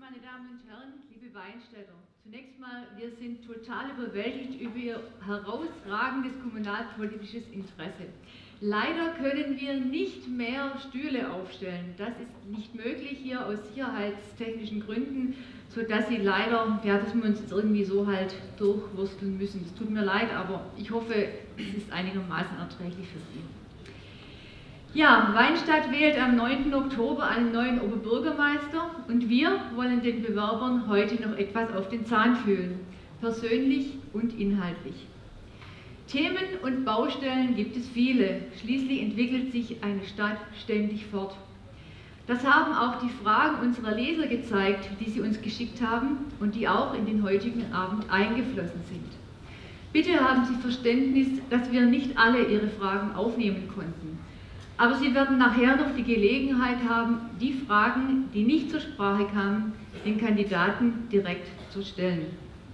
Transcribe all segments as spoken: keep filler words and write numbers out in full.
meine Damen und Herren, liebe Weinstädter. Zunächst mal, wir sind total überwältigt über Ihr herausragendes kommunalpolitisches Interesse. Leider können wir nicht mehr Stühle aufstellen. Das ist nicht möglich hier aus sicherheitstechnischen Gründen, sodass Sie leider, ja, dass wir uns jetzt irgendwie so halt durchwursteln müssen. Das tut mir leid, aber ich hoffe, es ist einigermaßen erträglich für Sie. Ja, Weinstadt wählt am neunten Oktober einen neuen Oberbürgermeister und wir wollen den Bewerbern heute noch etwas auf den Zahn fühlen, persönlich und inhaltlich. Themen und Baustellen gibt es viele, schließlich entwickelt sich eine Stadt ständig fort. Das haben auch die Fragen unserer Leser gezeigt, die sie uns geschickt haben und die auch in den heutigen Abend eingeflossen sind. Bitte haben Sie Verständnis, dass wir nicht alle Ihre Fragen aufnehmen konnten. Aber Sie werden nachher noch die Gelegenheit haben, die Fragen, die nicht zur Sprache kamen, den Kandidaten direkt zu stellen.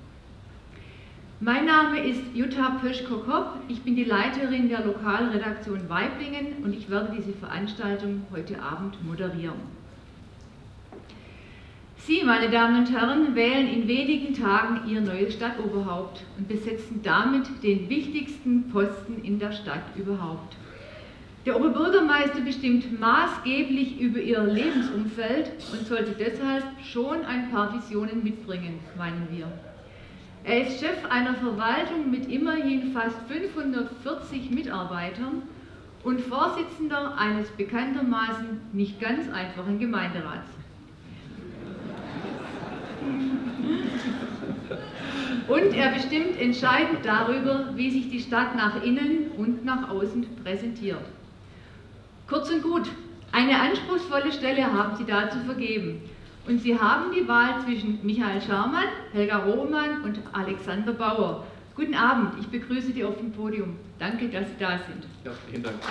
Mein Name ist Jutta Pöschko-Kopp, ich bin die Leiterin der Lokalredaktion Waiblingen und ich werde diese Veranstaltung heute Abend moderieren. Sie, meine Damen und Herren, wählen in wenigen Tagen Ihr neues Stadtoberhaupt und besetzen damit den wichtigsten Posten in der Stadt überhaupt. Der Oberbürgermeister bestimmt maßgeblich über Ihr Lebensumfeld und sollte deshalb schon ein paar Visionen mitbringen, meinen wir. Er ist Chef einer Verwaltung mit immerhin fast fünfhundertvierzig Mitarbeitern und Vorsitzender eines bekanntermaßen nicht ganz einfachen Gemeinderats. Und er bestimmt entscheidend darüber, wie sich die Stadt nach innen und nach außen präsentiert. Kurz und gut, eine anspruchsvolle Stelle haben Sie da zu vergeben. Und Sie haben die Wahl zwischen Michael Scharmann, Helga Rohmann und Alexander Bauer. Guten Abend, ich begrüße Sie auf dem Podium. Danke, dass Sie da sind. Ja, vielen Dank.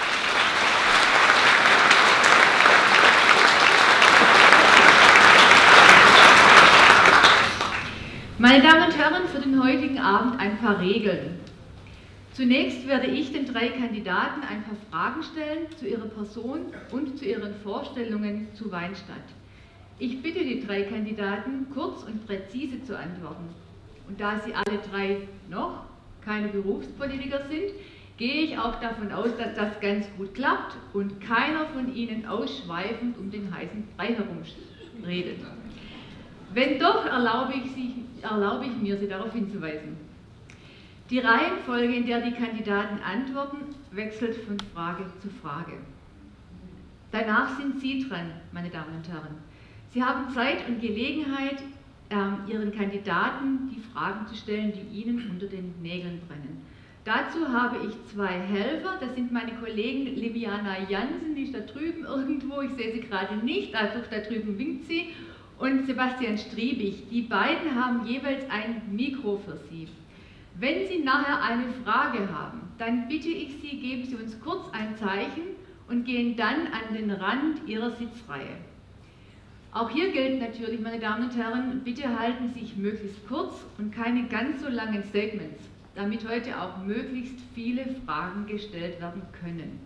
Meine Damen und Herren, für den heutigen Abend ein paar Regeln. Zunächst werde ich den drei Kandidaten ein paar Fragen stellen zu ihrer Person und zu ihren Vorstellungen zu Weinstadt. Ich bitte die drei Kandidaten, kurz und präzise zu antworten. Und da sie alle drei noch keine Berufspolitiker sind, gehe ich auch davon aus, dass das ganz gut klappt und keiner von ihnen ausschweifend um den heißen Brei herum redet. Wenn doch, erlaube ich, sie, erlaube ich mir, Sie darauf hinzuweisen. Die Reihenfolge, in der die Kandidaten antworten, wechselt von Frage zu Frage. Danach sind Sie dran, meine Damen und Herren. Sie haben Zeit und Gelegenheit, Ihren Kandidaten die Fragen zu stellen, die Ihnen unter den Nägeln brennen. Dazu habe ich zwei Helfer, das sind meine Kollegen Liviana Jansen, die ist da drüben irgendwo, ich sehe sie gerade nicht, also da drüben winkt sie, und Sebastian Striebig. Die beiden haben jeweils ein Mikro für Sie. Wenn Sie nachher eine Frage haben, dann bitte ich Sie, geben Sie uns kurz ein Zeichen und gehen dann an den Rand Ihrer Sitzreihe. Auch hier gilt natürlich, meine Damen und Herren, bitte halten Sie sich möglichst kurz und keine ganz so langen Statements, damit heute auch möglichst viele Fragen gestellt werden können.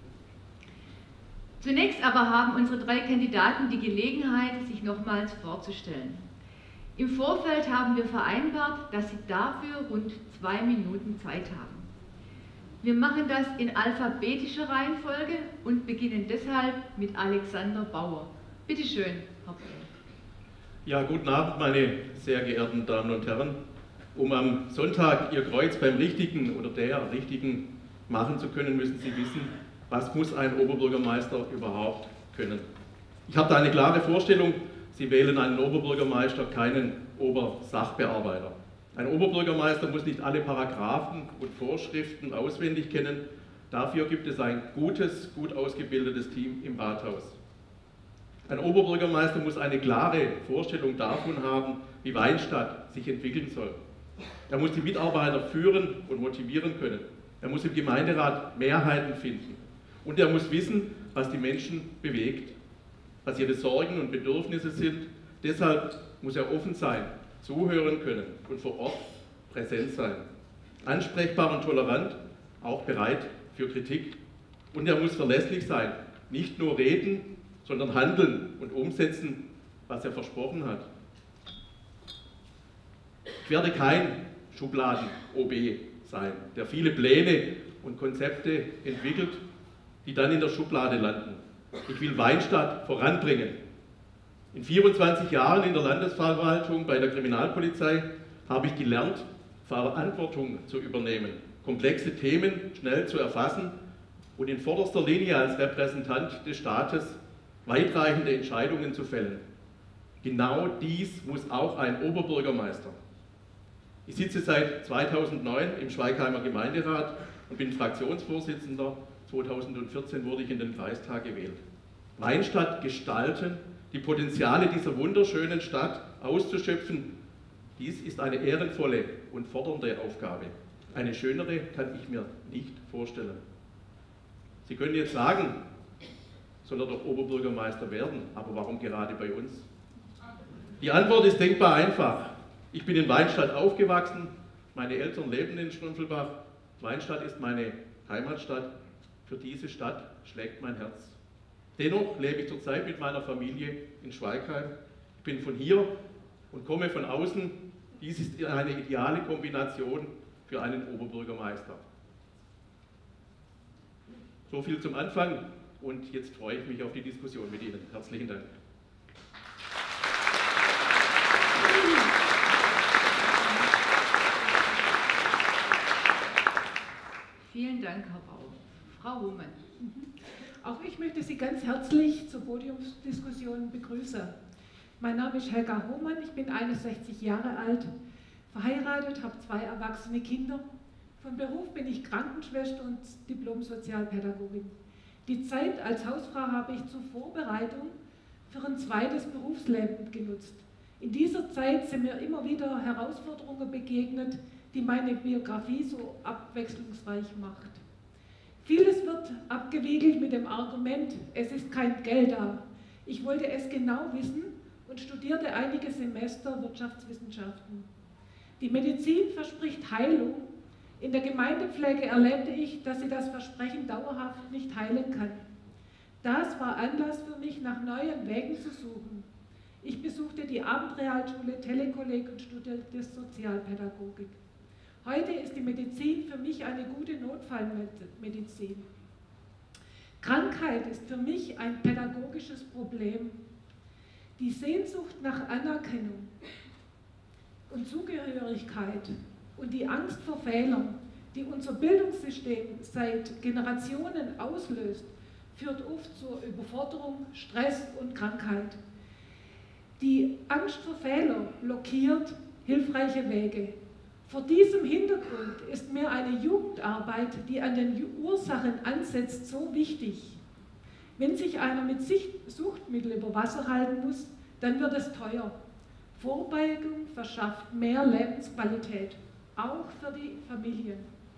Zunächst aber haben unsere drei Kandidaten die Gelegenheit, sich nochmals vorzustellen. Im Vorfeld haben wir vereinbart, dass Sie dafür rund zwei Minuten Zeit haben. Wir machen das in alphabetischer Reihenfolge und beginnen deshalb mit Alexander Bauer. Bitte schön, Herr Bauer. Ja, guten Abend, meine sehr geehrten Damen und Herren. Um am Sonntag Ihr Kreuz beim Richtigen oder der Richtigen machen zu können, müssen Sie wissen, was muss ein Oberbürgermeister überhaupt können. Ich habe da eine klare Vorstellung. Sie wählen einen Oberbürgermeister, keinen Obersachbearbeiter. Ein Oberbürgermeister muss nicht alle Paragraphen und Vorschriften auswendig kennen. Dafür gibt es ein gutes, gut ausgebildetes Team im Rathaus. Ein Oberbürgermeister muss eine klare Vorstellung davon haben, wie Weinstadt sich entwickeln soll. Er muss die Mitarbeiter führen und motivieren können. Er muss im Gemeinderat Mehrheiten finden. Und er muss wissen, was die Menschen bewegt, was ihre Sorgen und Bedürfnisse sind. Deshalb muss er offen sein, zuhören können und vor Ort präsent sein. Ansprechbar und tolerant, auch bereit für Kritik. Und er muss verlässlich sein, nicht nur reden, sondern handeln und umsetzen, was er versprochen hat. Ich werde kein Schubladen-O B sein, der viele Pläne und Konzepte entwickelt, die dann in der Schublade landen. Ich will Weinstadt voranbringen. In vierundzwanzig Jahren in der Landesverwaltung bei der Kriminalpolizei habe ich gelernt, Verantwortung zu übernehmen, komplexe Themen schnell zu erfassen und in vorderster Linie als Repräsentant des Staates weitreichende Entscheidungen zu fällen. Genau dies muss auch ein Oberbürgermeister. Ich sitze seit zweitausendneun im Schweigheimer Gemeinderat und bin Fraktionsvorsitzender. zweitausendvierzehn wurde ich in den Kreistag gewählt. Weinstadt gestalten, die Potenziale dieser wunderschönen Stadt auszuschöpfen, dies ist eine ehrenvolle und fordernde Aufgabe. Eine schönere kann ich mir nicht vorstellen. Sie können jetzt sagen, soll er doch Oberbürgermeister werden, aber warum gerade bei uns? Die Antwort ist denkbar einfach. Ich bin in Weinstadt aufgewachsen, meine Eltern leben in Strümpfelbach. Weinstadt ist meine Heimatstadt. Für diese Stadt schlägt mein Herz. Dennoch lebe ich zurzeit mit meiner Familie in Schweigheim. Ich bin von hier und komme von außen. Dies ist eine ideale Kombination für einen Oberbürgermeister. So viel zum Anfang und jetzt freue ich mich auf die Diskussion mit Ihnen. Herzlichen Dank. Vielen Dank, Herr Bauer. Frau Hohmann. Auch ich möchte Sie ganz herzlich zur Podiumsdiskussion begrüßen. Mein Name ist Helga Hohmann, ich bin einundsechzig Jahre alt, verheiratet, habe zwei erwachsene Kinder. Von Beruf bin ich Krankenschwester und Diplom-Sozialpädagogin. Die Zeit als Hausfrau habe ich zur Vorbereitung für ein zweites Berufsleben genutzt. In dieser Zeit sind mir immer wieder Herausforderungen begegnet, die meine Biografie so abwechslungsreich macht. Vieles wird abgewiegelt mit dem Argument, es ist kein Geld da. Ich wollte es genau wissen und studierte einige Semester Wirtschaftswissenschaften. Die Medizin verspricht Heilung. In der Gemeindepflege erlebte ich, dass sie das Versprechen dauerhaft nicht heilen kann. Das war Anlass für mich, nach neuen Wegen zu suchen. Ich besuchte die Abendrealschule Telekolleg und studierte Sozialpädagogik. Heute ist die Medizin für mich eine gute Notfallmedizin. Krankheit ist für mich ein pädagogisches Problem. Die Sehnsucht nach Anerkennung und Zugehörigkeit und die Angst vor Fehlern, die unser Bildungssystem seit Generationen auslöst, führt oft zur Überforderung, Stress und Krankheit. Die Angst vor Fehlern blockiert hilfreiche Wege. Vor diesem Hintergrund ist mir eine Jugendarbeit, die an den Ursachen ansetzt, so wichtig. Wenn sich einer mit Suchtmitteln über Wasser halten muss, dann wird es teuer. Vorbeugung verschafft mehr Lebensqualität, auch für die Familien.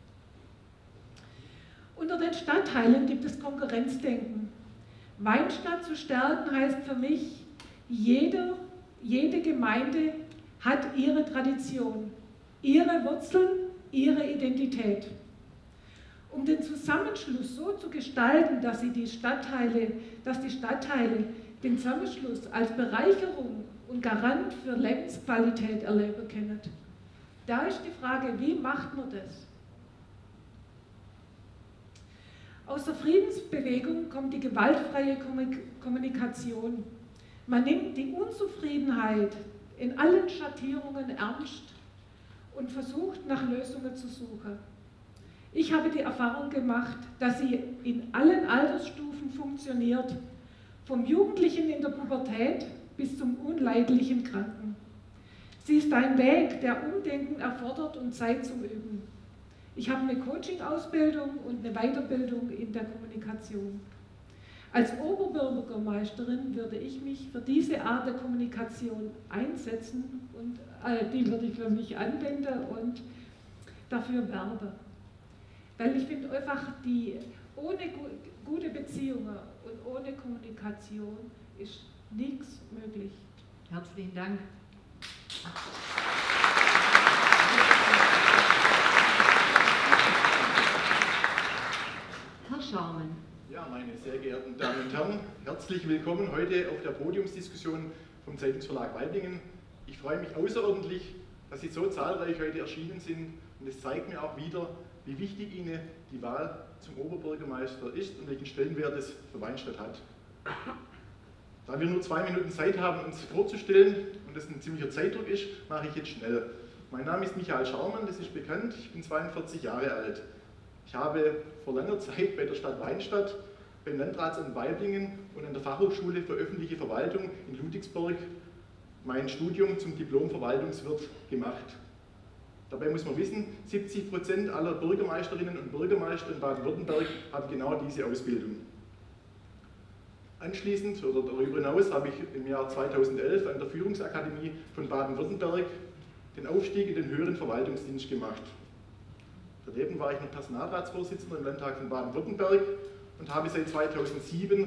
Unter den Stadtteilen gibt es Konkurrenzdenken. Weinstadt zu stärken heißt für mich, jede, jede Gemeinde hat ihre Tradition, ihre Wurzeln, ihre Identität. Um den Zusammenschluss so zu gestalten, dass, sie die Stadtteile, dass die Stadtteile den Zusammenschluss als Bereicherung und Garant für Lebensqualität erleben können. Da ist die Frage, wie macht man das? Aus der Friedensbewegung kommt die gewaltfreie Kommunikation. Man nimmt die Unzufriedenheit in allen Schattierungen ernst und versucht, nach Lösungen zu suchen. Ich habe die Erfahrung gemacht, dass sie in allen Altersstufen funktioniert, vom Jugendlichen in der Pubertät bis zum unleidlichen Kranken. Sie ist ein Weg, der Umdenken erfordert und Zeit zum Üben. Ich habe eine Coaching-Ausbildung und eine Weiterbildung in der Kommunikation. Als Oberbürgermeisterin würde ich mich für diese Art der Kommunikation einsetzen und äh, die würde ich für mich anwenden und dafür werben. Weil ich finde einfach, die, ohne gu gute Beziehungen und ohne Kommunikation ist nichts möglich. Herzlichen Dank. Herr Scharmen. Ja, meine sehr geehrten Damen und Herren, herzlich willkommen heute auf der Podiumsdiskussion vom Zeitungsverlag Waiblingen. Ich freue mich außerordentlich, dass Sie so zahlreich heute erschienen sind und es zeigt mir auch wieder, wie wichtig Ihnen die Wahl zum Oberbürgermeister ist und welchen Stellenwert es für Weinstadt hat. Da wir nur zwei Minuten Zeit haben, uns vorzustellen und das ein ziemlicher Zeitdruck ist, mache ich jetzt schnell. Mein Name ist Michael Schaumann, das ist bekannt, ich bin zweiundvierzig Jahre alt. Ich habe vor langer Zeit bei der Stadt Weinstadt, beim Landratsamt Waiblingen und an der Fachhochschule für öffentliche Verwaltung in Ludwigsburg mein Studium zum Diplom-Verwaltungswirt gemacht. Dabei muss man wissen, siebzig Prozent aller Bürgermeisterinnen und Bürgermeister in Baden-Württemberg haben genau diese Ausbildung. Anschließend oder darüber hinaus habe ich im Jahr zweitausendelf an der Führungsakademie von Baden-Württemberg den Aufstieg in den höheren Verwaltungsdienst gemacht. Daneben war ich noch Personalratsvorsitzender im Landtag von Baden-Württemberg und habe seit zweitausendsieben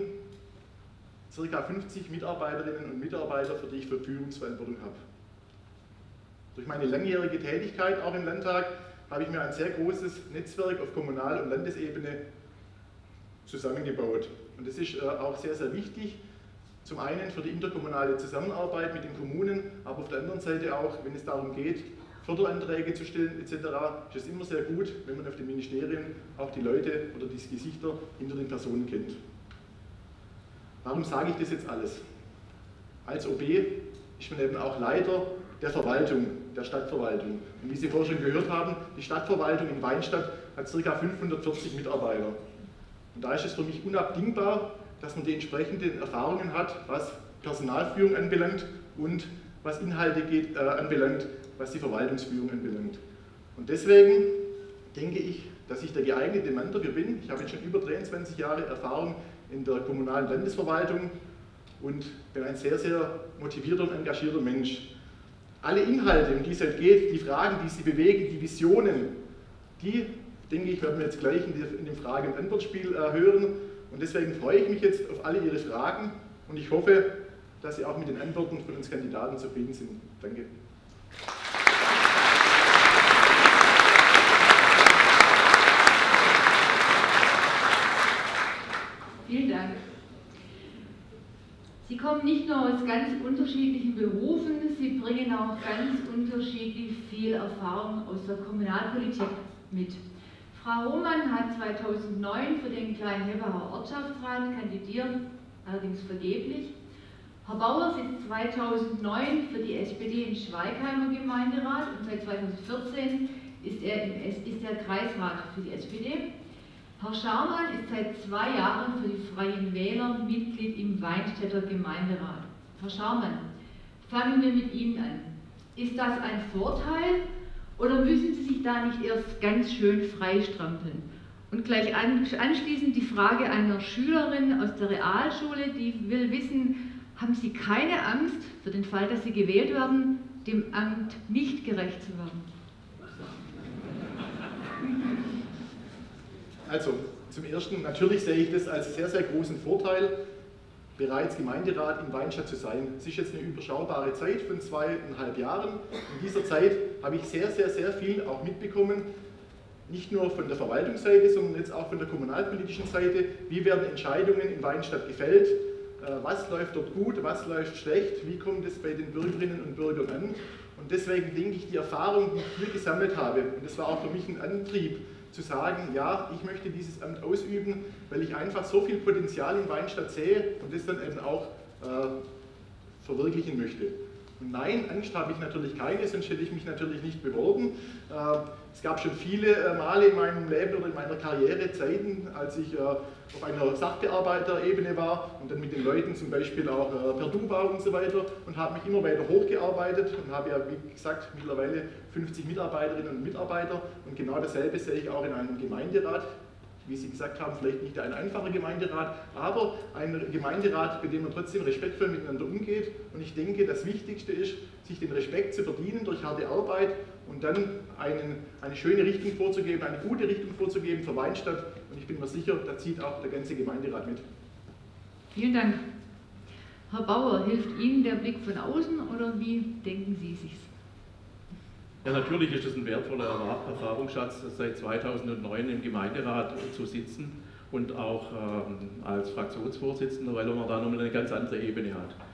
ca. fünfzig Mitarbeiterinnen und Mitarbeiter, für die ich für Führungsverantwortung habe. Durch meine langjährige Tätigkeit auch im Landtag habe ich mir ein sehr großes Netzwerk auf Kommunal- und Landesebene zusammengebaut. Und das ist auch sehr, sehr wichtig, zum einen für die interkommunale Zusammenarbeit mit den Kommunen, aber auf der anderen Seite auch, wenn es darum geht, Förderanträge zu stellen et cetera, ist es immer sehr gut, wenn man auf den Ministerien auch die Leute oder die Gesichter hinter den Personen kennt. Warum sage ich das jetzt alles? Als O B ist man eben auch Leiter der Verwaltung, der Stadtverwaltung. Und wie Sie vorher schon gehört haben, die Stadtverwaltung in Weinstadt hat ca. fünfhundertvierzig Mitarbeiter. Und da ist es für mich unabdingbar, dass man die entsprechenden Erfahrungen hat, was Personalführung anbelangt und was Inhalte geht, äh, anbelangt, was die Verwaltungsführung anbelangt. Und deswegen denke ich, dass ich der geeignete Mann dafür bin. Ich habe jetzt schon über dreiundzwanzig Jahre Erfahrung in der kommunalen Landesverwaltung und bin ein sehr, sehr motivierter und engagierter Mensch. Alle Inhalte, um die es halt geht, die Fragen, die Sie bewegen, die Visionen, die, denke ich, werden wir jetzt gleich in dem Frage- und Antwortspiel äh, hören. Und deswegen freue ich mich jetzt auf alle Ihre Fragen und ich hoffe, dass Sie auch mit den Antworten von uns Kandidaten zufrieden sind. Danke. Vielen Dank. Sie kommen nicht nur aus ganz unterschiedlichen Berufen, Sie bringen auch ganz unterschiedlich viel Erfahrung aus der Kommunalpolitik mit. Frau Hohmann hat zweitausendneun für den Kleinhebacher Ortschaftsrat kandidiert, allerdings vergeblich. Herr Bauer sitzt zweitausendneun für die S P D im Schweigheimer Gemeinderat und seit zweitausendvierzehn ist er, im, ist er Kreisrat für die S P D. Herr Scharmann ist seit zwei Jahren für die Freien Wähler Mitglied im Weinstädter Gemeinderat. Herr Scharmann, fangen wir mit Ihnen an. Ist das ein Vorteil oder müssen Sie sich da nicht erst ganz schön freistrampeln? Und gleich anschließend die Frage einer Schülerin aus der Realschule, die will wissen, haben Sie keine Angst für den Fall, dass Sie gewählt werden, dem Amt nicht gerecht zu werden? Also, zum Ersten, natürlich sehe ich das als sehr, sehr großen Vorteil, bereits Gemeinderat in Weinstadt zu sein. Es ist jetzt eine überschaubare Zeit von zweieinhalb Jahren. In dieser Zeit habe ich sehr, sehr, sehr viel auch mitbekommen, nicht nur von der Verwaltungsseite, sondern jetzt auch von der kommunalpolitischen Seite. Wie werden Entscheidungen in Weinstadt gefällt? Was läuft dort gut, was läuft schlecht? Wie kommt es bei den Bürgerinnen und Bürgern an? Und deswegen denke ich, die Erfahrung, die ich hier gesammelt habe, und das war auch für mich ein Antrieb, zu sagen, ja, ich möchte dieses Amt ausüben, weil ich einfach so viel Potenzial in Weinstadt sehe und das dann eben auch äh, verwirklichen möchte. Und nein, Angst habe ich natürlich keine, sonst hätte ich mich natürlich nicht beworben. Äh, es gab schon viele äh, Male in meinem Leben oder in meiner Karriere Zeiten, als ich äh, auf einer Sachbearbeiterebene war und dann mit den Leuten zum Beispiel auch äh, per Du war und so weiter und habe mich immer weiter hochgearbeitet und habe ja, wie gesagt, mittlerweile fünfzig Mitarbeiterinnen und Mitarbeiter und genau dasselbe sehe ich auch in einem Gemeinderat. Wie Sie gesagt haben, vielleicht nicht ein einfacher Gemeinderat, aber ein Gemeinderat, bei dem man trotzdem respektvoll miteinander umgeht. Und ich denke, das Wichtigste ist, sich den Respekt zu verdienen durch harte Arbeit und dann einen, eine schöne Richtung vorzugeben, eine gute Richtung vorzugeben für Weinstadt. Und ich bin mir sicher, da zieht auch der ganze Gemeinderat mit. Vielen Dank. Herr Bauer, hilft Ihnen der Blick von außen oder wie denken Sie sich's? Ja, natürlich ist es ein wertvoller Erfahrungsschatz, seit zweitausendneun im Gemeinderat zu sitzen und auch ähm, als Fraktionsvorsitzender, weil man da nochmal eine ganz andere Ebene hat.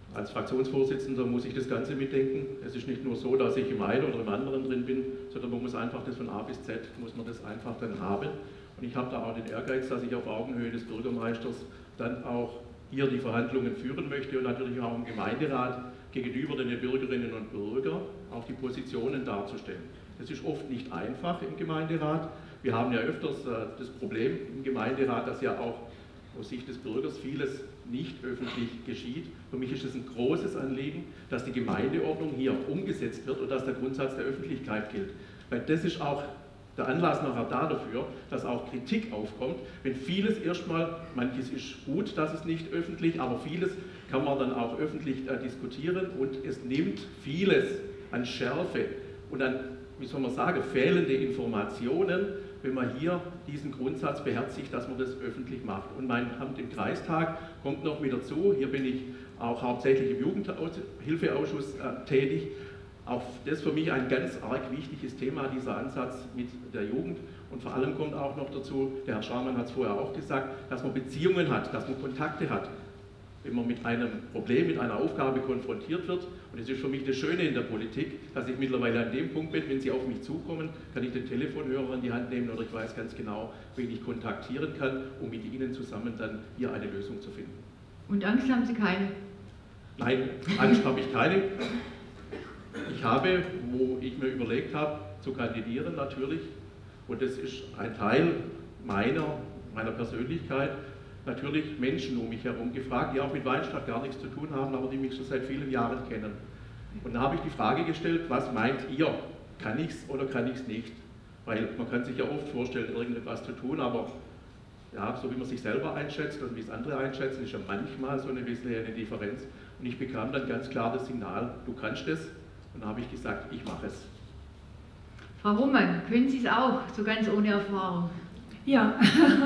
Als Fraktionsvorsitzender muss ich das Ganze mitdenken. Es ist nicht nur so, dass ich im einen oder im anderen drin bin, sondern man muss einfach das von A bis Z, muss man das einfach dann haben. Und ich habe da auch den Ehrgeiz, dass ich auf Augenhöhe des Bürgermeisters dann auch hier die Verhandlungen führen möchte und natürlich auch im Gemeinderat gegenüber den Bürgerinnen und Bürgern auch die Positionen darzustellen. Das ist oft nicht einfach im Gemeinderat. Wir haben ja öfters äh, das Problem im Gemeinderat, dass ja auch aus Sicht des Bürgers vieles nicht öffentlich geschieht. Für mich ist es ein großes Anliegen, dass die Gemeindeordnung hier umgesetzt wird und dass der Grundsatz der Öffentlichkeit gilt. Weil das ist auch der Anlass nachher da dafür, dass auch Kritik aufkommt, wenn vieles erstmal, manches ist gut, dass es nicht öffentlich, aber vieles kann man dann auch öffentlich äh, diskutieren und es nimmt vieles an Schärfe und an, wie soll man sagen, fehlende Informationen, wenn man hier diesen Grundsatz beherzigt, dass man das öffentlich macht. Und mein Amt im Kreistag kommt noch mit dazu, hier bin ich auch hauptsächlich im Jugendhilfeausschuss äh, tätig. Auch das ist für mich ein ganz arg wichtiges Thema, dieser Ansatz mit der Jugend. Und vor allem kommt auch noch dazu, der Herr Scharmann hat es vorher auch gesagt, dass man Beziehungen hat, dass man Kontakte hat. Wenn man mit einem Problem, mit einer Aufgabe konfrontiert wird, und es ist für mich das Schöne in der Politik, dass ich mittlerweile an dem Punkt bin, wenn Sie auf mich zukommen, kann ich den Telefonhörer in die Hand nehmen oder ich weiß ganz genau, wen ich kontaktieren kann, um mit Ihnen zusammen dann hier eine Lösung zu finden. Und Angst haben Sie keine? Nein, Angst habe ich keine. Ich habe, wo ich mir überlegt habe, zu kandidieren natürlich, und das ist ein Teil meiner, meiner Persönlichkeit, natürlich Menschen um mich herum gefragt, die auch mit Weinstadt gar nichts zu tun haben, aber die mich schon seit vielen Jahren kennen. Und da habe ich die Frage gestellt, was meint ihr? Kann ich es oder kann ich es nicht? Weil man kann sich ja oft vorstellen, irgendetwas zu tun, aber ja, so wie man sich selber einschätzt und wie es andere einschätzen, ist ja manchmal so ein bisschen eine Differenz. Und ich bekam dann ganz klar das Signal, du kannst es. Und da habe ich gesagt, ich mache es. Frau Hohmann, können Sie es auch, so ganz ohne Erfahrung? Ja,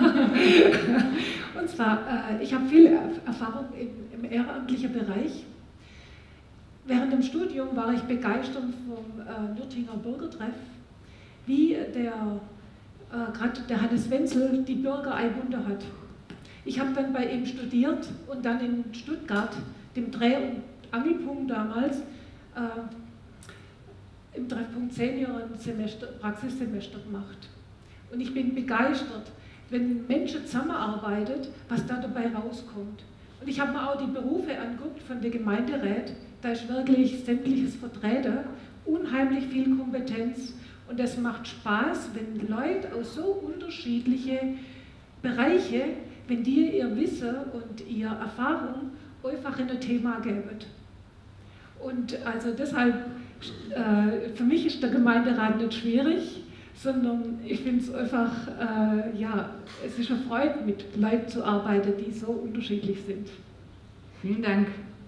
und zwar, äh, ich habe viel Erfahrung im, im ehrenamtlichen Bereich. Während dem Studium war ich begeistert vom äh, Nürtinger Bürgertreff, wie der, äh, gerade der Hannes Wenzel, die Bürger eingebunden hat. Ich habe dann bei ihm studiert und dann in Stuttgart, dem Dreh- und Angelpunkt damals, äh, im Treffpunkt Senior ein Semester, Praxissemester gemacht. Und ich bin begeistert, wenn Menschen zusammenarbeiten, was da dabei rauskommt. Und ich habe mir auch die Berufe angeguckt von der Gemeinderat, da ist wirklich sämtliches vertreten, unheimlich viel Kompetenz und es macht Spaß, wenn Leute aus so unterschiedlichen Bereichen, wenn die ihr Wissen und ihre Erfahrung einfach in ein Thema geben. Und also deshalb, äh, für mich ist der Gemeinderat nicht schwierig, sondern ich finde es einfach, äh, ja, es ist eine Freude, mit Leuten zu arbeiten, die so unterschiedlich sind. Vielen Dank.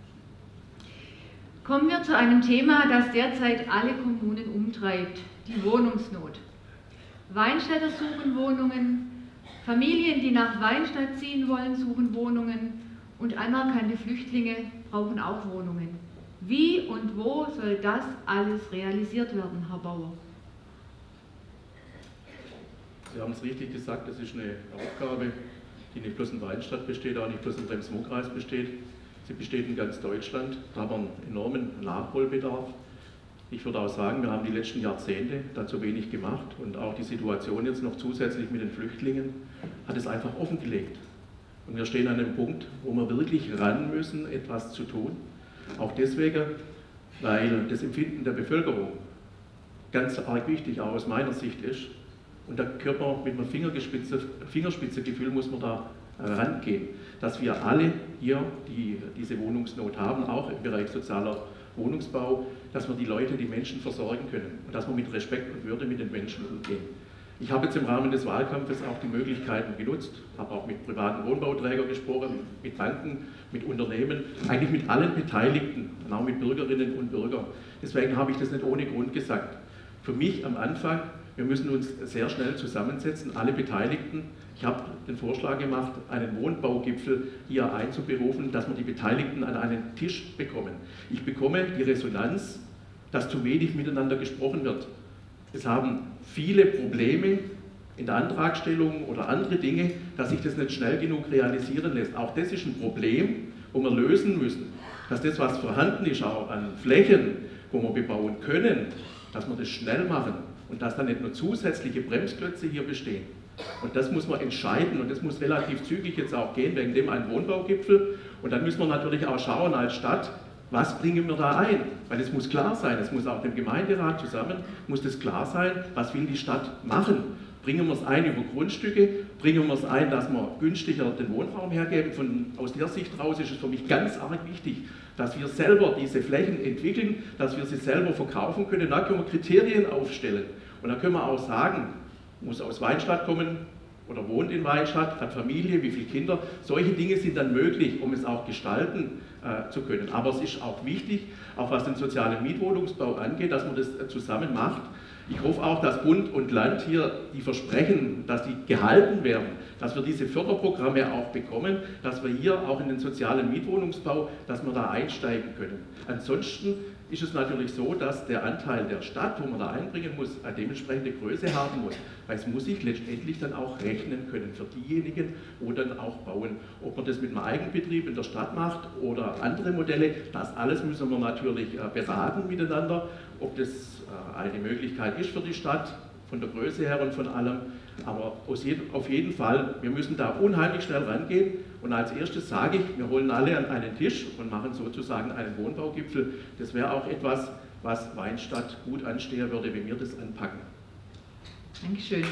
Kommen wir zu einem Thema, das derzeit alle Kommunen umtreibt, die Wohnungsnot. Weinstädter suchen Wohnungen, Familien, die nach Weinstadt ziehen wollen, suchen Wohnungen und anerkannte Flüchtlinge brauchen auch Wohnungen. Wie und wo soll das alles realisiert werden, Herr Bauer? Sie haben es richtig gesagt, das ist eine Aufgabe, die nicht bloß in Weinstadt besteht, auch nicht bloß im Krems-Murr-Kreis besteht. Sie besteht in ganz Deutschland, aber einen enormen Nachholbedarf. Ich würde auch sagen, wir haben die letzten Jahrzehnte dazu wenig gemacht und auch die Situation jetzt noch zusätzlich mit den Flüchtlingen hat es einfach offengelegt. Und wir stehen an einem Punkt, wo wir wirklich ran müssen, etwas zu tun. Auch deswegen, weil das Empfinden der Bevölkerung ganz arg wichtig auch aus meiner Sicht ist. Und da gehört man mit einem Fingerspitze, Fingerspitzegefühl muss man da rangehen, dass wir alle hier, die diese Wohnungsnot haben, auch im Bereich sozialer Wohnungsbau, dass wir die Leute, die Menschen versorgen können und dass wir mit Respekt und Würde mit den Menschen umgehen. Ich habe jetzt im Rahmen des Wahlkampfes auch die Möglichkeiten genutzt, habe auch mit privaten Wohnbauträgern gesprochen, mit Banken, mit Unternehmen, eigentlich mit allen Beteiligten und auch mit Bürgerinnen und Bürgern. Deswegen habe ich das nicht ohne Grund gesagt. Für mich am Anfang, wir müssen uns sehr schnell zusammensetzen, alle Beteiligten. Ich habe den Vorschlag gemacht, einen Wohnbaugipfel hier einzuberufen, dass wir die Beteiligten an einen Tisch bekommen. Ich bekomme die Resonanz, dass zu wenig miteinander gesprochen wird. Es haben viele Probleme in der Antragstellung oder andere Dinge, dass sich das nicht schnell genug realisieren lässt. Auch das ist ein Problem, wo wir lösen müssen. dass das, was vorhanden ist, auch an Flächen, wo wir bebauen können, dass wir das schnell machen und dass dann nicht nur zusätzliche Bremsklötze hier bestehen. Und das muss man entscheiden und das muss relativ zügig jetzt auch gehen, wegen dem ein Wohnbaugipfel. Und dann müssen wir natürlich auch schauen als Stadt, was bringen wir da ein? Weil es muss klar sein, es muss auch dem Gemeinderat zusammen, muss das klar sein, was will die Stadt machen? Bringen wir es ein über Grundstücke, bringen wir es ein, dass wir günstiger den Wohnraum hergeben. Von, aus der Sicht raus ist es für mich ganz arg wichtig, dass wir selber diese Flächen entwickeln, dass wir sie selber verkaufen können. Da können wir Kriterien aufstellen und da können wir auch sagen, muss aus Weinstadt kommen oder wohnt in Weinstadt, hat Familie, wie viele Kinder. Solche Dinge sind dann möglich, um es auch gestalten äh, zu können. Aber es ist auch wichtig, auch was den sozialen Mietwohnungsbau angeht, dass man das äh, zusammen macht. Ich hoffe auch, dass Bund und Land hier die Versprechen, dass die gehalten werden, dass wir diese Förderprogramme auch bekommen, dass wir hier auch in den sozialen Mietwohnungsbau, dass wir da einsteigen können. Ansonsten ist es natürlich so, dass der Anteil der Stadt, wo man da einbringen muss, eine dementsprechende Größe haben muss. Weil es muss sich letztendlich dann auch rechnen können für diejenigen, wo dann auch bauen. Ob man das mit einem Eigenbetrieb in der Stadt macht oder andere Modelle, das alles müssen wir natürlich beraten miteinander, ob das eine Möglichkeit ist für die Stadt, von der Größe her und von allem. Aber auf jeden Fall, wir müssen da unheimlich schnell rangehen. Und als erstes sage ich, wir holen alle an einen Tisch und machen sozusagen einen Wohnbaugipfel. Das wäre auch etwas, was Weinstadt gut anstehen würde, wenn wir das anpacken. Dankeschön.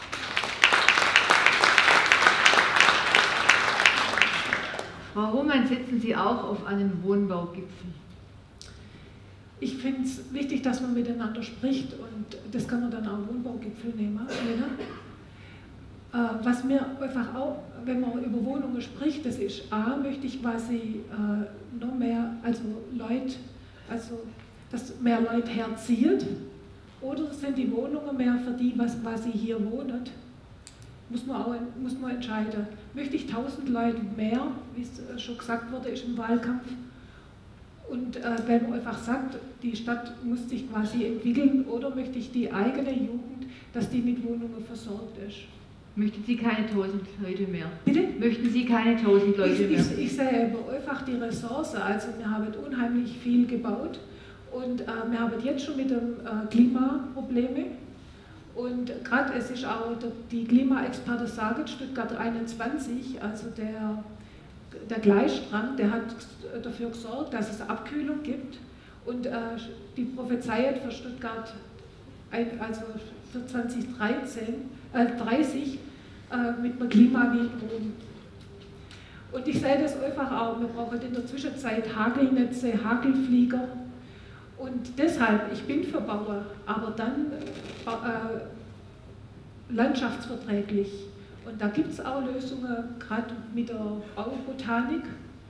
Frau Hohmann, sitzen Sie auch auf einem Wohnbaugipfel? Ich finde es wichtig, dass man miteinander spricht und das kann man dann auch Wohnbaugipfel nehmen. Äh, was mir einfach auch, wenn man über Wohnungen spricht, das ist A, möchte ich quasi äh, noch mehr, also Leute, also dass mehr Leute herzieht, oder sind die Wohnungen mehr für die, was quasi hier wohnen? Muss man auch muss man entscheiden. Möchte ich tausend Leute mehr, wie es schon gesagt wurde, ist im Wahlkampf. Und äh, wenn man einfach sagt, die Stadt muss sich quasi entwickeln, oder möchte ich die eigene Jugend, dass die mit Wohnungen versorgt ist? Möchten Sie keine tausend Leute mehr? Bitte? Möchten Sie keine tausend Leute ich, mehr? Ich, ich sehe aber einfach die Ressource, also wir haben unheimlich viel gebaut und äh, wir haben jetzt schon mit dem äh, Klimaprobleme. Und gerade es ist auch, die Klimaexperten sagen, Stuttgart einundzwanzig, also der Der Gleisstrang, der hat dafür gesorgt, dass es Abkühlung gibt und äh, die prophezeit für Stuttgart, also für zwanzig dreißig äh, mit einem Klima wie in Rom. Und ich sehe das einfach auch, wir brauchen in der Zwischenzeit Hagelnetze, Hagelflieger und deshalb, ich bin für Bauer, aber dann äh, landschaftsverträglich. Und da gibt es auch Lösungen, gerade mit der Baubotanik.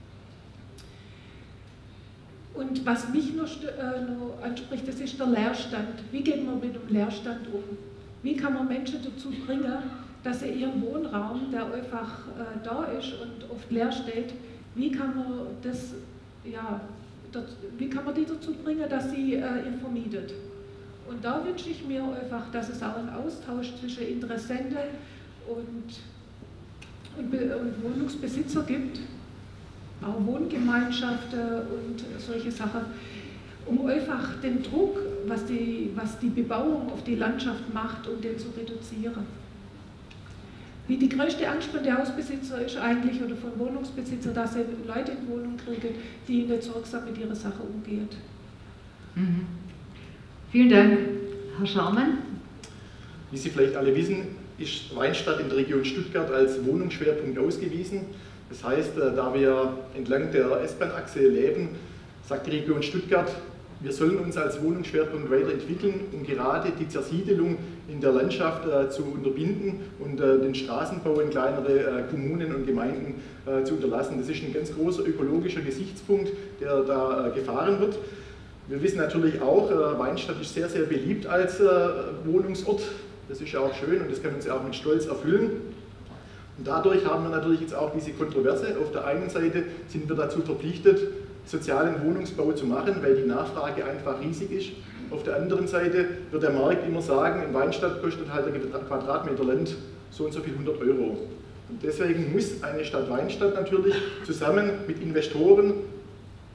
Und was mich noch, äh, noch anspricht, das ist der Leerstand. Wie geht man mit dem Leerstand um? Wie kann man Menschen dazu bringen, dass sie ihren Wohnraum, der einfach äh, da ist und oft leer steht, wie kann man das, ja, dort, wie kann man die dazu bringen, dass sie äh, ihn vermietet? Und da wünsche ich mir einfach, dass es auch einen Austausch zwischen Interessenten Und, und, und Wohnungsbesitzer gibt, auch Wohngemeinschaften und solche Sachen, um einfach den Druck, was die, was die Bebauung auf die Landschaft macht, um den zu reduzieren. Wie die größte Angst von den Hausbesitzer ist eigentlich, oder von Wohnungsbesitzern, dass sie Leute in Wohnungen kriegen, die nicht sorgsam mit ihrer Sache umgehen. Mhm. Vielen Dank, Herr Schaumann. Wie Sie vielleicht alle wissen, ist Weinstadt in der Region Stuttgart als Wohnungsschwerpunkt ausgewiesen. Das heißt, da wir entlang der S-Bahn-Achse leben, sagt die Region Stuttgart, wir sollen uns als Wohnungsschwerpunkt weiterentwickeln, um gerade die Zersiedelung in der Landschaft äh, zu unterbinden und äh, den Straßenbau in kleinere äh, Kommunen und Gemeinden äh, zu unterlassen. Das ist ein ganz großer ökologischer Gesichtspunkt, der da äh, gefahren wird. Wir wissen natürlich auch, äh, Weinstadt ist sehr, sehr beliebt als äh, Wohnungsort. Das ist ja auch schön und das kann uns ja auch mit Stolz erfüllen. Und dadurch haben wir natürlich jetzt auch diese Kontroverse. Auf der einen Seite sind wir dazu verpflichtet, sozialen Wohnungsbau zu machen, weil die Nachfrage einfach riesig ist. Auf der anderen Seite wird der Markt immer sagen, in Weinstadt kostet halt ein Quadratmeter Land so und so viel hundert Euro. Und deswegen muss eine Stadt Weinstadt natürlich zusammen mit Investoren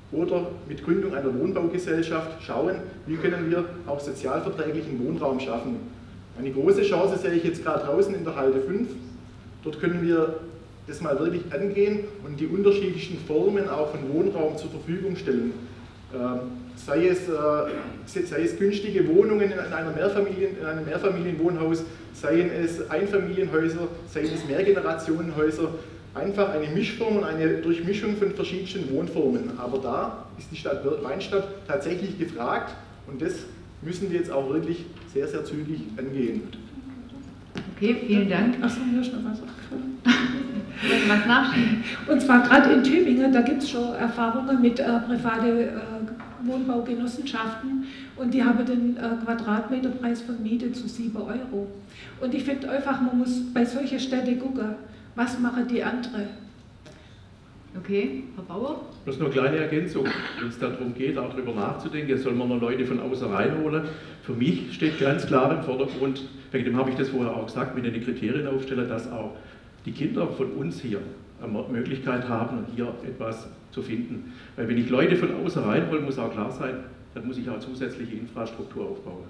oder mit Gründung einer Wohnbaugesellschaft schauen, wie können wir auch sozialverträglichen Wohnraum schaffen. Eine große Chance sehe ich jetzt gerade draußen in der Halde fünf. Dort können wir das mal wirklich angehen und die unterschiedlichen Formen auch von Wohnraum zur Verfügung stellen. Sei es, sei es günstige Wohnungen in, einer Mehrfamilien, in einem Mehrfamilienwohnhaus, seien es Einfamilienhäuser, seien es Mehrgenerationenhäuser. Einfach eine Mischform und eine Durchmischung von verschiedenen Wohnformen. Aber da ist die Stadt Weinstadt tatsächlich gefragt und das müssen wir jetzt auch wirklich sehr, sehr zügig angehen. Okay, vielen Dank. Achso, mir ist noch was aufgefallen. Was nachschieben? Und zwar gerade in Tübingen, da gibt es schon Erfahrungen mit äh, privaten äh, Wohnbaugenossenschaften und die haben den äh, Quadratmeterpreis von Miete zu sieben Euro. Und ich finde einfach, man muss bei solchen Städten gucken, was machen die anderen? Okay, Herr Bauer? Bloß nur eine kleine Ergänzung, wenn es darum geht, auch darüber nachzudenken, soll man noch Leute von außen reinholen. Für mich steht ganz klar im Vordergrund, wegen dem habe ich das vorher auch gesagt, mit den Kriterien aufstellen, dass auch die Kinder von uns hier eine Möglichkeit haben, hier etwas zu finden. Weil wenn ich Leute von außen reinhole, muss auch klar sein, dann muss ich auch zusätzliche Infrastruktur aufbauen.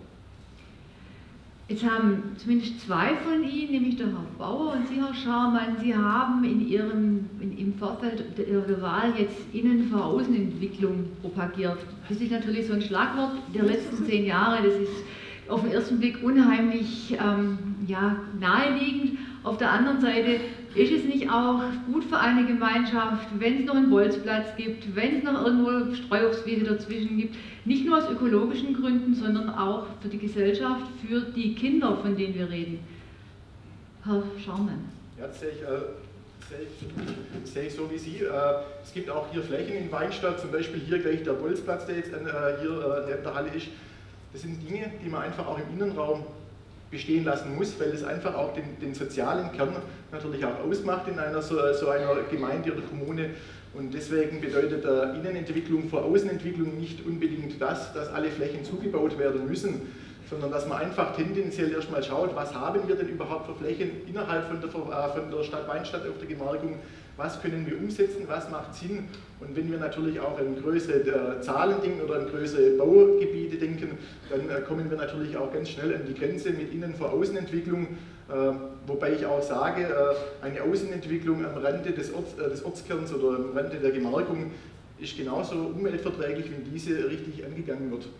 Jetzt haben zumindest zwei von Ihnen, nämlich der Herr Bauer und Sie, Herr Scharmann, Sie haben in Ihrem, in, im Vorfeld der Wahl jetzt Innen-vor-Außenentwicklung propagiert. Das ist natürlich so ein Schlagwort der letzten zehn Jahre, das ist auf den ersten Blick unheimlich ähm, ja, naheliegend. Auf der anderen Seite ist es nicht auch gut für eine Gemeinschaft, wenn es noch einen Bolzplatz gibt, wenn es noch irgendwo Streuobstwiese dazwischen gibt, nicht nur aus ökologischen Gründen, sondern auch für die Gesellschaft, für die Kinder, von denen wir reden. Herr Scharmann. Ja, das sehe ich, äh, sehe ich, sehe ich so wie Sie. Äh, es gibt auch hier Flächen in Weinstadt, zum Beispiel hier gleich der Bolzplatz, der jetzt äh, hier äh, neben der Halle ist. Das sind Dinge, die man einfach auch im Innenraum bestehen lassen muss, weil es einfach auch den, den sozialen Kern natürlich auch ausmacht in einer so, so einer Gemeinde oder Kommune. Und deswegen bedeutet äh, Innenentwicklung vor Außenentwicklung nicht unbedingt das, dass alle Flächen zugebaut werden müssen, sondern dass man einfach tendenziell erstmal schaut, was haben wir denn überhaupt für Flächen innerhalb von der, äh, von der Stadt Weinstadt auf der Gemarkung, was können wir umsetzen, was macht Sinn. Und wenn wir natürlich auch an größere äh, Zahlen denken oder an größere Baugebiete denken, dann äh, kommen wir natürlich auch ganz schnell an die Grenze mit Innen-vor-Außenentwicklung, äh, wobei ich auch sage, äh, eine Außenentwicklung am Rande des, Orts, äh, des Ortskerns oder am Rande der Gemarkung ist genauso umweltverträglich, wenn diese richtig angegangen wird.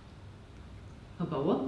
Herr Bauer?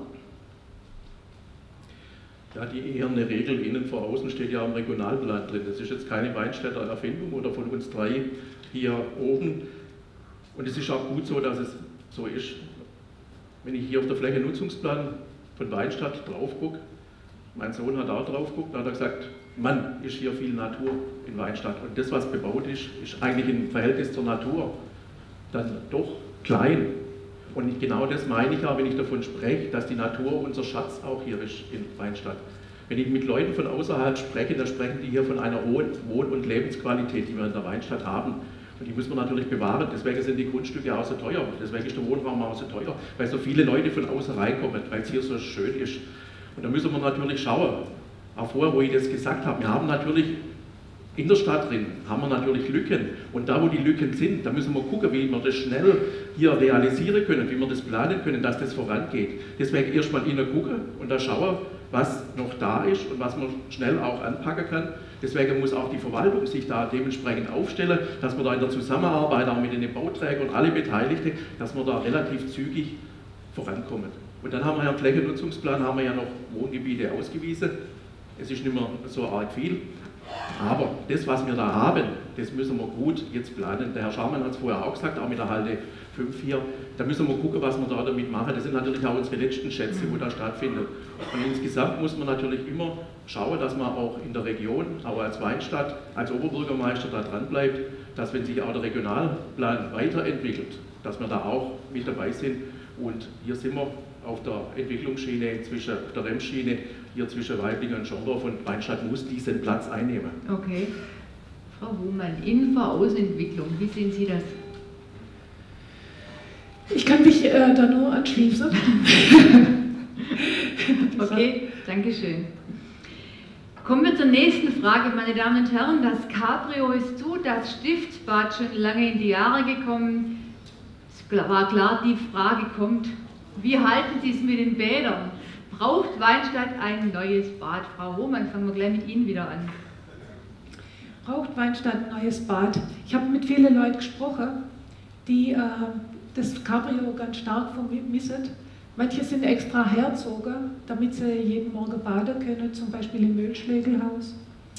Ja, die eherne Regel innen vor außen steht ja im Regionalplan drin. Das ist jetzt keine Weinstädter Erfindung oder von uns drei hier oben. Und es ist auch gut so, dass es so ist. Wenn ich hier auf der Flächennutzungsplan von Weinstadt drauf gucke, mein Sohn hat auch drauf geguckt, da hat er gesagt, Mann, ist hier viel Natur in Weinstadt. Und das, was bebaut ist, ist eigentlich im Verhältnis zur Natur dann doch klein. Und genau das meine ich auch, wenn ich davon spreche, dass die Natur unser Schatz auch hier ist in Weinstadt. Wenn ich mit Leuten von außerhalb spreche, dann sprechen die hier von einer hohen Wohn- und Lebensqualität, die wir in der Weinstadt haben. Und die muss man natürlich bewahren, deswegen sind die Grundstücke auch so teuer, deswegen ist der Wohnraum auch so teuer, weil so viele Leute von außen reinkommen, weil es hier so schön ist. Und da müssen wir natürlich schauen, auch vorher, wo ich das gesagt habe, wir haben natürlich in der Stadt drin, haben wir natürlich Lücken. Und da, wo die Lücken sind, da müssen wir gucken, wie wir das schnell hier realisieren können, wie wir das planen können, dass das vorangeht. Deswegen erstmal innen gucken und da schauen, was noch da ist und was man schnell auch anpacken kann. Deswegen muss auch die Verwaltung sich da dementsprechend aufstellen, dass man da in der Zusammenarbeit auch mit den Bauträgern und alle Beteiligten, dass wir da relativ zügig vorankommen. Und dann haben wir ja im Flächennutzungsplan haben wir ja noch Wohngebiete ausgewiesen. Es ist nicht mehr so arg viel. Aber das, was wir da haben, das müssen wir gut jetzt planen. Der Herr Scharmann hat es vorher auch gesagt, auch mit der Halde fünf hier. Da müssen wir gucken, was wir da damit machen. Das sind natürlich auch unsere letzten Schätze, wo da stattfindet. Und insgesamt muss man natürlich immer schauen, dass man auch in der Region, auch als Weinstadt, als Oberbürgermeister da dran bleibt, dass wenn sich auch der Regionalplan weiterentwickelt, dass wir da auch mit dabei sind. Und hier sind wir auf der Entwicklungsschiene, zwischen der Remsschiene, hier zwischen Weiblingen und Schorndorf, und Weinstadt muss diesen Platz einnehmen. Okay. Frau Hohmann, Innen-vor-Außenentwicklung, wie sehen Sie das? Ich kann mich äh, da nur anschließen. Okay, danke schön. Kommen wir zur nächsten Frage, meine Damen und Herren. Das Cabrio ist zu, das Stiftsbad schon lange in die Jahre gekommen. Es war klar, die Frage kommt, wie halten Sie es mit den Bädern? Braucht Weinstadt ein neues Bad? Frau Hohmann, fangen wir gleich mit Ihnen wieder an. Braucht Weinstadt ein neues Bad? Ich habe mit vielen Leuten gesprochen, die äh, das Cabrio ganz stark vermissen. Manche sind extra hergezogen, damit sie jeden Morgen baden können, zum Beispiel im Müllschlägelhaus.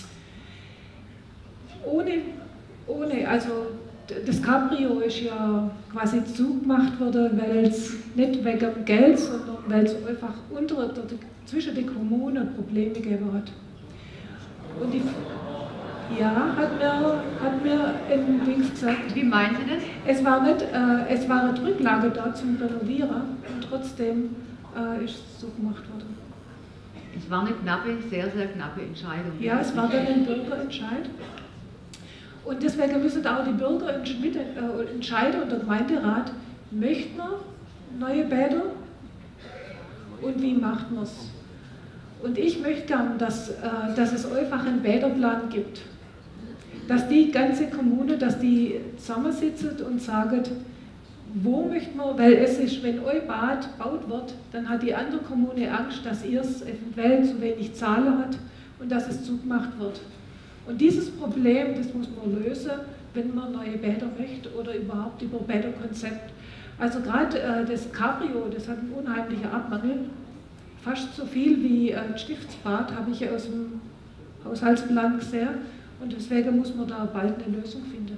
Ohne, ohne, also das Cabrio ist ja quasi zugemacht worden, weil es nicht wegen dem Geld, sondern weil es einfach unter oder zwischen den Kommunen Probleme gegeben hat. Und die, ja, hat mir, hat mir ein Dings gesagt. Wie meinen Sie das? Es war nicht, äh, es war eine Rücklage da zum Renovieren und trotzdem äh, ist es zugemacht worden. Es war eine knappe, sehr, sehr knappe Entscheidung. Ja, es war dann ein Bürgerentscheid. Und deswegen müssen auch die Bürger entscheiden und der Gemeinderat, möchten wir neue Bäder und wie macht man es? Und ich möchte gern, dass, dass es einfach einen Bäderplan gibt. Dass die ganze Kommune, dass die zusammensitzen und sagen, wo möchten wir, weil es ist, wenn euer Bad gebaut wird, dann hat die andere Kommune Angst, dass ihr es eventuell zu wenig Zahlen hat und dass es zugemacht wird. Und dieses Problem, das muss man lösen, wenn man neue Bäder möchte oder überhaupt über Bäderkonzept. Also gerade äh, das Cabrio, das hat einen unheimlichen Abmangel. Fast so viel wie ein äh, Stiftsbad habe ich aus dem Haushaltsplan gesehen. Und deswegen muss man da bald eine Lösung finden.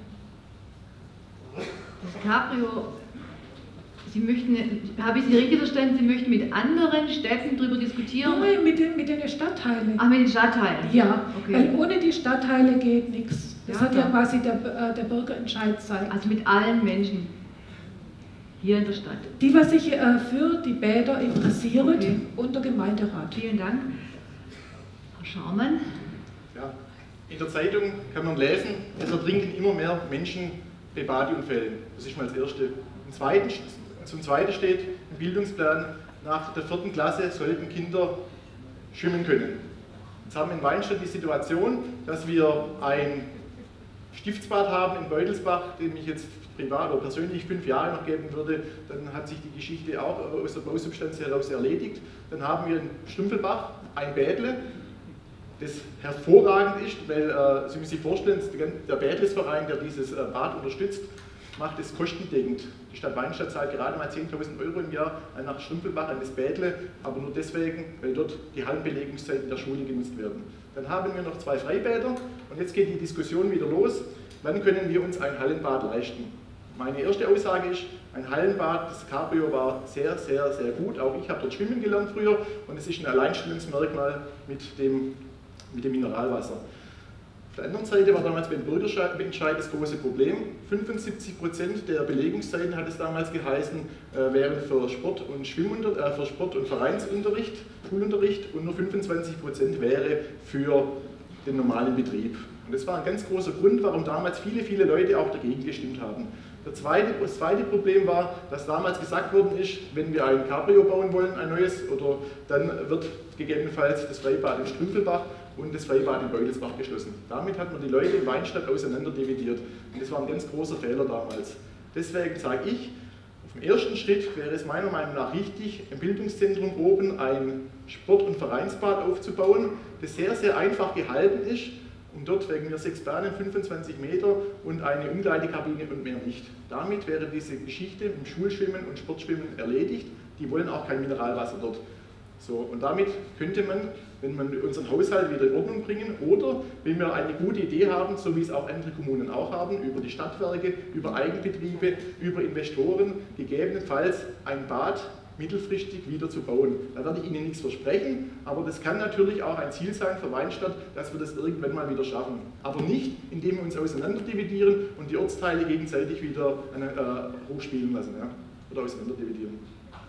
Das Cabrio, Sie möchten, habe ich Sie richtig verstanden, Sie möchten mit anderen Städten darüber diskutieren? Nein, mit den, mit den Stadtteilen. Ach, mit den Stadtteilen? Ja, okay. Weil ohne die Stadtteile geht nichts. Das Ja, hat ja klar. quasi der, äh, der Bürgerentscheid gezeigt. Also mit allen Menschen hier in der Stadt. Die, was sich äh, für die Bäder interessiert, Okay. und der Gemeinderat. Vielen Dank. Herr Schaumann. Ja, in der Zeitung kann man lesen, es ertrinken immer mehr Menschen bei Badeunfällen. Das ist mal das Erste. Im Zweiten, zum Zweiten steht im Bildungsplan, nach der vierten Klasse sollten Kinder schwimmen können. Jetzt haben wir in Weinstadt die Situation, dass wir ein Stiftsbad haben in Beutelsbach, dem ich jetzt privat oder persönlich fünf Jahre noch geben würde, dann hat sich die Geschichte auch aus der Bausubstanz heraus erledigt. Dann haben wir in Stümpfelbach ein Bädle, das hervorragend ist, weil äh, Sie müssen sich vorstellen, der Bädlesverein, der dieses äh, Bad unterstützt, macht es kostendeckend. Die Stadt Weinstadt zahlt gerade mal zehntausend Euro im Jahr nach Stümpfelbach an das Bädle, aber nur deswegen, weil dort die Hallenbelegungszeiten der Schule genutzt werden. Dann haben wir noch zwei Freibäder und jetzt geht die Diskussion wieder los, wann können wir uns ein Hallenbad leisten? Meine erste Aussage ist, ein Hallenbad, das Cabrio war sehr, sehr, sehr gut. Auch ich habe dort schwimmen gelernt früher und es ist ein Alleinstellungsmerkmal mit dem, mit dem Mineralwasser. Auf der anderen Seite war damals beim Bürgerentscheid das große Problem. fünfundsiebzig Prozent der Belegungszeiten, hat es damals geheißen, wären für Sport und, Schwimmunter äh, für Sport und Vereinsunterricht, Schulunterricht und nur fünfundzwanzig Prozent wäre für den normalen Betrieb. Und das war ein ganz großer Grund, warum damals viele, viele Leute auch dagegen gestimmt haben. Der zweite, das zweite Problem war, dass damals gesagt worden ist, wenn wir ein Cabrio bauen wollen, ein neues, oder dann wird gegebenenfalls das Freibad in Strümpfelbach und das Freibad in Beutelsbach geschlossen. Damit hat man die Leute in Weinstadt auseinander dividiert. Und das war ein ganz großer Fehler damals. Deswegen sage ich, auf dem ersten Schritt wäre es meiner Meinung nach richtig, im Bildungszentrum oben ein Sport- und Vereinsbad aufzubauen, das sehr, sehr einfach gehalten ist. Und dort wegen mir sechs Bahnen, fünfundzwanzig Meter und eine Umkleidekabine und mehr nicht. Damit wäre diese Geschichte im Schulschwimmen und Sportschwimmen erledigt. Die wollen auch kein Mineralwasser dort. So, und damit könnte man, wenn man unseren Haushalt wieder in Ordnung bringen oder wenn wir eine gute Idee haben, so wie es auch andere Kommunen auch haben, über die Stadtwerke, über Eigenbetriebe, über Investoren, gegebenenfalls ein Bad mittelfristig wieder zu bauen. Da werde ich Ihnen nichts versprechen, aber das kann natürlich auch ein Ziel sein für Weinstadt, dass wir das irgendwann mal wieder schaffen. Aber nicht, indem wir uns auseinanderdividieren und die Ortsteile gegenseitig wieder äh, hochspielen lassen, ja? Oder auseinanderdividieren.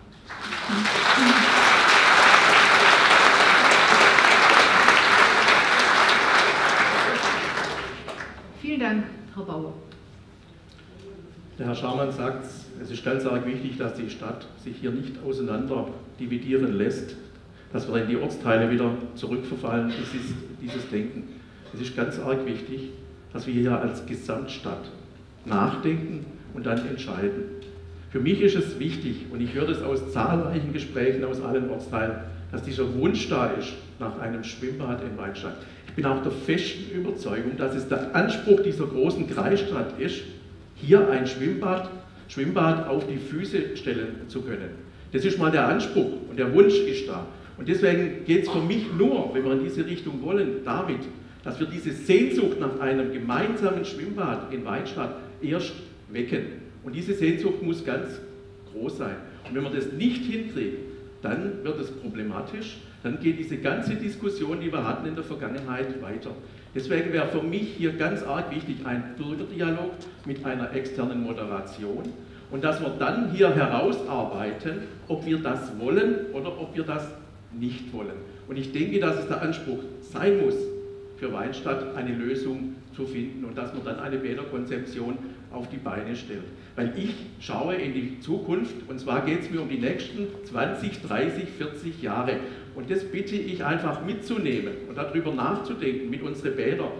Vielen Dank, Herr Bauer. Der Herr Scharmann sagt, es ist ganz arg wichtig, dass die Stadt sich hier nicht auseinander dividieren lässt, dass wir in die Ortsteile wieder zurückverfallen, dieses, dieses Denken. Es ist ganz arg wichtig, dass wir hier als Gesamtstadt nachdenken und dann entscheiden. Für mich ist es wichtig, und ich höre das aus zahlreichen Gesprächen aus allen Ortsteilen, dass dieser Wunsch da ist nach einem Schwimmbad in Weinstadt. Ich bin auch der festen Überzeugung, dass es der Anspruch dieser großen Kreisstadt ist, hier ein Schwimmbad, Schwimmbad auf die Füße stellen zu können. Das ist mal der Anspruch und der Wunsch ist da. Und deswegen geht es für mich nur, wenn wir in diese Richtung wollen, damit, dass wir diese Sehnsucht nach einem gemeinsamen Schwimmbad in Weinstadt erst wecken. Und diese Sehnsucht muss ganz groß sein. Und wenn wir das nicht hinkriegen, dann wird es problematisch. Dann geht diese ganze Diskussion, die wir hatten in der Vergangenheit, weiter. Deswegen wäre für mich hier ganz arg wichtig ein Bürgerdialog mit einer externen Moderation und dass wir dann hier herausarbeiten, ob wir das wollen oder ob wir das nicht wollen. Und ich denke, dass es der Anspruch sein muss, für Weinstadt eine Lösung zu finden und dass man dann eine Bäderkonzeption auf die Beine stellt. Weil ich schaue in die Zukunft und zwar geht es mir um die nächsten zwanzig, dreißig, vierzig Jahre. Und das bitte ich einfach mitzunehmen und darüber nachzudenken mit unseren Bädern.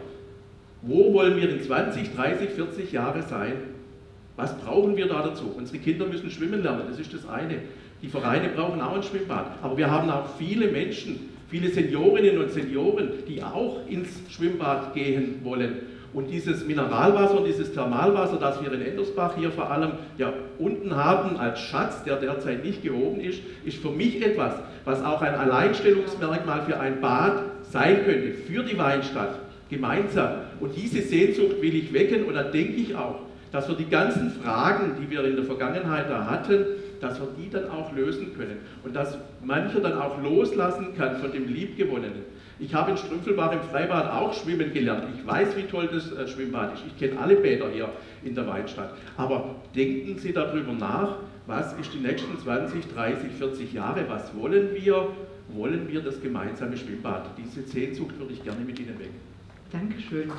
Wo wollen wir in zwanzig, dreißig, vierzig Jahre sein? Was brauchen wir da dazu? Unsere Kinder müssen schwimmen lernen, das ist das eine. Die Vereine brauchen auch ein Schwimmbad. Aber wir haben auch viele Menschen, viele Seniorinnen und Senioren, die auch ins Schwimmbad gehen wollen. Und dieses Mineralwasser, dieses Thermalwasser, das wir in Endersbach hier vor allem ja unten haben als Schatz, der derzeit nicht gehoben ist, ist für mich etwas, was auch ein Alleinstellungsmerkmal für ein Bad sein könnte, für die Weinstadt, gemeinsam. Und diese Sehnsucht will ich wecken und dann denke ich auch, dass wir die ganzen Fragen, die wir in der Vergangenheit da hatten, dass wir die dann auch lösen können und dass mancher dann auch loslassen kann von dem Liebgewonnenen. Ich habe in Strümpfelbach im Freibad auch schwimmen gelernt. Ich weiß, wie toll das Schwimmbad ist. Ich kenne alle Bäder hier in der Weinstadt. Aber denken Sie darüber nach, was ist die nächsten zwanzig, dreißig, vierzig Jahre? Was wollen wir? Wollen wir das gemeinsame Schwimmbad? Diese Sehnsucht würde ich gerne mit Ihnen wecken. Dankeschön.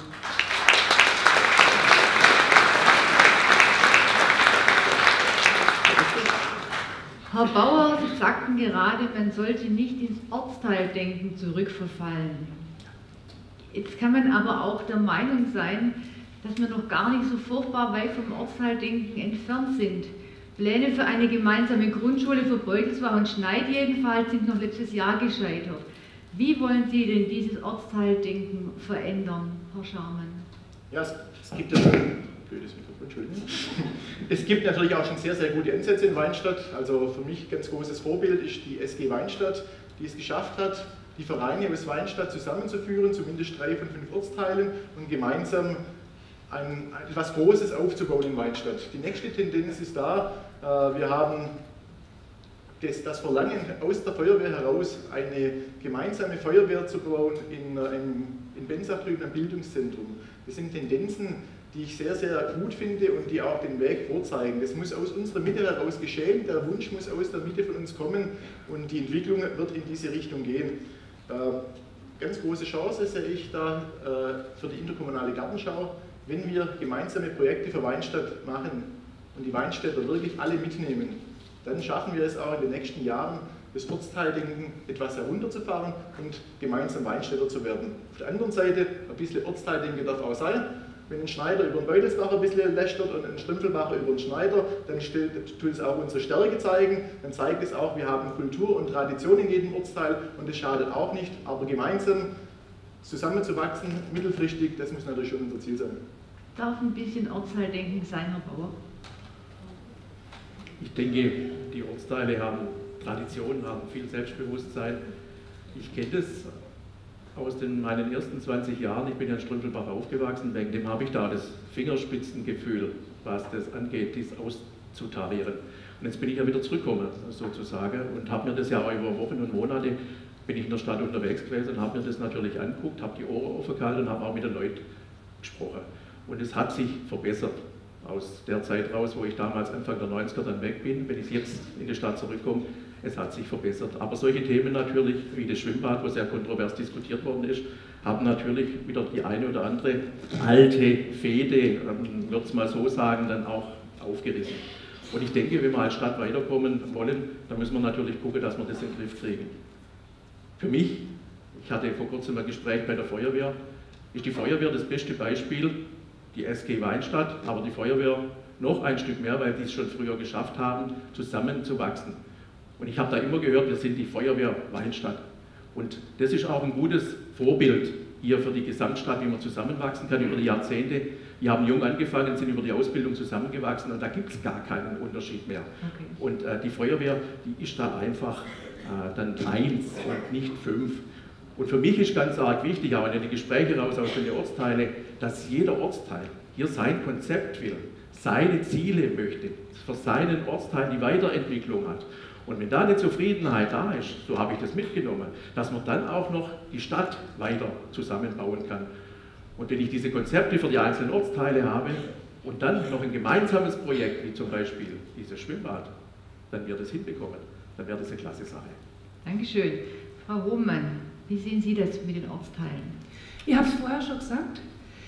Herr Bauer, Sie sagten gerade, man sollte nicht ins Ortsteildenken zurückverfallen. Jetzt kann man aber auch der Meinung sein, dass wir noch gar nicht so furchtbar weit vom Ortsteildenken entfernt sind. Pläne für eine gemeinsame Grundschule für Beutelsbach und Schneid jedenfalls sind noch letztes Jahr gescheitert. Wie wollen Sie denn dieses Ortsteildenken verändern, Herr Scharmann? Ja, es, es gibt ja blödes Mikrofon, Entschuldigung. Es gibt natürlich auch schon sehr, sehr gute Ansätze in Weinstadt. Also für mich ganz großes Vorbild ist die S G Weinstadt, die es geschafft hat, die Vereine aus Weinstadt zusammenzuführen, zumindest drei von fünf Ortsteilen und gemeinsam ein, etwas Großes aufzubauen in Weinstadt. Die nächste Tendenz ist da, wir haben das, das Verlangen aus der Feuerwehr heraus, eine gemeinsame Feuerwehr zu bauen in, in, in Bensach drüben am Bildungszentrum. Das sind Tendenzen, die ich sehr, sehr gut finde und die auch den Weg vorzeigen. Das muss aus unserer Mitte heraus geschehen, der Wunsch muss aus der Mitte von uns kommen und die Entwicklung wird in diese Richtung gehen. Äh, ganz große Chance sehe ich da äh, für die interkommunale Gartenschau, wenn wir gemeinsame Projekte für Weinstadt machen und die Weinstädter wirklich alle mitnehmen, dann schaffen wir es auch in den nächsten Jahren, das Ortsteildenken etwas herunterzufahren und gemeinsam Weinstädter zu werden. Auf der anderen Seite, ein bisschen Ortsteildenken darf auch sein. Wenn ein Schneider über den Beutelsbacher ein bisschen lästert und ein Strümpfelbacher über den Schneider, dann tut es auch unsere Stärke zeigen, dann zeigt es auch, wir haben Kultur und Tradition in jedem Ortsteil und das schadet auch nicht, aber gemeinsam zusammenzuwachsen, mittelfristig, das muss natürlich schon unser Ziel sein. Darf ein bisschen Ortsteildenken sein, Herr Bauer? Ich denke, die Ortsteile haben Tradition, haben viel Selbstbewusstsein. Ich kenne das aus den, meinen ersten zwanzig Jahren, ich bin ja in Strümpfelbach aufgewachsen, wegen dem habe ich da das Fingerspitzengefühl, was das angeht, dies auszutarieren. Und jetzt bin ich ja wieder zurückgekommen, sozusagen, und habe mir das ja auch über Wochen und Monate, bin ich in der Stadt unterwegs gewesen und habe mir das natürlich angeguckt, habe die Ohren offen gehalten und habe auch mit den Leuten gesprochen. Und es hat sich verbessert. Aus der Zeit raus, wo ich damals Anfang der neunziger dann weg bin, wenn ich jetzt in die Stadt zurückkomme, es hat sich verbessert. Aber solche Themen natürlich, wie das Schwimmbad, wo sehr kontrovers diskutiert worden ist, haben natürlich wieder die eine oder andere alte Fehde, würde es mal so sagen, dann auch aufgerissen. Und ich denke, wenn wir als Stadt weiterkommen wollen, dann müssen wir natürlich gucken, dass wir das in den Griff kriegen. Für mich, ich hatte vor kurzem ein Gespräch bei der Feuerwehr, ist die Feuerwehr das beste Beispiel, die S G Weinstadt, aber die Feuerwehr noch ein Stück mehr, weil die es schon früher geschafft haben, zusammenzuwachsen. Und ich habe da immer gehört, wir sind die Feuerwehr Weinstadt. Und das ist auch ein gutes Vorbild hier für die Gesamtstadt, wie man zusammenwachsen kann über die Jahrzehnte. Wir haben jung angefangen, sind über die Ausbildung zusammengewachsen und da gibt es gar keinen Unterschied mehr. Okay. Und äh, die Feuerwehr, die ist da einfach äh, dann eins und nicht fünf. Und für mich ist ganz arg wichtig, auch in den Gesprächen raus aus den Ortsteilen, dass jeder Ortsteil hier sein Konzept will, seine Ziele möchte, für seinen Ortsteil die Weiterentwicklung hat. Und wenn da eine Zufriedenheit da ist, so habe ich das mitgenommen, dass man dann auch noch die Stadt weiter zusammenbauen kann. Und wenn ich diese Konzepte für die einzelnen Ortsteile habe und dann noch ein gemeinsames Projekt, wie zum Beispiel dieses Schwimmbad, dann wird es hinbekommen. Dann wäre das eine klasse Sache. Dankeschön. Frau Hohmann, wie sehen Sie das mit den Ortsteilen? Ich habe es vorher schon gesagt.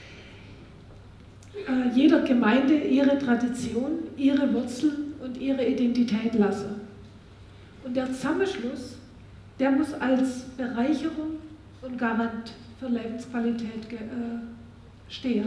Äh, jeder Gemeinde ihre Tradition, ihre Wurzeln und ihre Identität lassen. Und der Zusammenschluss, der muss als Bereicherung und Garant für Lebensqualität äh, stehen.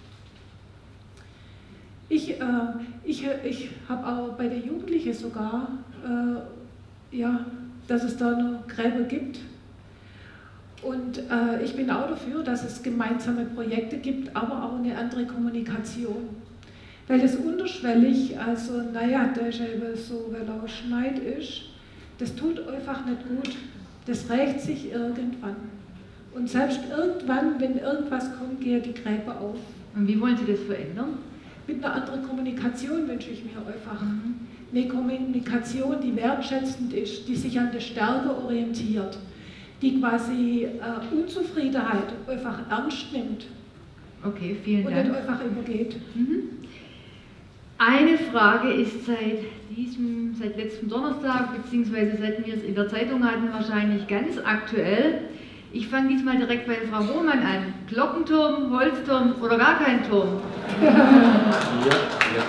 Ich, äh, ich, ich habe auch bei den Jugendlichen sogar, äh, ja, dass es da noch Gräber gibt. Und äh, ich bin auch dafür, dass es gemeinsame Projekte gibt, aber auch eine andere Kommunikation. Weil das unterschwellig, also naja, da ist eben so, weil er Schneid ist, das tut einfach nicht gut. Das rächt sich irgendwann. Und selbst irgendwann, wenn irgendwas kommt, gehen die Gräber auf. Und wie wollen Sie das verändern? Mit einer anderen Kommunikation wünsche ich mir einfach. Mhm. Eine Kommunikation, die wertschätzend ist, die sich an der Stärke orientiert, die quasi äh, Unzufriedenheit einfach ernst nimmt. Okay, vielen und Dank. Und nicht einfach übergeht. Mhm. Eine Frage ist seit diesem, seit letztem Donnerstag, beziehungsweise seit wir es in der Zeitung hatten, wahrscheinlich ganz aktuell. Ich fange diesmal direkt bei Frau Hohmann an. Glockenturm, Holzturm oder gar kein Turm? Ja, ja.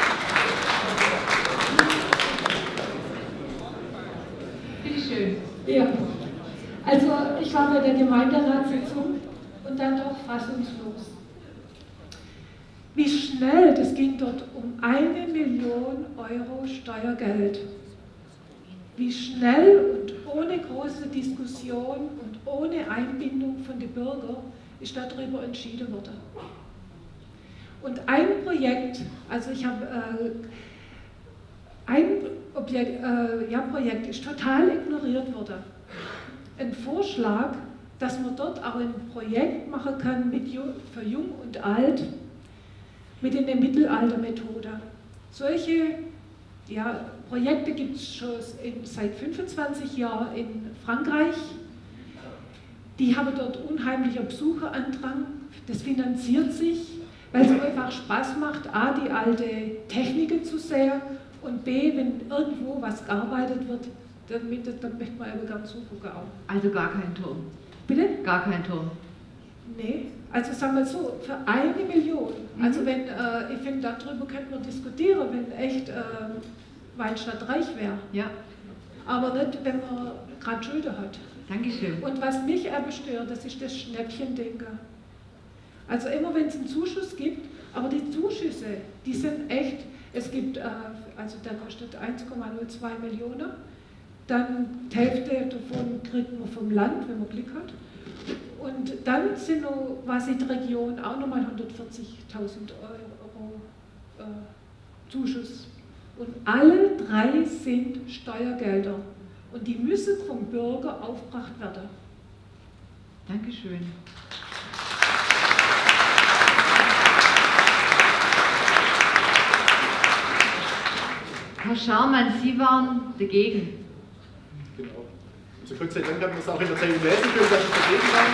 Bitte schön. Ja, also ich war bei der Gemeinderatssitzung und dann doch fassungslos. Wie schnell, das ging dort um eine Million Euro Steuergeld. Wie schnell und ohne große Diskussion und ohne Einbindung von den Bürgern ist darüber entschieden worden. Und ein Projekt, also ich habe äh, ein Objekt, äh, ja, Projekt ist total ignoriert worden. Ein Vorschlag, dass man dort auch ein Projekt machen kann mit Jung, für Jung und Alt, mit einer Mittelaltermethode. Solche ja, Projekte gibt es schon in, seit fünfundzwanzig Jahren in Frankreich. Die haben dort unheimlicher Besucherandrang. Das finanziert sich, weil es einfach Spaß macht, A, die alte Techniken zu sehen und B, wenn irgendwo was gearbeitet wird, dann, mit, dann möchte man eben gerne zugucken auch. Also gar kein Turm? Bitte? Gar kein Turm? Nee, also sagen wir so, für eine Million. Mhm. Also wenn, äh, ich finde, darüber könnte man diskutieren, wenn echt äh, Weinstadt reich wäre. Ja. Aber nicht, wenn man gerade Schulden hat. Dankeschön. Und was mich eben stört, das ist das Schnäppchendenken. Also immer wenn es einen Zuschuss gibt, aber die Zuschüsse, die sind echt, es gibt, äh, also der kostet eins Komma null zwei Millionen, dann die Hälfte davon kriegt man vom Land, wenn man Glück hat. Und dann sind noch, was in der Region auch nochmal hundertvierzigtausend Euro äh, Zuschuss. Und alle drei sind Steuergelder. Und die müssen vom Bürger aufgebracht werden. Dankeschön. Herr Scharmann, Sie waren dagegen. Genau. Also Gott sei Dank haben wir es auch in der Zeitung lesen können, dass ich dagegen war.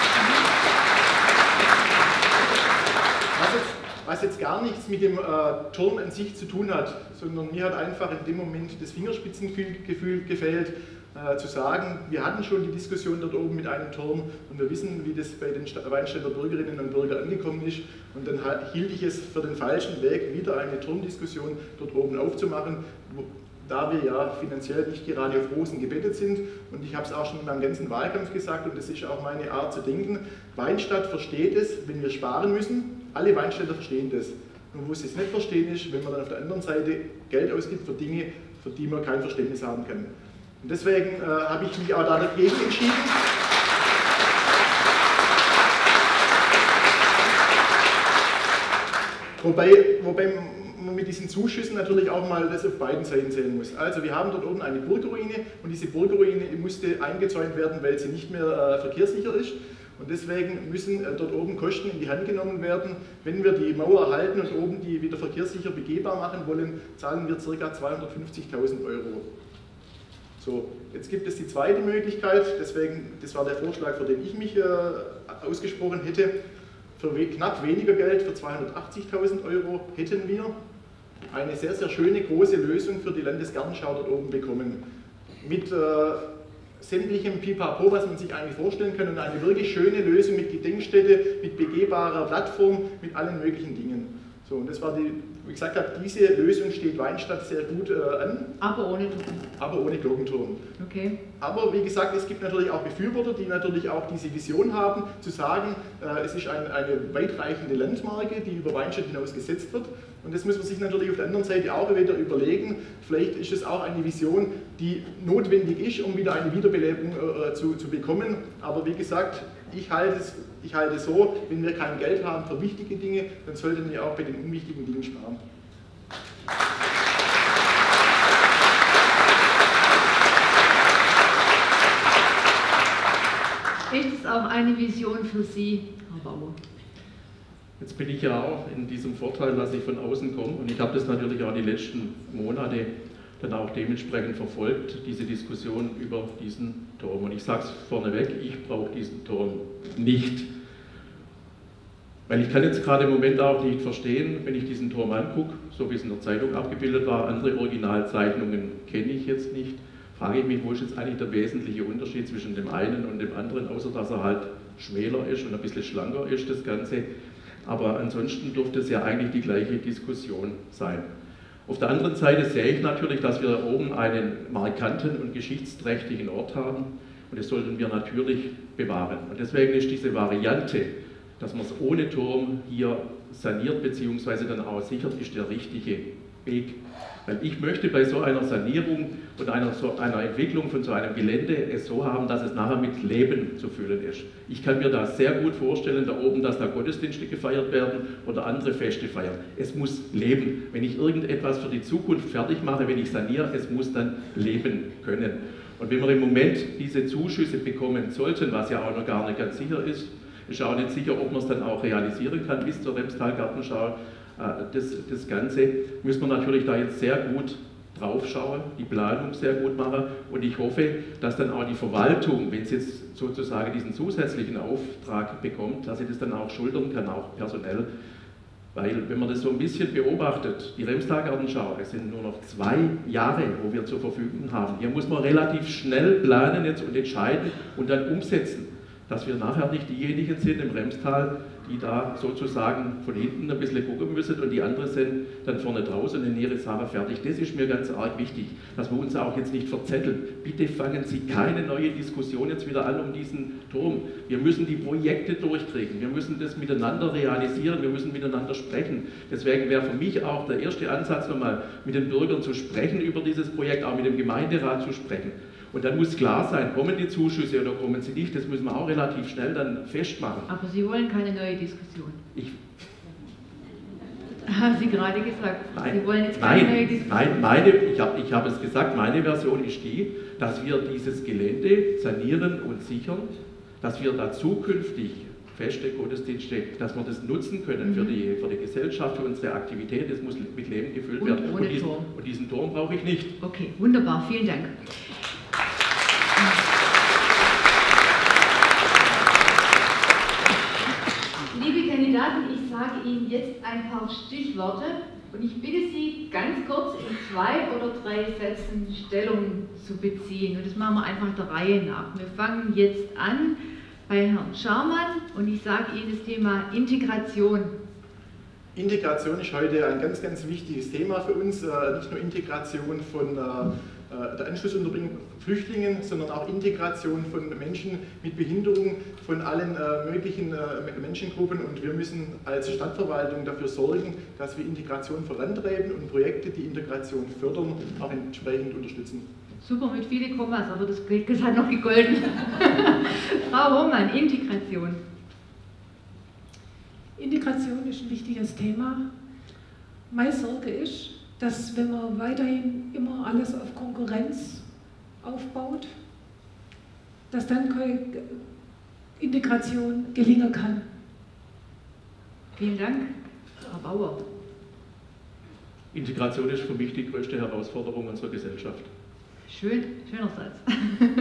Was jetzt, was jetzt gar nichts mit dem äh, Turm an sich zu tun hat, sondern mir hat einfach in dem Moment das Fingerspitzengefühl gefehlt, äh, zu sagen, wir hatten schon die Diskussion dort oben mit einem Turm und wir wissen, wie das bei den Weinstädter Bürgerinnen und Bürgern angekommen ist. Und dann hielt ich es für den falschen Weg, wieder eine Turmdiskussion dort oben aufzumachen, wo, da wir ja finanziell nicht gerade auf Rosen gebettet sind. Und ich habe es auch schon in meinem ganzen Wahlkampf gesagt und das ist auch meine Art zu denken. Weinstadt versteht es, wenn wir sparen müssen. Alle Weinstädter verstehen das. Nur wo sie es nicht verstehen ist, wenn man dann auf der anderen Seite Geld ausgibt für Dinge, für die man kein Verständnis haben kann. Und deswegen äh, habe ich mich auch da dagegen entschieden. Wobei, wobei man mit diesen Zuschüssen natürlich auch mal das auf beiden Seiten sehen muss. Also wir haben dort oben eine Burgruine und diese Burgruine musste eingezäunt werden, weil sie nicht mehr äh, verkehrssicher ist. Und deswegen müssen äh, dort oben Kosten in die Hand genommen werden. Wenn wir die Mauer erhalten und oben die wieder verkehrssicher begehbar machen wollen, zahlen wir ca. zweihundertfünfzigtausend Euro. So, jetzt gibt es die zweite Möglichkeit, deswegen, das war der Vorschlag, für den ich mich äh, ausgesprochen hätte. Für we knapp weniger Geld, für zweihundertachtzigtausend Euro, hätten wir eine sehr, sehr schöne große Lösung für die Landesgartenschau dort oben bekommen. Mit äh, sämtlichem Pipapo, was man sich eigentlich vorstellen kann, und eine wirklich schöne Lösung mit Gedenkstätte, mit begehbarer Plattform, mit allen möglichen Dingen. So, und das war die, wie ich gesagt habe, diese Lösung steht Weinstadt sehr gut äh, an. Aber ohne Glockenturm. Aber ohne Glockenturm. Okay. Aber wie gesagt, es gibt natürlich auch Befürworter, die natürlich auch diese Vision haben, zu sagen, äh, es ist ein, eine weitreichende Landmarke, die über Weinstadt hinaus gesetzt wird. Und das muss man sich natürlich auf der anderen Seite auch wieder überlegen. Vielleicht ist es auch eine Vision, die notwendig ist, um wieder eine Wiederbelebung äh, zu, zu bekommen. Aber wie gesagt, ich halte es Ich halte es so, wenn wir kein Geld haben für wichtige Dinge, dann sollten wir auch bei den unwichtigen Dingen sparen. Ist es auch eine Vision für Sie, Herr Bauer? Jetzt bin ich ja auch in diesem Vorteil, dass ich von außen komme, und ich habe das natürlich auch die letzten Monate dann auch dementsprechend verfolgt, diese Diskussion über diesen Turm. Und ich sage es vorneweg, ich brauche diesen Turm nicht. Weil ich kann jetzt gerade im Moment auch nicht verstehen, wenn ich diesen Turm angucke, so wie es in der Zeitung abgebildet war, andere Originalzeichnungen kenne ich jetzt nicht, frage ich mich, wo ist jetzt eigentlich der wesentliche Unterschied zwischen dem einen und dem anderen, außer dass er halt schmäler ist und ein bisschen schlanker ist, das Ganze. Aber ansonsten dürfte es ja eigentlich die gleiche Diskussion sein. Auf der anderen Seite sehe ich natürlich, dass wir da oben einen markanten und geschichtsträchtigen Ort haben, und das sollten wir natürlich bewahren. Und deswegen ist diese Variante, dass man es ohne Turm hier saniert bzw. dann auch sichert, ist der richtige Weg. Weil ich möchte bei so einer Sanierung und einer, so einer Entwicklung von so einem Gelände es so haben, dass es nachher mit Leben zu füllen ist. Ich kann mir da sehr gut vorstellen, da oben, dass da Gottesdienste gefeiert werden oder andere Feste feiern. Es muss leben. Wenn ich irgendetwas für die Zukunft fertig mache, wenn ich saniere, es muss dann leben können. Und wenn wir im Moment diese Zuschüsse bekommen sollten, was ja auch noch gar nicht ganz sicher ist, ist auch nicht sicher, ob man es dann auch realisieren kann bis zur Remstal-Gartenschau. Das, das Ganze müssen wir natürlich da jetzt sehr gut drauf schauen, die Planung sehr gut machen, und ich hoffe, dass dann auch die Verwaltung, wenn sie jetzt sozusagen diesen zusätzlichen Auftrag bekommt, dass sie das dann auch schultern kann, auch personell. Weil, wenn man das so ein bisschen beobachtet, die Remstal-Gartenschau, es sind nur noch zwei Jahre, wo wir zur Verfügung haben. Hier muss man relativ schnell planen jetzt und entscheiden und dann umsetzen, dass wir nachher nicht diejenigen sind im Remstal, die da sozusagen von hinten ein bisschen gucken müssen und die anderen sind dann vorne draußen in ihre Sache fertig. Das ist mir ganz arg wichtig, dass wir uns auch jetzt nicht verzetteln. Bitte fangen Sie keine neue Diskussion jetzt wieder an um diesen Turm. Wir müssen die Projekte durchkriegen, wir müssen das miteinander realisieren, wir müssen miteinander sprechen. Deswegen wäre für mich auch der erste Ansatz nochmal, mit den Bürgern zu sprechen über dieses Projekt, auch mit dem Gemeinderat zu sprechen. Und dann muss klar sein, kommen die Zuschüsse oder kommen sie nicht, das müssen wir auch relativ schnell dann festmachen. Aber Sie wollen keine neue Diskussion. Ich, Haben Sie gerade gesagt, nein, Sie wollen jetzt keine nein, neue Diskussion. Nein, meine, ich habe ich hab es gesagt, meine Version ist die, dass wir dieses Gelände sanieren und sichern, dass wir da zukünftig Feste, Gottesdienste, dass wir das nutzen können mhm. für, die, für die Gesellschaft, für unsere Aktivität, das muss mit Leben gefüllt und werden. Ohne und, diesen, Turm. und diesen Turm brauche ich nicht. Okay, wunderbar, vielen Dank. Liebe Kandidaten, ich sage Ihnen jetzt ein paar Stichworte und ich bitte Sie, ganz kurz in zwei oder drei Sätzen Stellung zu beziehen. Und das machen wir einfach der Reihe nach. Wir fangen jetzt an bei Herrn Scharmann und ich sage Ihnen das Thema Integration. Integration ist heute ein ganz, ganz wichtiges Thema für uns. Nicht nur Integration von der Anschlussunterbringung von Flüchtlingen, sondern auch Integration von Menschen mit Behinderung, von allen äh, möglichen äh, Menschengruppen. Und wir müssen als Stadtverwaltung dafür sorgen, dass wir Integration vorantreiben und Projekte, die Integration fördern, auch entsprechend unterstützen. Super, mit vielen Kommas, aber das, das hat noch gegolten. Frau Hohmann, Integration. Integration ist ein wichtiges Thema. Meine Sorge ist, dass wenn man weiterhin immer alles auf Konkurrenz aufbaut, dass dann keine Integration gelingen kann. Vielen Dank, Herr Bauer. Integration ist für mich die größte Herausforderung unserer Gesellschaft. Schön, schöner Satz.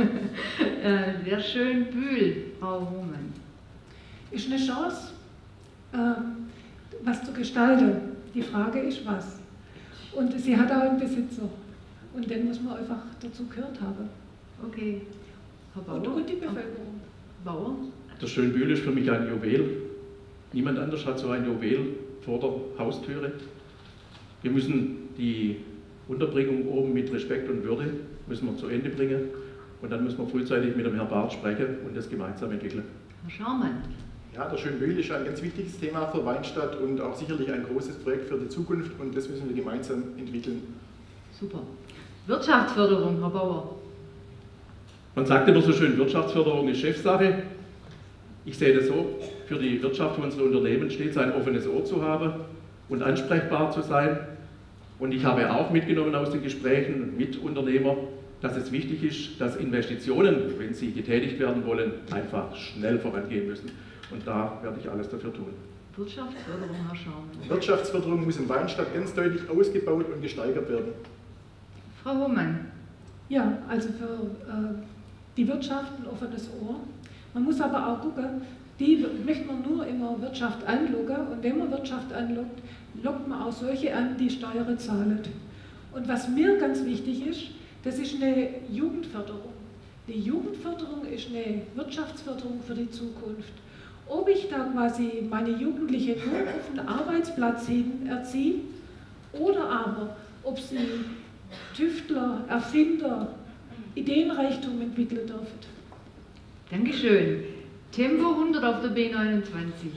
äh, sehr schön, Bühl, Frau Hohmann. Ist eine Chance, ähm, was zu gestalten. Die Frage ist, was. Und sie hat auch einen Besitzer. Und den muss man einfach dazu gehört haben. Okay. Herr Bauer. Und, und die Bevölkerung. Bauer. Der Schönbühl ist für mich ein Juwel. Niemand anders hat so ein Juwel vor der Haustüre. Wir müssen die Unterbringung oben mit Respekt und Würde müssen wir zu Ende bringen. Und dann müssen wir frühzeitig mit dem Herrn Barth sprechen und das gemeinsam entwickeln. Herr Scharmann. Ja, der Schönbühl ist ein ganz wichtiges Thema für Weinstadt und auch sicherlich ein großes Projekt für die Zukunft und das müssen wir gemeinsam entwickeln. Super. Wirtschaftsförderung, Herr Bauer. Man sagt immer so schön, Wirtschaftsförderung ist Chefsache. Ich sehe das so, für die Wirtschaft unserer Unternehmen steht es, ein offenes Ohr zu haben und ansprechbar zu sein. Und ich habe auch mitgenommen aus den Gesprächen mit Unternehmern, dass es wichtig ist, dass Investitionen, wenn sie getätigt werden wollen, einfach schnell vorangehen müssen. Und da werde ich alles dafür tun. Wirtschaftsförderung, Herr Scharmann. Wirtschaftsförderung muss in Weinstadt ganz deutlich ausgebaut und gesteigert werden. Frau Hohmann. Ja, also für äh, die Wirtschaft ein offenes Ohr. Man muss aber auch gucken, die möchte man nur immer Wirtschaft anlocken und wenn man Wirtschaft anlockt, lockt man auch solche an, die Steuern zahlen. Und was mir ganz wichtig ist, das ist eine Jugendförderung. Die Jugendförderung ist eine Wirtschaftsförderung für die Zukunft. Ob ich da quasi meine Jugendlichen nur auf den Arbeitsplatz hin erziehe oder aber ob sie Tüftler, Erfinder, Ideenreichtum entwickeln dürfen. Dankeschön. Tempo hundert auf der B neunundzwanzig.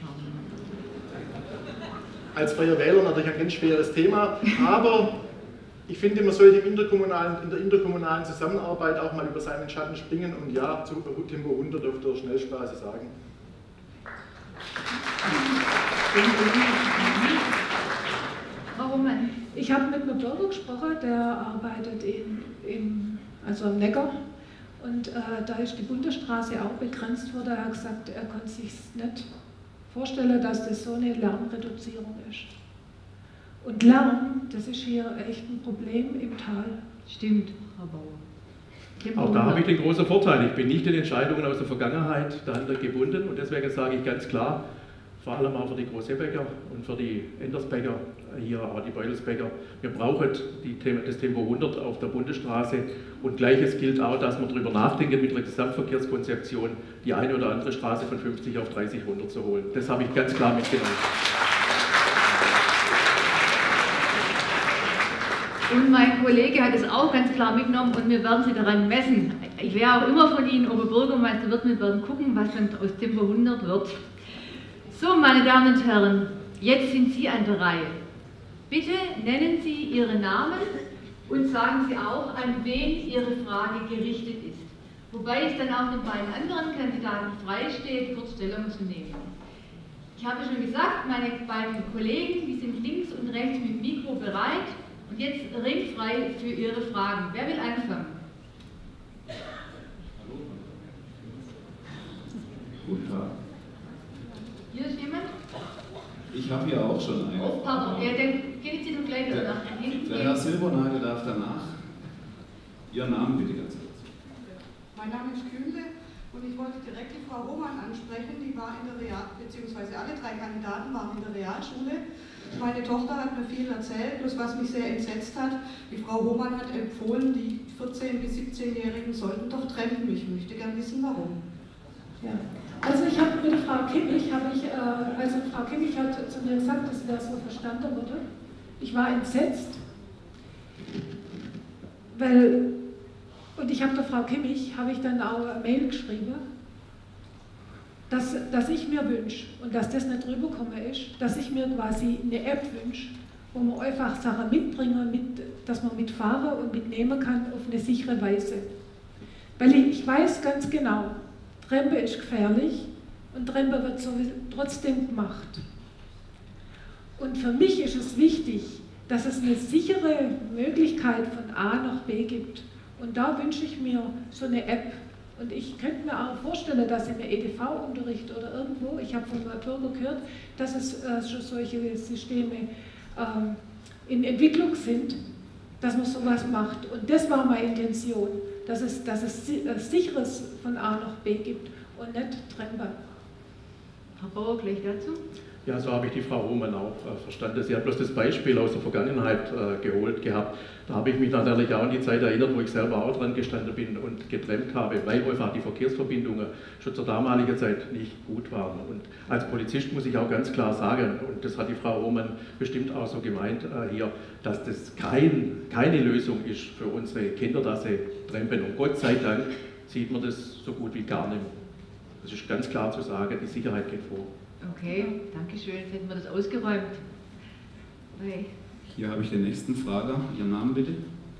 Als freier Wähler natürlich ein ganz schweres Thema, aber ich finde, man sollte im interkommunalen, in der interkommunalen Zusammenarbeit auch mal über seinen Schatten springen und ja zu Tempo hundert auf der Schnellstraße sagen. Warum? Ich habe mit einem Bürger gesprochen, der arbeitet in, in, also am Neckar. Und äh, da ist die Bundesstraße auch begrenzt worden. Er hat gesagt, er konnte sich nicht vorstellen, dass das so eine Lärmreduzierung ist. Und Lärm, das ist hier echt ein Problem im Tal. Stimmt, Herr Bauer. Auch da habe ich den großen Vorteil. Ich bin nicht den Entscheidungen aus der Vergangenheit dahinter gebunden und deswegen sage ich ganz klar, vor allem auch für die Großseebäcker und für die Endersbäcker, hier auch die Beulesbäcker, wir brauchen die, das Tempo hundert auf der Bundesstraße und Gleiches gilt auch, dass wir darüber nachdenken, mit der Gesamtverkehrskonzeption die eine oder andere Straße von fünfzig auf dreißig runterzuholen. Das habe ich ganz klar mitgenommen. Und mein Kollege hat es auch ganz klar mitgenommen und wir werden Sie daran messen. Ich wäre auch immer von Ihnen Oberbürgermeister, wird, wir werden gucken, was dann aus Tempo hundert wird. So, meine Damen und Herren, jetzt sind Sie an der Reihe. Bitte nennen Sie Ihre Namen und sagen Sie auch, an wen Ihre Frage gerichtet ist. Wobei es dann auch den beiden anderen Kandidaten freisteht, kurz Stellung zu nehmen. Ich habe schon gesagt, meine beiden Kollegen, die sind links und rechts mit Mikro bereit. Und jetzt ringfrei für Ihre Fragen. Wer will anfangen? Guten Tag. Hier ist jemand? Ich habe hier auch schon eine. Oh, pardon, ja, dann gehen Sie doch gleich der, nach hinten. Der Herr Silbernagel darf danach. Ihren Namen bitte ganz kurz. Mein Name ist Kühnle und ich wollte direkt die Frau Hohmann ansprechen. Die war in der Real, beziehungsweise alle drei Kandidaten waren in der Realschule. Meine Tochter hat mir viel erzählt, bloß was mich sehr entsetzt hat, die Frau Hohmann hat empfohlen, die vierzehn- bis siebzehnjährigen sollten doch trennen. Ich möchte gerne wissen, warum. Ja. Also ich habe mit Frau Kimmich, habe ich, äh, also Frau Kimmich hat zu mir gesagt, dass das so verstanden wurde. Ich war entsetzt. weil, und ich habe der Frau Kimmich, habe ich dann auch eine Mail geschrieben, dass, dass ich mir wünsche, und dass das nicht rübergekommen ist, dass ich mir quasi eine App wünsche, wo man einfach Sachen mitbringen, mit, dass man mitfahren und mitnehmen kann auf eine sichere Weise. Weil ich, ich weiß ganz genau, Trampen ist gefährlich und Trampen wird sowieso trotzdem gemacht. Und für mich ist es wichtig, dass es eine sichere Möglichkeit von A nach B gibt. Und da wünsche ich mir so eine App. Und ich könnte mir auch vorstellen, dass im E D V-Unterricht oder irgendwo, ich habe von einem Bürger gehört, dass es äh, schon solche Systeme ähm, in Entwicklung sind, dass man sowas macht. Und das war meine Intention, dass es, dass es äh, sicheres von A nach B gibt und nicht Trampen. Herr Bauer, gleich dazu. Ja, so habe ich die Frau Hohmann auch äh, verstanden. Sie hat bloß das Beispiel aus der Vergangenheit äh, geholt gehabt. Da habe ich mich natürlich auch an die Zeit erinnert, wo ich selber auch dran gestanden bin und getrennt habe, weil einfach die Verkehrsverbindungen schon zur damaligen Zeit nicht gut waren. Und als Polizist muss ich auch ganz klar sagen, und das hat die Frau Hohmann bestimmt auch so gemeint äh, hier, dass das kein, keine Lösung ist für unsere Kinder, dass sie trampen. Und Gott sei Dank sieht man das so gut wie gar nicht mehr. Das ist ganz klar zu sagen, die Sicherheit geht vor. Okay, danke schön. Jetzt hätten wir das ausgeräumt. Okay. Hier habe ich den nächsten Frager. Ihren Namen bitte.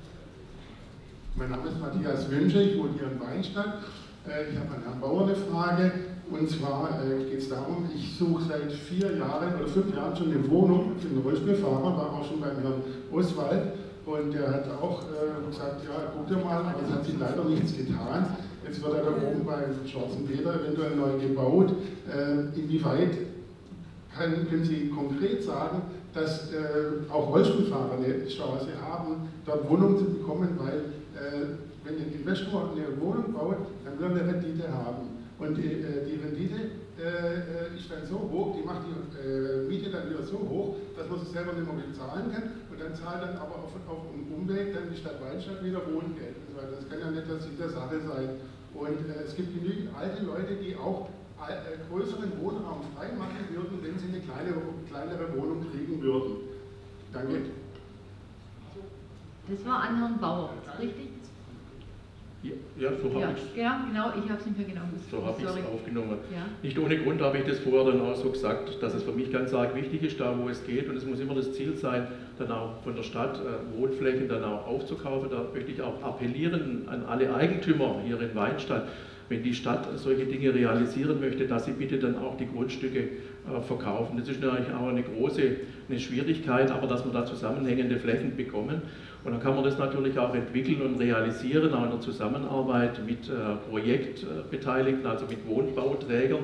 Mein Name ist Matthias Wünsche, ich wohne hier in Weinstadt. Ich habe an Herrn Bauer eine Frage. Und zwar geht es darum, ich suche seit vier Jahren oder fünf Jahren schon eine Wohnung für einen Rollstuhlfahrer, war auch schon beim Herrn Oswald. Und der hat auch gesagt, ja, guck dir mal, aber es hat sich leider nichts getan. Jetzt wird er da oben beim Schwarzen Peter eventuell neu gebaut. Äh, inwieweit kann, können Sie konkret sagen, dass äh, auch Rollstuhlfahrer eine Chance haben, dort Wohnungen zu bekommen, weil äh, wenn ein Investor eine Wohnung baut, dann will er eine Rendite haben. Und die, äh, die Rendite äh, ist dann so hoch, die macht die äh, Miete dann wieder so hoch, dass man sie selber nicht mehr bezahlen kann. Und dann zahlt dann aber auf, auf einem Umweg dann die Stadt Weinstadt wieder Wohngeld. Das kann ja nicht das Ziel der Sache sein. Und äh, es gibt genügend alte Leute, die auch äh, größeren Wohnraum freimachen würden, wenn sie eine kleine, kleinere Wohnung kriegen würden. Danke. Das war an Herrn Bauer, richtig? Ja, so habe ja, ich es ja, genau, ich habe es nicht mehr genommen. so hab aufgenommen. Ja. Nicht ohne Grund habe ich das vorher dann auch so gesagt, dass es für mich ganz arg wichtig ist, da wo es geht, und es muss immer das Ziel sein, dann auch von der Stadt äh, Wohnflächen dann auch aufzukaufen. Da möchte ich auch appellieren an alle Eigentümer hier in Weinstadt, wenn die Stadt solche Dinge realisieren möchte, dass sie bitte dann auch die Grundstücke äh, verkaufen. Das ist natürlich auch eine große eine Schwierigkeit, aber dass wir da zusammenhängende Flächen bekommen. Und dann kann man das natürlich auch entwickeln und realisieren, auch in der Zusammenarbeit mit äh, Projektbeteiligten, also mit Wohnbauträgern.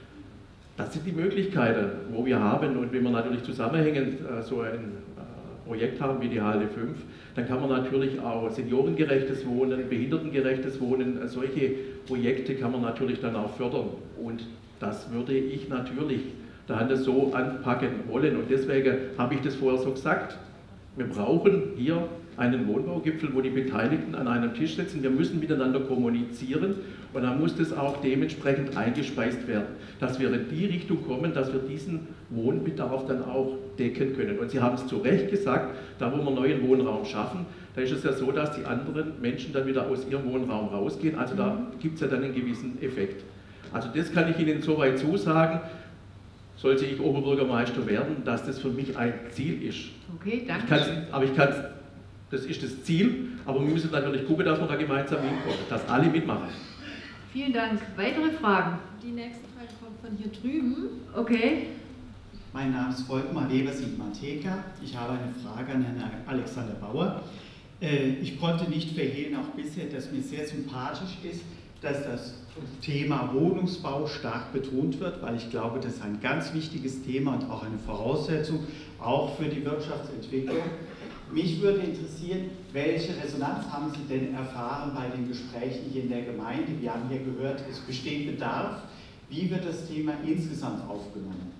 Das sind die Möglichkeiten, wo wir haben. Und wenn wir natürlich zusammenhängend äh, so ein äh, Projekt haben wie die H L fünf, dann kann man natürlich auch seniorengerechtes Wohnen, behindertengerechtes Wohnen, äh, solche Projekte kann man natürlich dann auch fördern. Und das würde ich natürlich dann das so anpacken wollen. Und deswegen habe ich das vorher so gesagt. Wir brauchen hier einen Wohnbaugipfel, wo die Beteiligten an einem Tisch sitzen. Wir müssen miteinander kommunizieren und dann muss das auch dementsprechend eingespeist werden, dass wir in die Richtung kommen, dass wir diesen Wohnbedarf dann auch decken können. Und Sie haben es zu Recht gesagt, da wo wir neuen Wohnraum schaffen, da ist es ja so, dass die anderen Menschen dann wieder aus ihrem Wohnraum rausgehen. Also da gibt es ja dann einen gewissen Effekt. Also das kann ich Ihnen soweit zusagen. Sollte ich Oberbürgermeister werden, dass das für mich ein Ziel ist. Okay, danke. Ich aber ich kann das ist das Ziel, aber wir müssen natürlich gucken, dass wir da gemeinsam hinkommen, dass alle mitmachen. Vielen Dank. Weitere Fragen? Die nächste Frage kommt von hier drüben. Okay. Mein Name ist Volkmar Weber Sigmanteca. Ich habe eine Frage an Herrn Alexander Bauer. Ich konnte nicht verhehlen, auch bisher, dass mir sehr sympathisch ist, dass das Thema Wohnungsbau stark betont wird, weil ich glaube, das ist ein ganz wichtiges Thema und auch eine Voraussetzung, auch für die Wirtschaftsentwicklung. Mich würde interessieren, welche Resonanz haben Sie denn erfahren bei den Gesprächen hier in der Gemeinde? Wir haben hier gehört, es besteht Bedarf. Wie wird das Thema insgesamt aufgenommen?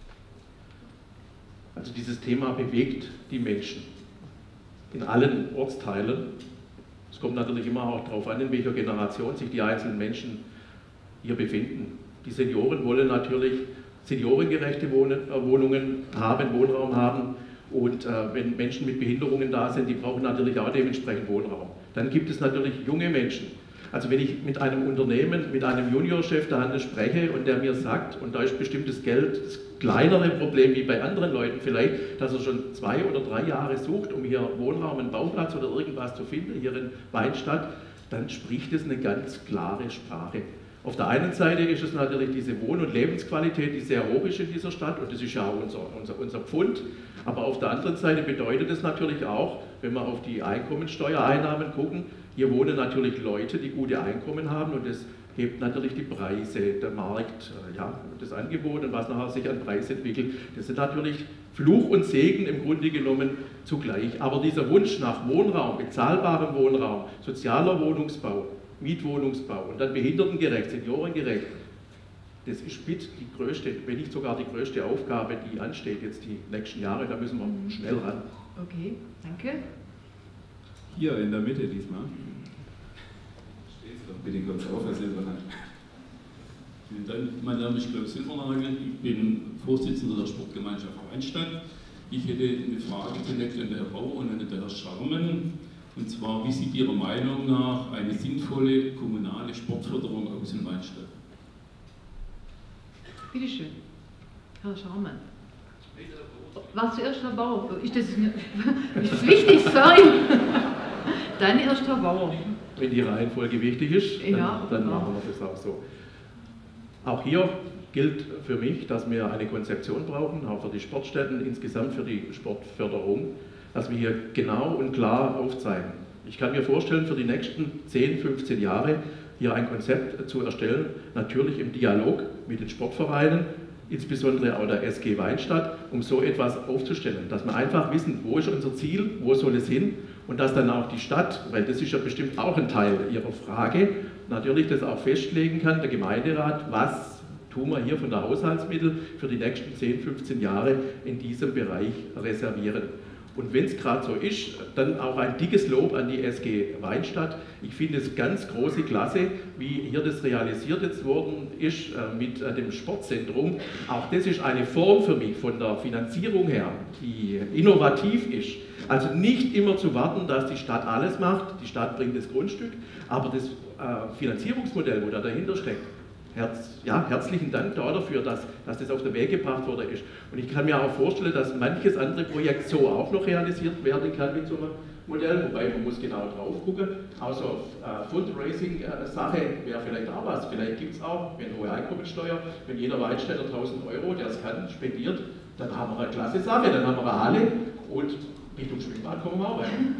Also dieses Thema bewegt die Menschen in allen Ortsteilen. Es kommt natürlich immer auch darauf an, in welcher Generation sich die einzelnen Menschen hier befinden. Die Senioren wollen natürlich seniorengerechte Wohnungen haben, Wohnraum haben. Und äh, wenn Menschen mit Behinderungen da sind, die brauchen natürlich auch dementsprechend Wohnraum. Dann gibt es natürlich junge Menschen. Also wenn ich mit einem Unternehmen, mit einem Juniorchef da spreche und der mir sagt, und da ist bestimmtes Geld das kleinere Problem wie bei anderen Leuten vielleicht, dass er schon zwei oder drei Jahre sucht, um hier Wohnraum, einen Bauplatz oder irgendwas zu finden, hier in Weinstadt, dann spricht es eine ganz klare Sprache. Auf der einen Seite ist es natürlich diese Wohn- und Lebensqualität, die sehr hoch ist in dieser Stadt, und das ist ja auch unser, unser, unser Pfund. Aber auf der anderen Seite bedeutet es natürlich auch, wenn wir auf die Einkommensteuereinnahmen gucken, hier wohnen natürlich Leute, die gute Einkommen haben, und das hebt natürlich die Preise, der Markt, ja, das Angebot und was nachher sich an Preis entwickelt. Das sind natürlich Fluch und Segen im Grunde genommen zugleich. Aber dieser Wunsch nach Wohnraum, bezahlbarem Wohnraum, sozialer Wohnungsbau, Mietwohnungsbau und dann behindertengerecht, seniorengerecht, das ist mit die größte, wenn nicht sogar die größte Aufgabe, die ansteht jetzt die nächsten Jahre. Da müssen wir mhm. schnell ran. Okay, danke. Hier in der Mitte diesmal. Steht doch bitte kurz auf, Herr Silberland. Vielen Dank. Mein Name ist Klaus Silbernagel. Ich bin Vorsitzender der Sportgemeinschaft Weinstadt. Ich hätte eine Frage zunächst an den Herrn Bauer und an den Herrn Scharmen. Und zwar, wie sieht Ihrer Meinung nach eine sinnvolle kommunale Sportförderung aus in Weinstadt? Bitte schön, Herr Scharmen. Was zuerst, Herr Bauer? Ist das, ist das wichtig? Sorry. Dann erst Herr Bauer. Wenn die Reihenfolge wichtig ist, dann, ja, dann genau. machen wir das auch so. Auch hier gilt für mich, dass wir eine Konzeption brauchen, auch für die Sportstätten, insgesamt für die Sportförderung, dass wir hier genau und klar aufzeigen. Ich kann mir vorstellen, für die nächsten zehn, fünfzehn Jahre hier ein Konzept zu erstellen, natürlich im Dialog mit den Sportvereinen, insbesondere auch der S G Weinstadt, um so etwas aufzustellen, dass wir einfach wissen, wo ist unser Ziel, wo soll es hin, und dass dann auch die Stadt, weil das ist ja bestimmt auch ein Teil Ihrer Frage, natürlich das auch festlegen kann, der Gemeinderat, was tun wir hier von der Haushaltsmittel für die nächsten zehn, fünfzehn Jahre in diesem Bereich reservieren. Und wenn es gerade so ist, dann auch ein dickes Lob an die S G Weinstadt. Ich finde es ganz große Klasse, wie hier das realisiert jetzt worden ist äh, mit äh, dem Sportzentrum. Auch das ist eine Form für mich von der Finanzierung her, die innovativ ist. Also nicht immer zu warten, dass die Stadt alles macht. Die Stadt bringt das Grundstück, aber das äh, Finanzierungsmodell, wo da dahinter steckt, Herz, ja, herzlichen Dank dafür, dass, dass das auf den Weg gebracht worden ist. Und ich kann mir auch vorstellen, dass manches andere Projekt so auch noch realisiert werden kann mit so einem Modell, wobei man muss genau drauf gucken. Außer auf äh, Fundraising-Sache äh, wäre vielleicht auch was. Vielleicht gibt es auch, wenn hohe Einkommensteuer, wenn jeder Weinstädter tausend Euro, der es kann, spendiert, dann haben wir eine klasse Sache, dann haben wir eine Halle und Richtung Schwimmbad kommen wir auch rein.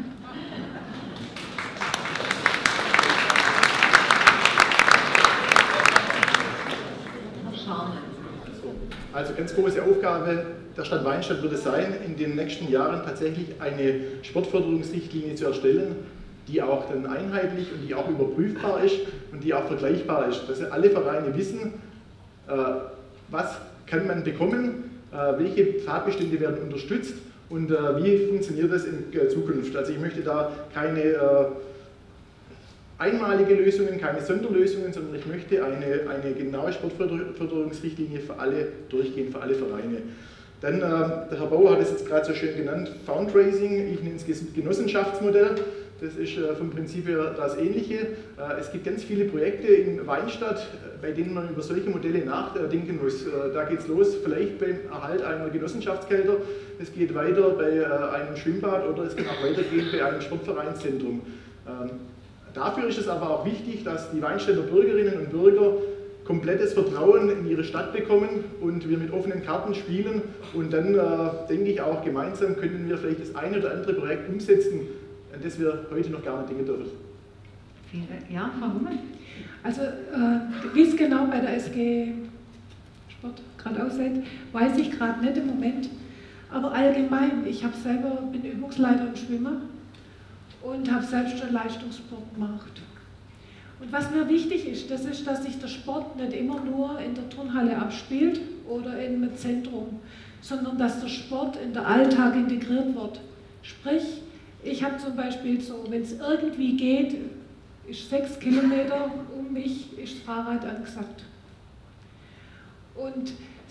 Also ganz große Aufgabe der Stadt Weinstadt wird es sein, in den nächsten Jahren tatsächlich eine Sportförderungsrichtlinie zu erstellen, die auch dann einheitlich und die auch überprüfbar ist und die auch vergleichbar ist, dass alle Vereine wissen, was kann man bekommen, welche Tatbestände werden unterstützt und wie funktioniert das in Zukunft. Also ich möchte da keine einmalige Lösungen, keine Sonderlösungen, sondern ich möchte eine, eine genaue Sportförderungsrichtlinie für alle durchgehen, für alle Vereine. Dann, äh, der Herr Bauer hat es jetzt gerade so schön genannt, Fundraising, ich nenne es Genossenschaftsmodell, das ist äh, vom Prinzip her das Ähnliche. Äh, es gibt ganz viele Projekte in Weinstadt, bei denen man über solche Modelle nachdenken muss. Äh, da geht es los, vielleicht beim Erhalt einer Genossenschaftsgelder, es geht weiter bei äh, einem Schwimmbad oder es kann auch weitergehen bei einem Sportvereinszentrum. Ähm, Dafür ist es aber auch wichtig, dass die Weinstädter Bürgerinnen und Bürger komplettes Vertrauen in ihre Stadt bekommen und wir mit offenen Karten spielen und dann äh, denke ich auch gemeinsam können wir vielleicht das eine oder andere Projekt umsetzen, an das wir heute noch gar nicht denken dürfen. Ja, Frau Hummel. Also äh, wie es genau bei der S G Sport gerade aussieht, weiß ich gerade nicht im Moment, aber allgemein, ich habe selber, bin Übungsleiter im Schwimmen und habe selbst schon Leistungssport gemacht. Und was mir wichtig ist, das ist, dass sich der Sport nicht immer nur in der Turnhalle abspielt oder in einem Zentrum, sondern dass der Sport in den Alltag integriert wird. Sprich, ich habe zum Beispiel so, wenn es irgendwie geht, ist sechs Kilometer um mich, ist das Fahrrad angesagt. Und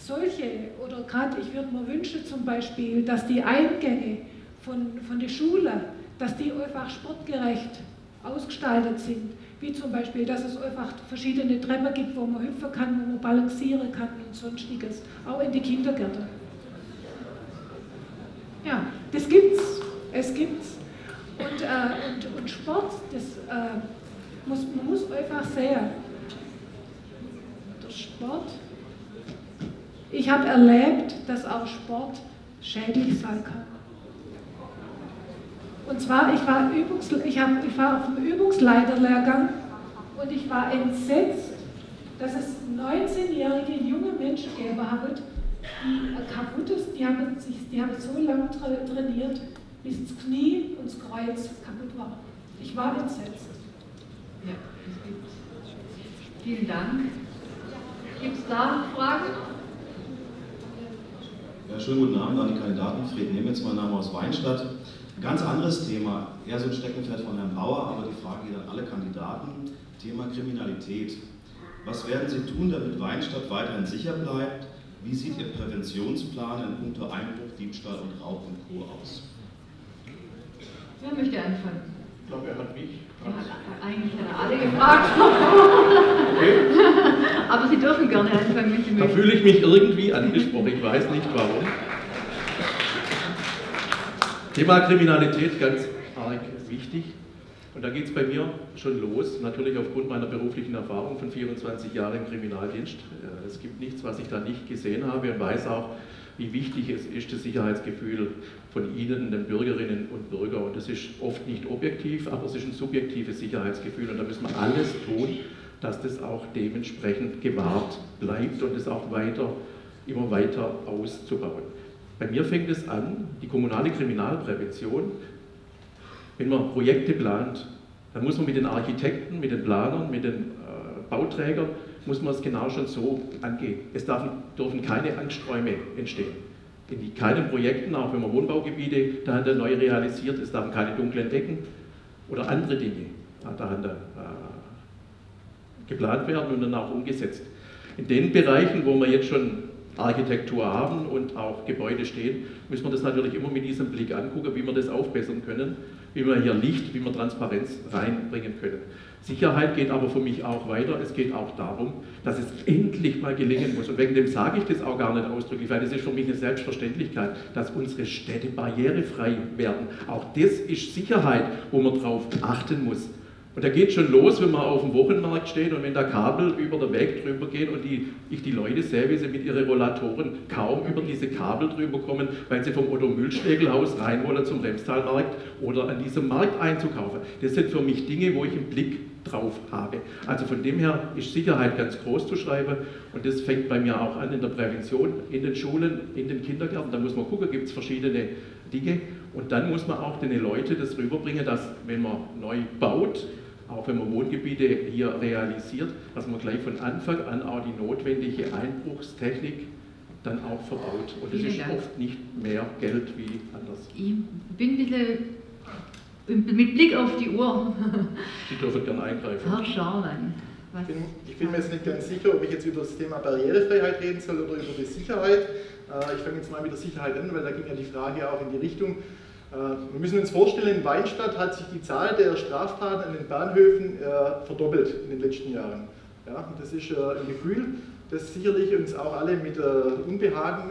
solche, oder gerade ich würde mir wünschen zum Beispiel, dass die Eingänge von, von der Schule, dass die einfach sportgerecht ausgestaltet sind. Wie zum Beispiel, dass es einfach verschiedene Treppen gibt, wo man hüpfen kann, wo man balancieren kann und sonstiges. Auch in die Kindergärten. Ja, das gibt's. Es gibt's. Und, äh, und, und Sport, das äh, muss, man muss einfach sehen. Der Sport. Ich habe erlebt, dass auch Sport schädlich sein kann. Und zwar, ich war, Übungs, ich, hab, ich war auf dem Übungsleiterlehrgang und ich war entsetzt, dass es neunzehnjährige junge Menschen gegeben haben, die ein kaputtes, die haben, sich, die haben so lange tra trainiert, bis das Knie und das Kreuz kaputt war. Ich war entsetzt. Ja, das gibt's. Vielen Dank. Gibt es da Fragen? Ja, schönen guten Abend an die Kandidaten. Fred Nemitz, mein Name aus Weinstadt. Ganz anderes Thema, eher so ein Steckenpferd von Herrn Bauer, aber die Frage geht an alle Kandidaten. Thema Kriminalität. Was werden Sie tun, damit Weinstadt weiterhin sicher bleibt? Wie sieht Ihr Präventionsplan in puncto Einbruch, Diebstahl und Raub und Co. aus? Wer möchte anfangen? Ich glaube, er hat mich. Ja, eigentlich hat er alle gefragt. Okay. Aber Sie dürfen gerne anfangen, wenn Sie möchten. Da fühle ich mich irgendwie angesprochen, ich weiß nicht warum. Thema Kriminalität, ganz arg wichtig. Und da geht es bei mir schon los, natürlich aufgrund meiner beruflichen Erfahrung von vierundzwanzig Jahren im Kriminaldienst. Es gibt nichts, was ich da nicht gesehen habe und weiß auch, wie wichtig es ist, das Sicherheitsgefühl von Ihnen, den Bürgerinnen und Bürgern. Und das ist oft nicht objektiv, aber es ist ein subjektives Sicherheitsgefühl und da müssen wir alles tun, dass das auch dementsprechend gewahrt bleibt und es auch weiter, immer weiter auszubauen. Bei mir fängt es an, die kommunale Kriminalprävention. Wenn man Projekte plant, dann muss man mit den Architekten, mit den Planern, mit den äh, Bauträgern, muss man es genau schon so angehen. Es darf, dürfen keine Angsträume entstehen. In die, keinen Projekten, auch wenn man Wohnbaugebiete dahinter neu realisiert, es darf keine dunklen Decken oder andere Dinge dahinter äh, geplant werden und dann auch umgesetzt. In den Bereichen, wo wir jetzt schon Architektur haben und auch Gebäude stehen, müssen wir das natürlich immer mit diesem Blick angucken, wie wir das aufbessern können, wie wir hier Licht, wie wir Transparenz reinbringen können. Sicherheit geht aber für mich auch weiter. Es geht auch darum, dass es endlich mal gelingen muss. Und wegen dem sage ich das auch gar nicht ausdrücklich, weil das ist für mich eine Selbstverständlichkeit, dass unsere Städte barrierefrei werden. Auch das ist Sicherheit, wo man drauf achten muss. Und da geht schon los, wenn man auf dem Wochenmarkt steht und wenn da Kabel über den Weg drüber gehen und die, ich die Leute sehe, wie sie mit ihren Rollatoren kaum über diese Kabel drüber kommen, weil sie vom Otto-Mühlschlägelhaus rein wollen zum Remstalmarkt oder an diesem Markt einzukaufen. Das sind für mich Dinge, wo ich einen Blick drauf habe. Also von dem her ist Sicherheit ganz groß zu schreiben und das fängt bei mir auch an in der Prävention, in den Schulen, in den Kindergärten. Da muss man gucken, gibt es verschiedene Dinge und dann muss man auch den Leuten das rüberbringen, dass wenn man neu baut, auch wenn man Wohngebiete hier realisiert, dass man gleich von Anfang an auch die notwendige Einbruchstechnik dann auch verbaut. Und das ist oft nicht mehr Geld wie anders. Ich bin ein bisschen mit Blick auf die Uhr. Sie dürfen gerne eingreifen. Herr Scharmann. Ich bin, ich bin mir jetzt nicht ganz sicher, ob ich jetzt über das Thema Barrierefreiheit reden soll oder über die Sicherheit. Ich fange jetzt mal mit der Sicherheit an, weil da ging ja die Frage auch in die Richtung. Wir müssen uns vorstellen, in Weinstadt hat sich die Zahl der Straftaten an den Bahnhöfen äh, verdoppelt in den letzten Jahren. Ja, und das ist äh, ein Gefühl, das sicherlich uns auch alle mit äh, Unbehagen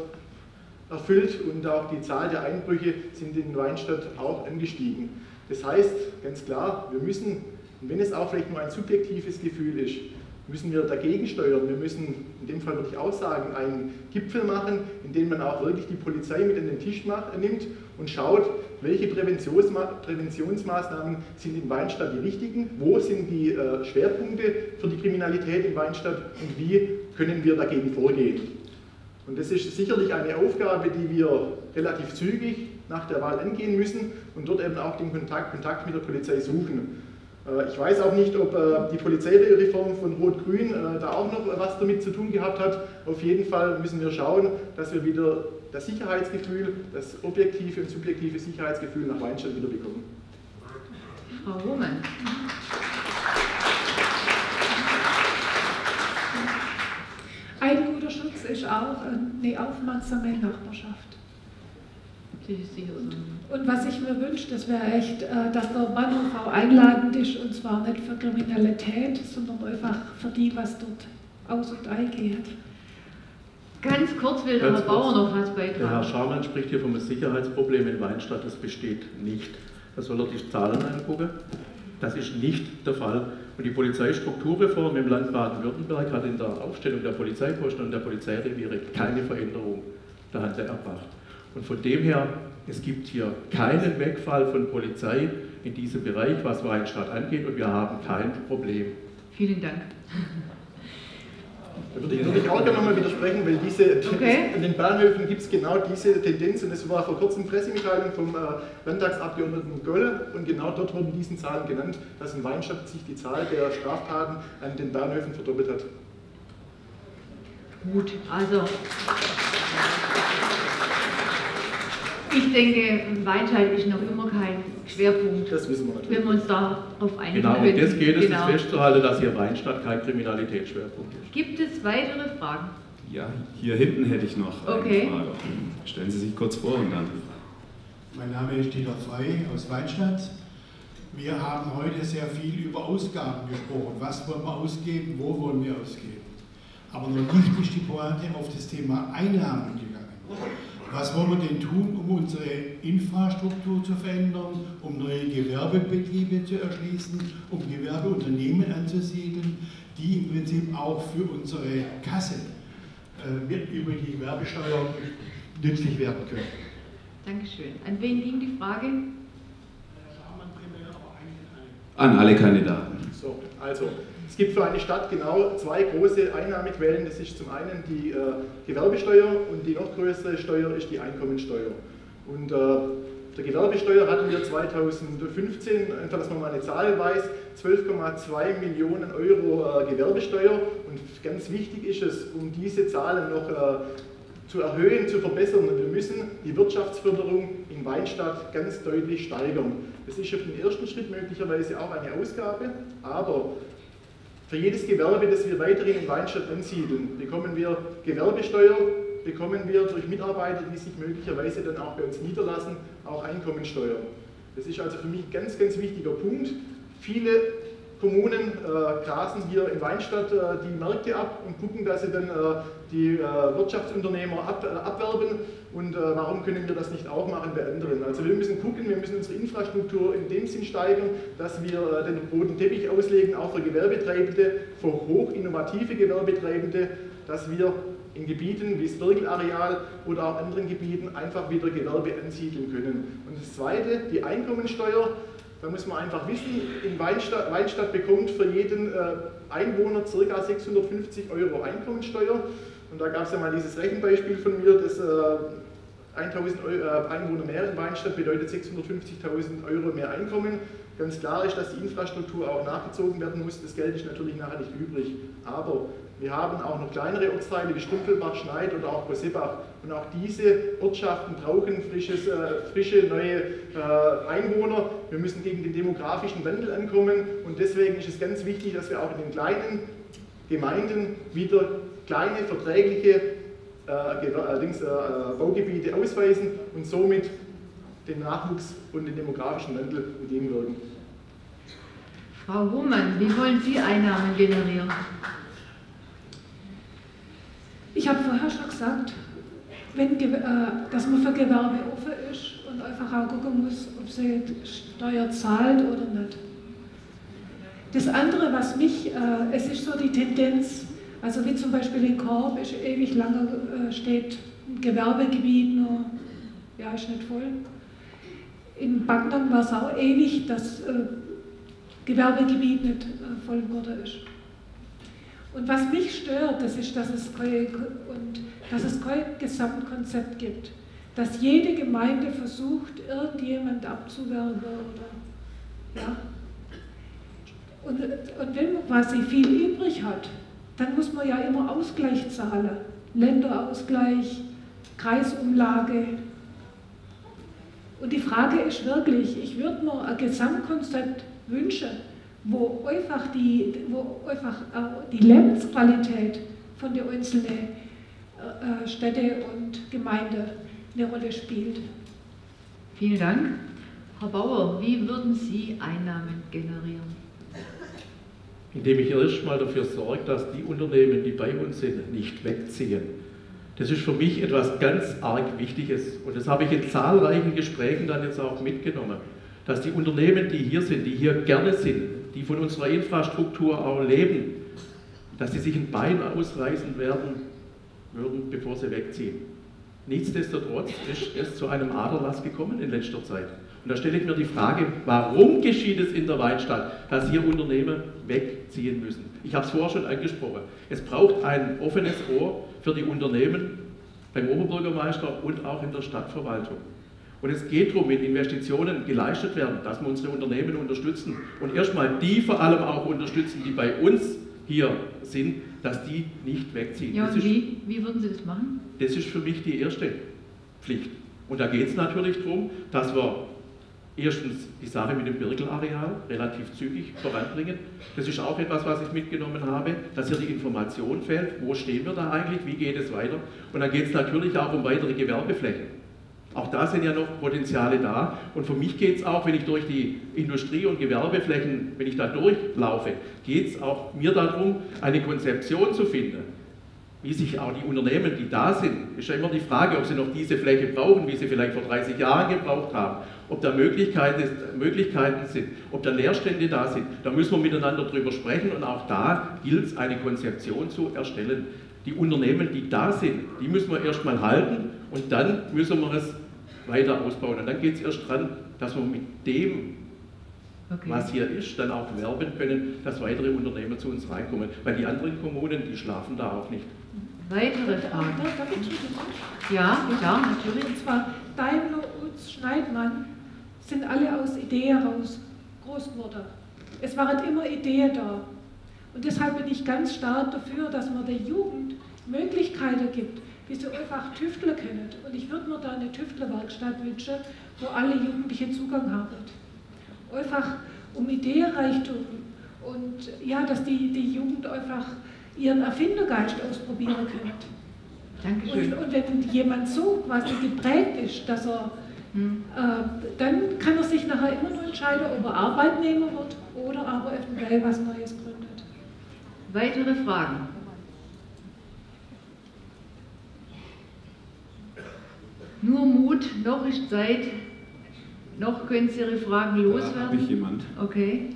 äh, erfüllt und auch die Zahl der Einbrüche sind in Weinstadt auch angestiegen. Das heißt, ganz klar, wir müssen, und wenn es auch vielleicht nur ein subjektives Gefühl ist, müssen wir dagegen steuern. Wir müssen, in dem Fall würde ich auch sagen, einen Gipfel machen, in dem man auch wirklich die Polizei mit an den Tisch macht, nimmt und schaut, welche Präventionsma Präventionsmaßnahmen sind in Weinstadt die richtigen, wo sind die äh, Schwerpunkte für die Kriminalität in Weinstadt und wie können wir dagegen vorgehen. Und das ist sicherlich eine Aufgabe, die wir relativ zügig nach der Wahl angehen müssen und dort eben auch den Kontakt, Kontakt mit der Polizei suchen. Ich weiß auch nicht, ob die Polizeireform von Rot-Grün da auch noch was damit zu tun gehabt hat. Auf jeden Fall müssen wir schauen, dass wir wieder das Sicherheitsgefühl, das objektive und subjektive Sicherheitsgefühl nach Weinstadt wieder bekommen. Frau Hohmann. Ein guter Naturschutz ist auch eine aufmerksame Nachbarschaft. Und, und was ich mir wünsche, das wäre echt, dass der Bahnhof auch einladend ist, und zwar nicht für Kriminalität, sondern einfach für die, was dort aus- und eingeht. Ganz kurz will der Herr Bauer noch was beitragen. Der Herr Scharmann spricht hier vom Sicherheitsproblem in Weinstadt, das besteht nicht. Da soll er die Zahlen angucken. Das ist nicht der Fall. Und die Polizeistrukturreform im Land Baden-Württemberg hat in der Aufstellung der Polizeiposten und der Polizeireviere keine Veränderung der Hand erbracht. Und von dem her, es gibt hier keinen Wegfall von Polizei in diesem Bereich, was Weinstadt angeht, und wir haben kein Problem. Vielen Dank. Da würde ich, würde ich auch gerne nochmal widersprechen, weil diese, okay. an den Bahnhöfen gibt es genau diese Tendenz, und es war vor kurzem Pressemitteilung vom äh, Landtagsabgeordneten Göll, und genau dort wurden diese Zahlen genannt, dass in Weinstadt sich die Zahl der Straftaten an den Bahnhöfen verdoppelt hat. Gut, also ich denke, Weinstadt ist noch immer kein Schwerpunkt, das wissen wir natürlich. wenn wir uns darauf einigen. Genau, und das geht es, genau. ist festzuhalten, dass hier Weinstadt kein Kriminalitätsschwerpunkt ist. Gibt es weitere Fragen? Ja, hier hinten hätte ich noch okay. eine Frage. Stellen Sie sich kurz vor und dann. Mein Name ist Dieter Frey aus Weinstadt. Wir haben heute sehr viel über Ausgaben gesprochen. Was wollen wir ausgeben, wo wollen wir ausgeben? Aber noch nicht ist die Pointe auf das Thema Einnahmen gegangen. Was wollen wir denn tun, um unsere Infrastruktur zu verändern, um neue Gewerbebetriebe zu erschließen, um Gewerbeunternehmen anzusiedeln, die im Prinzip auch für unsere Kasse äh, über die Gewerbesteuer nützlich werden können? Dankeschön. An wen ging die Frage? An alle Kandidaten. So, also. Es gibt für eine Stadt genau zwei große Einnahmequellen. Das ist zum einen die äh, Gewerbesteuer, und die noch größere Steuer ist die Einkommensteuer. Und äh, der Gewerbesteuer hatten wir zweitausendfünfzehn, einfach, dass man mal eine Zahl weiß, zwölf Komma zwei Millionen Euro äh, Gewerbesteuer. Und ganz wichtig ist es, um diese Zahlen noch äh, zu erhöhen, zu verbessern, wir müssen die Wirtschaftsförderung in Weinstadt ganz deutlich steigern. Das ist auf den ersten Schritt möglicherweise auch eine Ausgabe, aber für jedes Gewerbe, das wir weiterhin in Weinstadt ansiedeln, bekommen wir Gewerbesteuer, bekommen wir durch Mitarbeiter, die sich möglicherweise dann auch bei uns niederlassen, auch Einkommensteuer. Das ist also für mich ein ganz, ganz wichtiger Punkt. Viele Kommunen äh, grasen hier in Weinstadt äh, die Märkte ab und gucken, dass sie dann äh, die äh, Wirtschaftsunternehmer ab, äh, abwerben. Und äh, warum können wir das nicht auch machen bei anderen? Also wir müssen gucken, wir müssen unsere Infrastruktur in dem Sinn steigern, dass wir äh, den roten Teppich auslegen, auch für Gewerbetreibende, für hochinnovative Gewerbetreibende, dass wir in Gebieten wie das Birgel-Areal oder auch anderen Gebieten einfach wieder Gewerbe ansiedeln können. Und das Zweite, die Einkommensteuer. Da muss man einfach wissen, in Weinstadt, Weinstadt bekommt für jeden äh, Einwohner ca. sechshundertfünfzig Euro Einkommensteuer. Und da gab es ja mal dieses Rechenbeispiel von mir, dass äh, tausend Euro, äh, Einwohner mehr in Weinstadt bedeutet sechshundertfünfzigtausend Euro mehr Einkommen. Ganz klar ist, dass die Infrastruktur auch nachgezogen werden muss. Das Geld ist natürlich nachher nicht übrig. Aber wir haben auch noch kleinere Ortsteile wie Strumpelbach, Schneid oder auch Bossebach. Und auch diese Ortschaften brauchen frisches, äh, frische, neue äh, Einwohner. Wir müssen gegen den demografischen Wandel ankommen. Und deswegen ist es ganz wichtig, dass wir auch in den kleinen Gemeinden wieder kleine, verträgliche äh, allerdings, äh, Baugebiete ausweisen und somit den Nachwuchs und den demografischen Wandel entgegenwirken. Frau Hohmann, wie wollen Sie Einnahmen generieren? Ich habe vorher schon gesagt, wenn, äh, dass man für Gewerbe offen ist und einfach auch gucken muss, ob sie Steuer zahlt oder nicht. Das andere, was mich, äh, es ist so die Tendenz, also wie zum Beispiel in Korb ist ewig lange äh, steht ein Gewerbegebiet nur, ja, ist nicht voll. In Backnang war es auch ewig, dass äh, Gewerbegebiet nicht äh, voll geworden ist. Und was mich stört, das ist, dass es kein, und, dass es kein Gesamtkonzept gibt. Dass jede Gemeinde versucht, irgendjemand abzuwerben oder, ja. Und, und wenn man quasi viel übrig hat, dann muss man ja immer Ausgleich zahlen. Länderausgleich, Kreisumlage. Und die Frage ist wirklich, ich würde mir ein Gesamtkonzept wünschen, wo einfach die, wo einfach die Lebensqualität von den einzelnen äh, Städte und Gemeinde eine Rolle spielt. Vielen Dank. Herr Bauer, wie würden Sie Einnahmen generieren? Indem ich erstmal dafür sorge, dass die Unternehmen, die bei uns sind, nicht wegziehen. Das ist für mich etwas ganz arg Wichtiges und das habe ich in zahlreichen Gesprächen dann jetzt auch mitgenommen, dass die Unternehmen, die hier sind, die hier gerne sind, die von unserer Infrastruktur auch leben, dass sie sich ein Bein ausreißen werden würden, bevor sie wegziehen. Nichtsdestotrotz ist es zu einem Aderlass gekommen in letzter Zeit. Und da stelle ich mir die Frage, warum geschieht es in der Weinstadt, dass hier Unternehmen wegziehen müssen? Ich habe es vorher schon angesprochen. Es braucht ein offenes Ohr für die Unternehmen beim Oberbürgermeister und auch in der Stadtverwaltung. Und es geht darum, wenn Investitionen geleistet werden, dass wir unsere Unternehmen unterstützen und erstmal die vor allem auch unterstützen, die bei uns hier sind, dass die nicht wegziehen. Ja, das und ist, wie, wie würden Sie das machen? Das ist für mich die erste Pflicht. Und da geht es natürlich darum, dass wir erstens die Sache mit dem Birkel-Areal relativ zügig voranbringen. Das ist auch etwas, was ich mitgenommen habe, dass hier die Information fehlt, wo stehen wir da eigentlich, wie geht es weiter. Und dann geht es natürlich auch um weitere Gewerbeflächen. Auch da sind ja noch Potenziale da. Und für mich geht es auch, wenn ich durch die Industrie- und Gewerbeflächen, wenn ich da durchlaufe, geht es auch mir darum, eine Konzeption zu finden, wie sich auch die Unternehmen, die da sind, ist ja immer die Frage, ob sie noch diese Fläche brauchen, wie sie vielleicht vor dreißig Jahren gebraucht haben, ob da Möglichkeiten, Möglichkeiten sind, ob da Leerstände da sind. Da müssen wir miteinander drüber sprechen und auch da gilt es, eine Konzeption zu erstellen. Die Unternehmen, die da sind, die müssen wir erstmal halten und dann müssen wir es weiter ausbauen. Und dann geht es erst dran, dass wir mit dem, okay, was hier ist, dann auch werben können, dass weitere Unternehmen zu uns reinkommen. Weil die anderen Kommunen, die schlafen da auch nicht. Weitere Fragen? Darf ich? Ja, klar, natürlich. Und zwar Daimler und Schneidmann sind alle aus Idee heraus groß geworden. Es waren immer Ideen da. Und deshalb bin ich ganz stark dafür, dass man der Jugend Möglichkeiten gibt, wie sie einfach tüfteln können. Und ich würde mir da eine Tüftlerwerkstatt wünschen, wo alle Jugendlichen Zugang haben. Einfach um Ideenreichtum und ja, dass die, die Jugend einfach ihren Erfindergeist ausprobieren kann. Dankeschön. Und, und wenn jemand so quasi geprägt ist, dass er, hm. äh, dann kann er sich nachher immer nur entscheiden, ob er Arbeitnehmer wird oder aber eventuell was Neues gründet. Weitere Fragen? Nur Mut, noch ist Zeit, noch können Sie Ihre Fragen loswerden. Da habe ich jemand. Okay.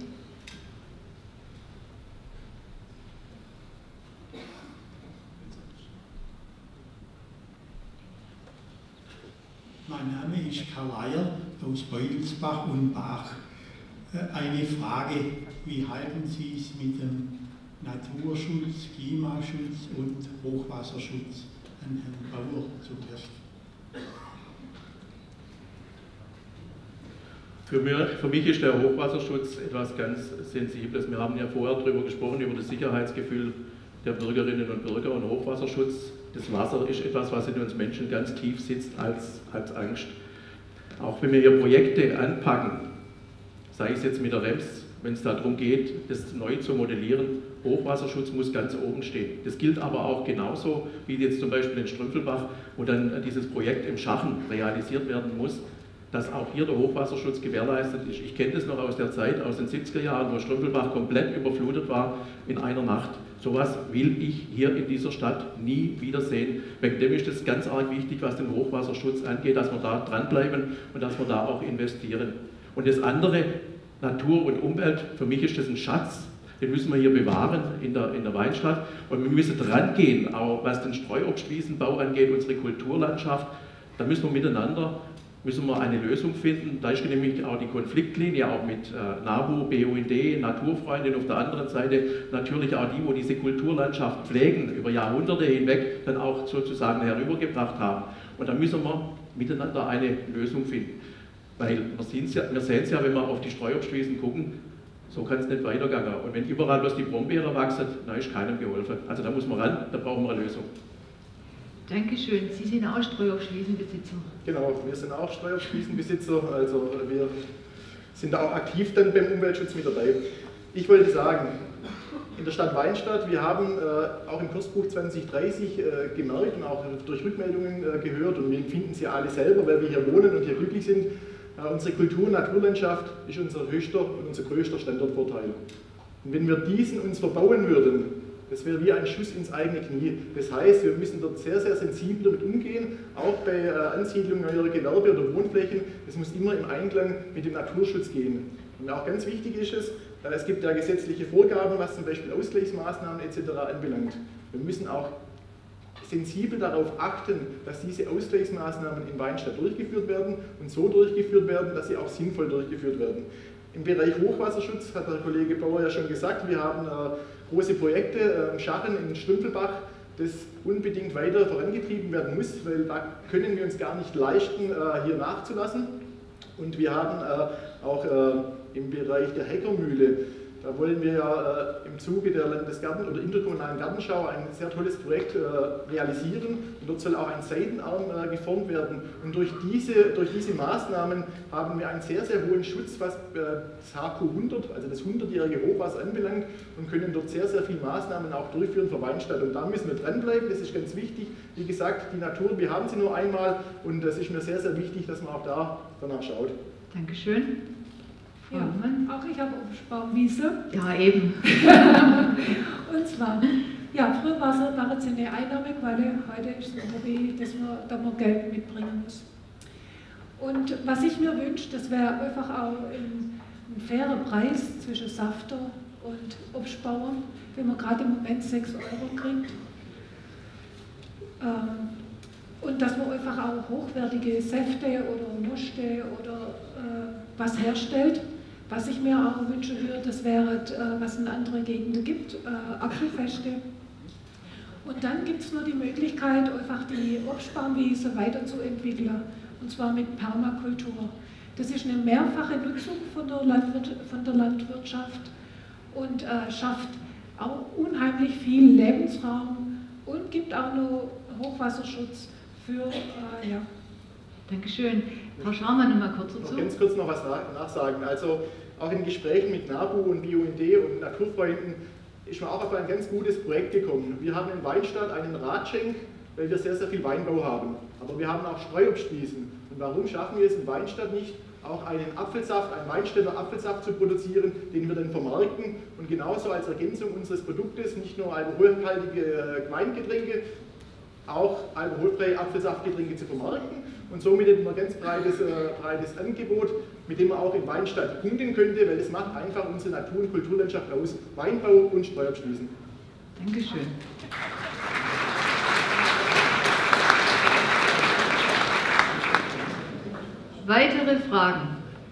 Mein Name ist Karl Eier aus Beutelsbach und Bach. Eine Frage, wie halten Sie es mit dem Naturschutz, Klimaschutz und Hochwasserschutz an Herrn Bauer zuerst? Für mich, für mich ist der Hochwasserschutz etwas ganz Sensibles. Wir haben ja vorher darüber gesprochen, über das Sicherheitsgefühl der Bürgerinnen und Bürger, und Hochwasserschutz. Das Wasser ist etwas, was in uns Menschen ganz tief sitzt als, als Angst. Auch wenn wir hier Projekte anpacken, sei es jetzt mit der R E M S, wenn es darum geht, das neu zu modellieren, Hochwasserschutz muss ganz oben stehen. Das gilt aber auch genauso wie jetzt zum Beispiel in Strümpfelbach, wo dann dieses Projekt im Schachen realisiert werden muss, dass auch hier der Hochwasserschutz gewährleistet ist. Ich kenne das noch aus der Zeit, aus den siebziger Jahren, wo Strümpfelbach komplett überflutet war in einer Nacht. Sowas will ich hier in dieser Stadt nie wiedersehen. Wegen dem ist es ganz arg wichtig, was den Hochwasserschutz angeht, dass wir da dranbleiben und dass wir da auch investieren. Und das andere, Natur und Umwelt, für mich ist das ein Schatz, den müssen wir hier bewahren in der, in der Weinstadt. Und wir müssen dran gehen, auch was den Streuobstwiesenbau angeht, unsere Kulturlandschaft. Da müssen wir miteinander, müssen wir eine Lösung finden. Da ist nämlich auch die Konfliktlinie, auch mit äh, NABU, B U N D, Naturfreundin, auf der anderen Seite natürlich auch die, wo diese Kulturlandschaft pflegen, über Jahrhunderte hinweg dann auch sozusagen herübergebracht haben. Und da müssen wir miteinander eine Lösung finden. Weil wir sehen es ja, wir sehen es ja, wenn wir auf die Streuobstwiesen gucken, so kann es nicht weitergehen. Und wenn überall bloß die Brombeere wachsen, dann ist keinem geholfen. Also da muss man ran, da brauchen wir eine Lösung. Dankeschön. Sie sind auch Streuobstwiesenbesitzer. Genau, wir sind auch Streuobstwiesenbesitzer, also wir sind auch aktiv dann beim Umweltschutz mit dabei. Ich wollte sagen, in der Stadt Weinstadt. Wir haben äh, auch im Kursbuch zwanzig dreißig äh, gemerkt und auch durch Rückmeldungen äh, gehört, und wir empfinden es ja alle selber, weil wir hier wohnen und hier glücklich sind. Äh, unsere Kultur- und Naturlandschaft ist unser höchster und unser größter Standortvorteil. Und wenn wir diesen uns verbauen würden, das wäre wie ein Schuss ins eigene Knie. Das heißt, wir müssen dort sehr, sehr sensibel damit umgehen, auch bei äh, Ansiedlung neuer Gewerbe oder Wohnflächen. Es muss immer im Einklang mit dem Naturschutz gehen. Und auch ganz wichtig ist es, es gibt ja gesetzliche Vorgaben, was zum Beispiel Ausgleichsmaßnahmen et cetera anbelangt. Wir müssen auch sensibel darauf achten, dass diese Ausgleichsmaßnahmen in Weinstadt durchgeführt werden und so durchgeführt werden, dass sie auch sinnvoll durchgeführt werden. Im Bereich Hochwasserschutz hat der Kollege Bauer ja schon gesagt, wir haben äh, große Projekte äh, im Schachen, in Stümpelbach, das unbedingt weiter vorangetrieben werden muss, weil da können wir uns gar nicht leisten, äh, hier nachzulassen. Und wir haben äh, auch äh, im Bereich der Heckermühle, da wollen wir ja äh, im Zuge der Landesgarten- oder interkommunalen Gartenschau ein sehr tolles Projekt äh, realisieren. Und dort soll auch ein Seitenarm äh, geformt werden. Und durch diese, durch diese Maßnahmen haben wir einen sehr, sehr hohen Schutz, was äh, das H Q hundert, also das hundertjährige Hochwasser anbelangt, und können dort sehr, sehr viele Maßnahmen auch durchführen für Weinstadt. Und da müssen wir dranbleiben, das ist ganz wichtig. Wie gesagt, die Natur, wir haben sie nur einmal, und es ist mir sehr, sehr wichtig, dass man auch da danach schaut. Dankeschön. Ja, auch ich habe Obstbaumwiese. Ja, eben. Und zwar, ja, früher war es, war es eine Einnahmequelle, heute ist es ein Hobby, dass man, da man Geld mitbringen muss. Und was ich mir wünsche, das wäre einfach auch ein, ein fairer Preis zwischen Safter und Obstbauern, wenn man gerade im Moment sechs Euro kriegt. Ähm, und dass man einfach auch hochwertige Säfte oder Moste oder äh, was herstellt. Was ich mir auch wünschen würde, das wäre, äh, was in anderen Gegenden gibt, äh, Apfelfeste. Und dann gibt es nur die Möglichkeit, einfach die Obstbaumwiese weiterzuentwickeln, und zwar mit Permakultur. Das ist eine mehrfache Nutzung von der, Landwirt von der Landwirtschaft und äh, schafft auch unheimlich viel Lebensraum und gibt auch noch Hochwasserschutz für, äh, ja. Dankeschön. Frau Scharmann, noch mal kurz dazu. Noch ganz kurz noch was nachsagen. Also auch in Gesprächen mit NABU und BUND und Naturfreunden ist man auch auf ein ganz gutes Projekt gekommen. Wir haben in Weinstadt einen Radschenk, weil wir sehr, sehr viel Weinbau haben. Aber wir haben auch Streuobstwiesen. Und warum schaffen wir es in Weinstadt nicht, auch einen Apfelsaft, einen Weinstädter Apfelsaft zu produzieren, den wir dann vermarkten und genauso als Ergänzung unseres Produktes nicht nur alkoholhaltige Weingetränke, auch alkoholfreie Apfelsaftgetränke zu vermarkten. Und somit hätten wir ein ganz breites, äh, breites Angebot, mit dem man auch in Weinstadt punkten könnte, weil das macht einfach unsere Natur- und Kulturlandschaft aus. Weinbau und Streuobstwiesen. Dankeschön. Weitere Fragen?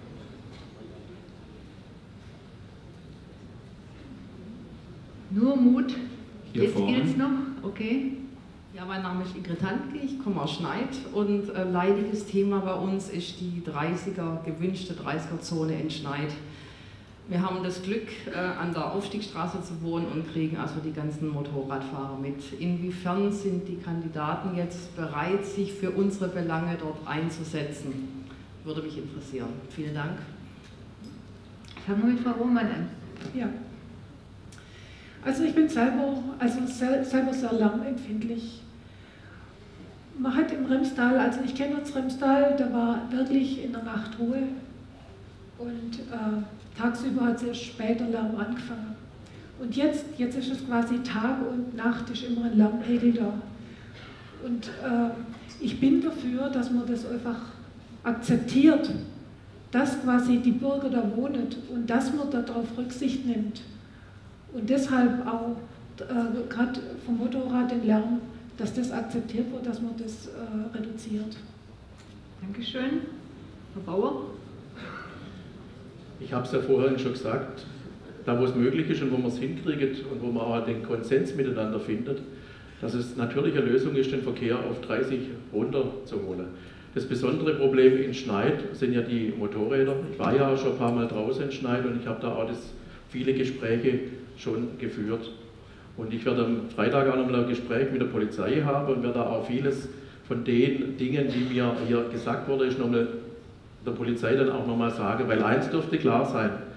Nur Mut. Hier Jetzt vorne. geht's noch. Okay. Ja, mein Name ist Ingrid Handke, ich komme aus Schneid und äh, leidiges Thema bei uns ist die dreißiger, gewünschte dreißiger-Zone in Schneid. Wir haben das Glück, äh, an der Aufstiegsstraße zu wohnen und kriegen also die ganzen Motorradfahrer mit. Inwiefern sind die Kandidaten jetzt bereit, sich für unsere Belange dort einzusetzen? Würde mich interessieren. Vielen Dank. Fangen wir mit Frau Roman an. Ja. Also ich bin selber, also selber sehr lärmempfindlich. Man hat im Remstal, also ich kenne das Remstal, da war wirklich in der Nacht Ruhe und äh, tagsüber hat es erst später Lärm angefangen. Und jetzt, jetzt ist es quasi Tag und Nacht, ist immer ein Lärmpegel da. Und äh, ich bin dafür, dass man das einfach akzeptiert, dass quasi die Bürger da wohnen und dass man darauf Rücksicht nimmt. Und deshalb auch äh, gerade vom Motorrad den Lärm, dass das akzeptiert wird, dass man das äh, reduziert. Dankeschön. Herr Bauer? Ich habe es ja vorhin schon gesagt, da wo es möglich ist und wo man es hinkriegt und wo man auch den Konsens miteinander findet, dass es natürlich eine Lösung ist, den Verkehr auf dreißig runterzuholen. Das besondere Problem in Schneid sind ja die Motorräder. Ich war ja auch schon ein paar Mal draußen in Schneid und ich habe da auch das, viele Gespräche schon geführt. Und ich werde am Freitag auch nochmal ein Gespräch mit der Polizei haben und werde da auch vieles von den Dingen, die mir hier gesagt wurde, ist nochmal der Polizei dann auch nochmal sagen, weil eins dürfte klar sein,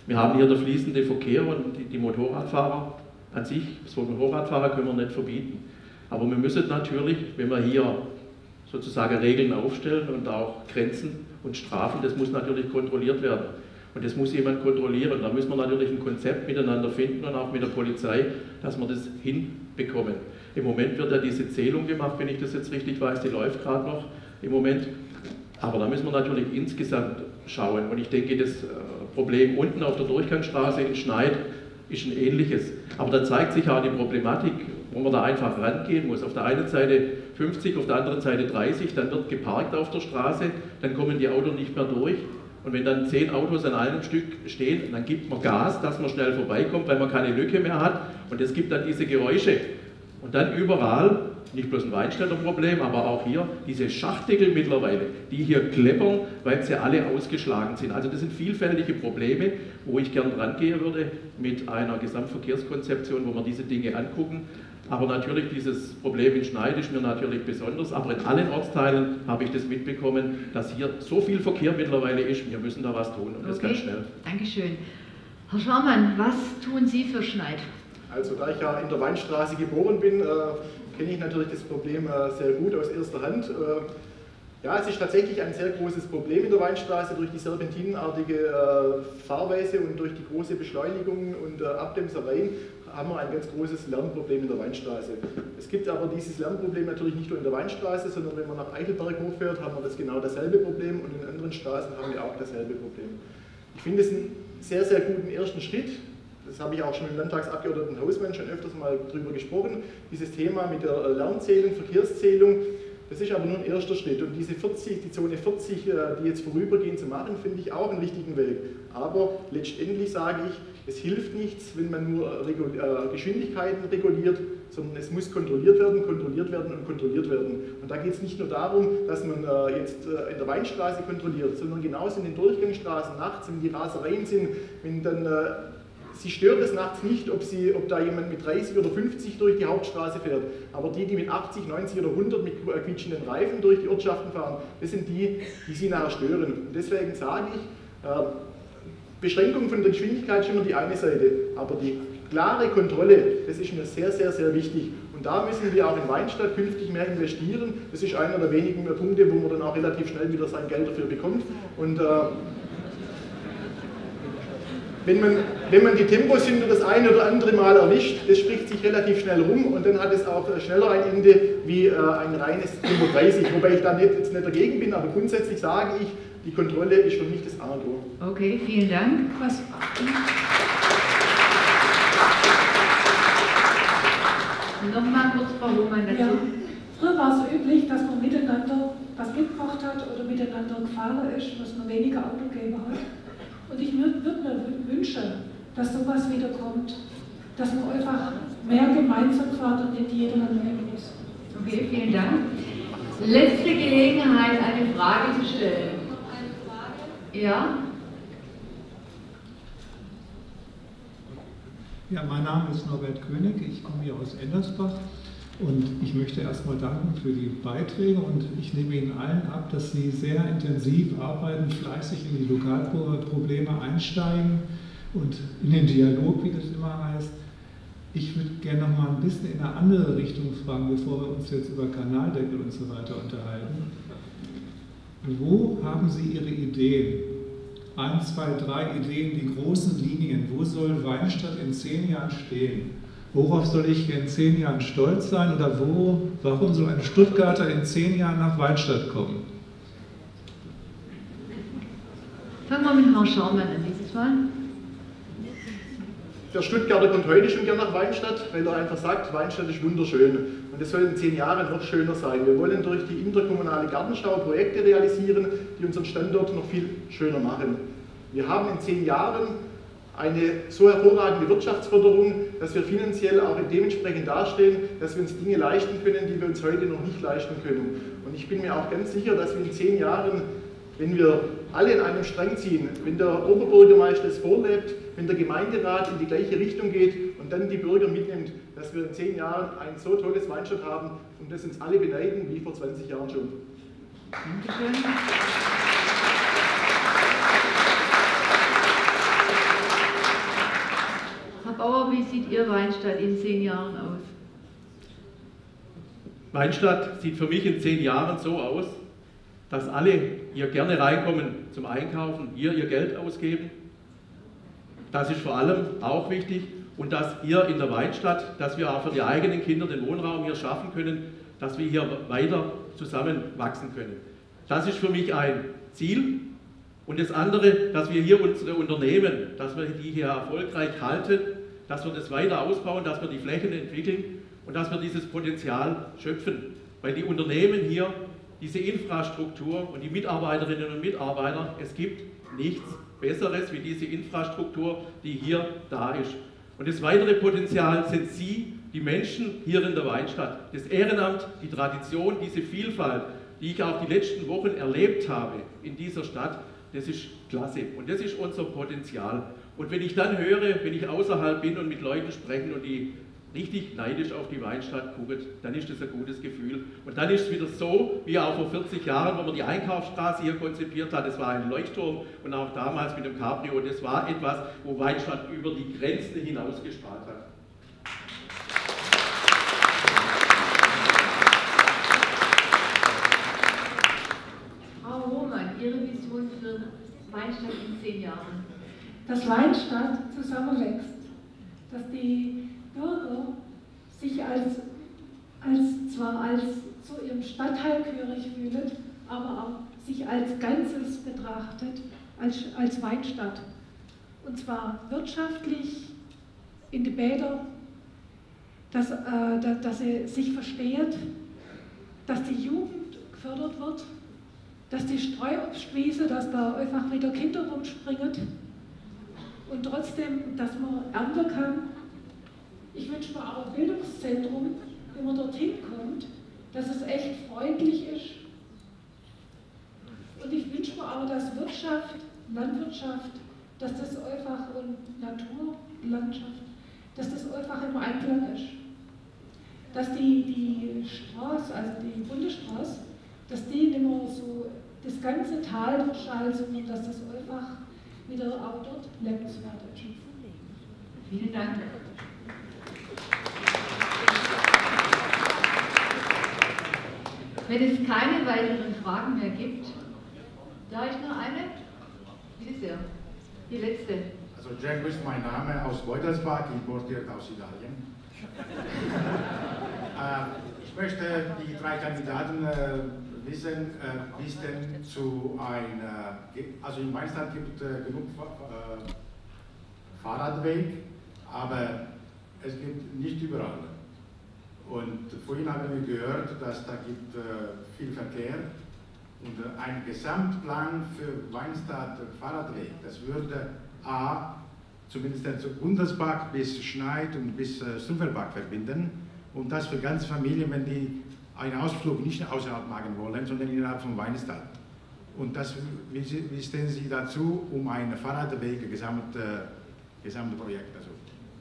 Wir haben hier den fließenden Verkehr und die, die Motorradfahrer an sich, so Motorradfahrer können wir nicht verbieten. Aber wir müssen natürlich, wenn wir hier sozusagen Regeln aufstellen und auch Grenzen und Strafen, das muss natürlich kontrolliert werden. Und das muss jemand kontrollieren. Da müssen wir natürlich ein Konzept miteinander finden und auch mit der Polizei, dass wir das hinbekommen. Im Moment wird ja diese Zählung gemacht, wenn ich das jetzt richtig weiß, die läuft gerade noch im Moment. Aber da müssen wir natürlich insgesamt schauen. Und ich denke, das Problem unten auf der Durchgangsstraße in Schneid ist ein ähnliches. Aber da zeigt sich auch die Problematik, wo man da einfach rangehen muss. Auf der einen Seite fünfzig, auf der anderen Seite dreißig, dann wird geparkt auf der Straße, dann kommen die Autos nicht mehr durch. Und wenn dann zehn Autos an einem Stück stehen, dann gibt man Gas, dass man schnell vorbeikommt, weil man keine Lücke mehr hat. Und es gibt dann diese Geräusche. Und dann überall, nicht bloß ein Weinstädter Problem, aber auch hier, diese Schachdeckel mittlerweile, die hier kleppern, weil sie alle ausgeschlagen sind. Also das sind vielfältige Probleme, wo ich gern rangehen würde mit einer Gesamtverkehrskonzeption, wo wir diese Dinge angucken. Aber natürlich dieses Problem in Schneid ist mir natürlich besonders, aber in allen Ortsteilen habe ich das mitbekommen, dass hier so viel Verkehr mittlerweile ist, wir müssen da was tun und das okay. ganz schnell. Dankeschön. Herr Scharmann, was tun Sie für Schneid? Also da ich ja in der Weinstraße geboren bin, äh, kenne ich natürlich das Problem äh, sehr gut aus erster Hand. Äh, ja, es ist tatsächlich ein sehr großes Problem in der Weinstraße durch die serpentinenartige äh, Fahrweise und durch die große Beschleunigung und äh, Abbremsereien haben wir ein ganz großes Lärmproblem in der Weinstraße. Es gibt aber dieses Lärmproblem natürlich nicht nur in der Weinstraße, sondern wenn man nach Eichelberg hochfährt, haben wir das genau dasselbe Problem und in anderen Straßen haben wir auch dasselbe Problem. Ich finde es einen sehr, sehr guten ersten Schritt. Das habe ich auch schon im Landtagsabgeordneten Hausmann schon öfters mal drüber gesprochen. Dieses Thema mit der Lärmzählung, Verkehrszählung, das ist aber nur ein erster Schritt. Und diese vierzig, die Zone vierzig, die jetzt vorübergehend zu machen, finde ich auch einen richtigen Weg. Aber letztendlich sage ich, es hilft nichts, wenn man nur Geschwindigkeiten reguliert, sondern es muss kontrolliert werden, kontrolliert werden und kontrolliert werden. Und da geht es nicht nur darum, dass man jetzt in der Weinstraße kontrolliert, sondern genauso in den Durchgangsstraßen nachts, wenn die Rasereien sind, wenn dann Sie stört es nachts nicht, ob, sie, ob da jemand mit dreißig oder fünfzig durch die Hauptstraße fährt, aber die, die mit achtzig, neunzig oder hundert mit quietschenden Reifen durch die Ortschaften fahren, das sind die, die sie nachher stören. Und deswegen sage ich, äh, Beschränkung von der Geschwindigkeit ist immer die eine Seite, aber die klare Kontrolle, das ist mir sehr, sehr, sehr wichtig. Und da müssen wir auch in Weinstadt künftig mehr investieren. Das ist einer der wenigen Punkte, wo man dann auch relativ schnell wieder sein Geld dafür bekommt. Und, äh, Wenn man, wenn man die Temposünder das eine oder andere Mal erwischt, das spricht sich relativ schnell rum und dann hat es auch schneller ein Ende wie äh, ein reines Tempo dreißig, wobei ich da nicht, jetzt nicht dagegen bin, aber grundsätzlich sage ich, die Kontrolle ist für mich das A und O. Okay, vielen Dank. Was? Nochmal kurz Frau Hohmann dazu. Ja. Früher war es so üblich, dass man miteinander was mitgebracht hat oder miteinander gefahren ist, dass man weniger Autogeber hat. Und ich würde mir wünschen, dass sowas wiederkommt, dass man einfach mehr gemeinsam fährt und nicht jeder alleine ist. Okay, vielen Dank. Letzte Gelegenheit, eine Frage zu stellen. Ja? Ja, mein Name ist Norbert König, ich komme hier aus Endersbach und ich möchte erstmal danken für die Beiträge und ich nehme Ihnen allen ab, dass Sie sehr intensiv arbeiten, fleißig in die Lokalprobleme einsteigen und in den Dialog, wie das immer heißt. Ich würde gerne noch mal ein bisschen in eine andere Richtung fragen, bevor wir uns jetzt über Kanaldeckel und so weiter unterhalten. Wo haben Sie Ihre Ideen? Eins, zwei, drei Ideen, die großen Linien. Wo soll Weinstadt in zehn Jahren stehen? Worauf soll ich in zehn Jahren stolz sein? Oder wo, warum soll ein Stuttgarter in zehn Jahren nach Weinstadt kommen? Fangen wir mit Herrn Scharmann an dieses Mal. Der Stuttgarter kommt heute schon gern nach Weinstadt, weil er einfach sagt, Weinstadt ist wunderschön. Und es soll in zehn Jahren noch schöner sein. Wir wollen durch die interkommunale Gartenschau Projekte realisieren, die unseren Standort noch viel schöner machen. Wir haben in zehn Jahren eine so hervorragende Wirtschaftsförderung, dass wir finanziell auch dementsprechend dastehen, dass wir uns Dinge leisten können, die wir uns heute noch nicht leisten können. Und ich bin mir auch ganz sicher, dass wir in zehn Jahren, wenn wir alle in einem Strang ziehen, wenn der Oberbürgermeister es vorlebt, wenn der Gemeinderat in die gleiche Richtung geht und dann die Bürger mitnimmt, dass wir in zehn Jahren ein so tolles Weinstadt haben, um das uns alle beneiden, wie vor zwanzig Jahren schon. Dankeschön. sieht Ihr Weinstadt in zehn Jahren aus? Weinstadt sieht für mich in zehn Jahren so aus, dass alle hier gerne reinkommen zum Einkaufen, hier ihr Geld ausgeben. Das ist vor allem auch wichtig. Und dass ihr in der Weinstadt, dass wir auch für die eigenen Kinder den Wohnraum hier schaffen können, dass wir hier weiter zusammenwachsen können. Das ist für mich ein Ziel. Und das andere, dass wir hier unsere Unternehmen, dass wir die hier erfolgreich halten, dass wir das weiter ausbauen, dass wir die Flächen entwickeln und dass wir dieses Potenzial schöpfen. Weil die Unternehmen hier, diese Infrastruktur und die Mitarbeiterinnen und Mitarbeiter, es gibt nichts Besseres wie diese Infrastruktur, die hier da ist. Und das weitere Potenzial sind Sie, die Menschen hier in der Weinstadt. Das Ehrenamt, die Tradition, diese Vielfalt, die ich auch die letzten Wochen erlebt habe in dieser Stadt, das ist klasse. Und das ist unser Potenzial. Und wenn ich dann höre, wenn ich außerhalb bin und mit Leuten spreche und die richtig neidisch auf die Weinstadt gucken, dann ist das ein gutes Gefühl. Und dann ist es wieder so, wie auch vor vierzig Jahren, wo man die Einkaufsstraße hier konzipiert hat. Das war ein Leuchtturm und auch damals mit dem Cabrio. Das war etwas, wo Weinstadt über die Grenzen hinausgestrahlt hat. Frau Hohmann, Ihre Vision für Weinstadt in zehn Jahren? Dass Weinstadt zusammenwächst, dass die Bürger sich als, als zwar als zu ihrem Stadtteil gehörig fühlen, aber auch sich als Ganzes betrachtet, als, als Weinstadt. Und zwar wirtschaftlich, in den Bädern, dass, äh, dass, dass sie sich versteht, dass die Jugend gefördert wird, dass die Streuobstwiese, dass da einfach wieder Kinder rumspringen und trotzdem, dass man ernten kann. Ich wünsche mir auch ein Bildungszentrum, wenn man dorthin kommt, dass es echt freundlich ist. Und ich wünsche mir auch, dass Wirtschaft, Landwirtschaft, dass das einfach und Naturlandschaft, dass das einfach im Einklang ist. Dass die, die Straße, also die Bundesstraße, dass die nicht mehr so das ganze Tal durchschaltet, sondern dass das einfach wieder auch dort lebenswert ist. Vielen Dank. Wenn es keine weiteren Fragen mehr gibt, da ich noch eine? Bitte sehr. Die letzte. Also Jack ist mein Name aus Beutelsbach, importiert aus Italien. äh, ich möchte die drei Kandidaten äh, wissen, äh, wie es denn zu einer, also in Weinstadt gibt es äh, genug äh, Fahrradweg, aber es gibt nicht überall. Und vorhin haben wir gehört, dass da gibt äh, viel Verkehr und äh, ein Gesamtplan für Weinstadt Fahrradweg, das würde A, zumindest zu Bundesbach bis Schneid und bis äh, Strümpfelbach verbinden und das für ganze Familien, wenn die einen Ausflug nicht außerhalb machen wollen, sondern innerhalb von Weinstadt. Und das, wie, wie stehen Sie dazu, um einen Fahrradweg, gesamte, äh, gesamte Projekt? Also.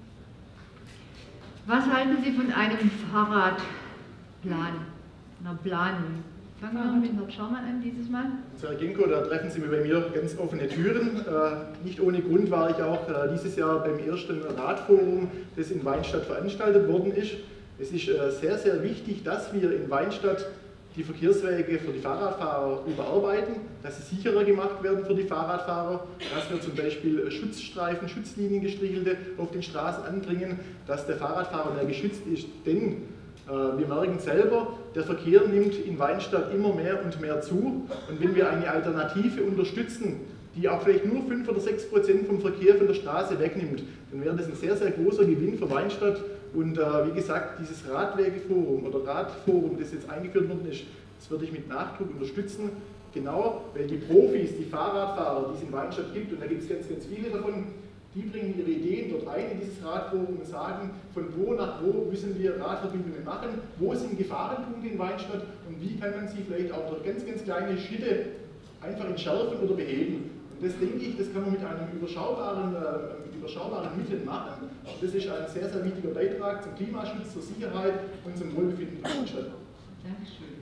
Was halten Sie von einem Fahrradplan, einer Planung? Fangen wir mit Herrn Schaumann an dieses Mal. Herr Genko, da treffen Sie mir bei mir ganz offene Türen. Äh, nicht ohne Grund war ich auch äh, dieses Jahr beim ersten Radforum, das in Weinstadt veranstaltet worden ist. Es ist äh, sehr, sehr wichtig, dass wir in Weinstadt die Verkehrswege für die Fahrradfahrer überarbeiten, dass sie sicherer gemacht werden für die Fahrradfahrer, dass wir zum Beispiel Schutzstreifen, Schutzlinien gestrichelte auf den Straßen anbringen, dass der Fahrradfahrer mehr geschützt ist, denn äh, wir merken selber, der Verkehr nimmt in Weinstadt immer mehr und mehr zu und wenn wir eine Alternative unterstützen, die auch vielleicht nur fünf oder sechs Prozent vom Verkehr von der Straße wegnimmt, dann wäre das ein sehr, sehr großer Gewinn für Weinstadt. Und äh, wie gesagt, dieses Radwegeforum oder Radforum, das jetzt eingeführt worden ist, das würde ich mit Nachdruck unterstützen. Genau, weil die Profis, die Fahrradfahrer, die es in Weinstadt gibt, und da gibt es ganz, ganz viele davon, die bringen ihre Ideen dort ein in dieses Radforum und sagen, von wo nach wo müssen wir Radverbindungen machen, wo sind Gefahrenpunkte in Weinstadt und wie kann man sie vielleicht auch durch ganz, ganz kleine Schritte einfach entschärfen oder beheben. Und das denke ich, das kann man mit einem überschaubaren, äh, überschaubaren Mitteln machen. Das ist ein sehr, sehr wichtiger Beitrag zum Klimaschutz, zur Sicherheit und zum Wohlbefinden der Weinstadt. Dankeschön.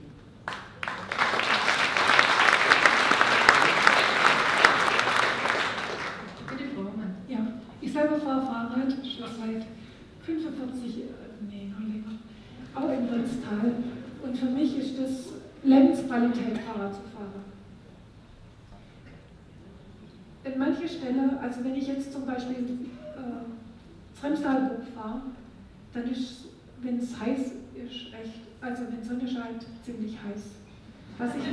Bitte, Frau Mann. Ja, ich selber fahre Fahrrad schon seit total. Und für mich ist das Lebensqualität, Fahrrad zu fahren. An mancher Stelle, also wenn ich jetzt zum Beispiel äh, Fremstal hochfahre, dann ist, wenn es heiß ist, echt, also wenn Sonne scheint, ziemlich heiß. Was ich,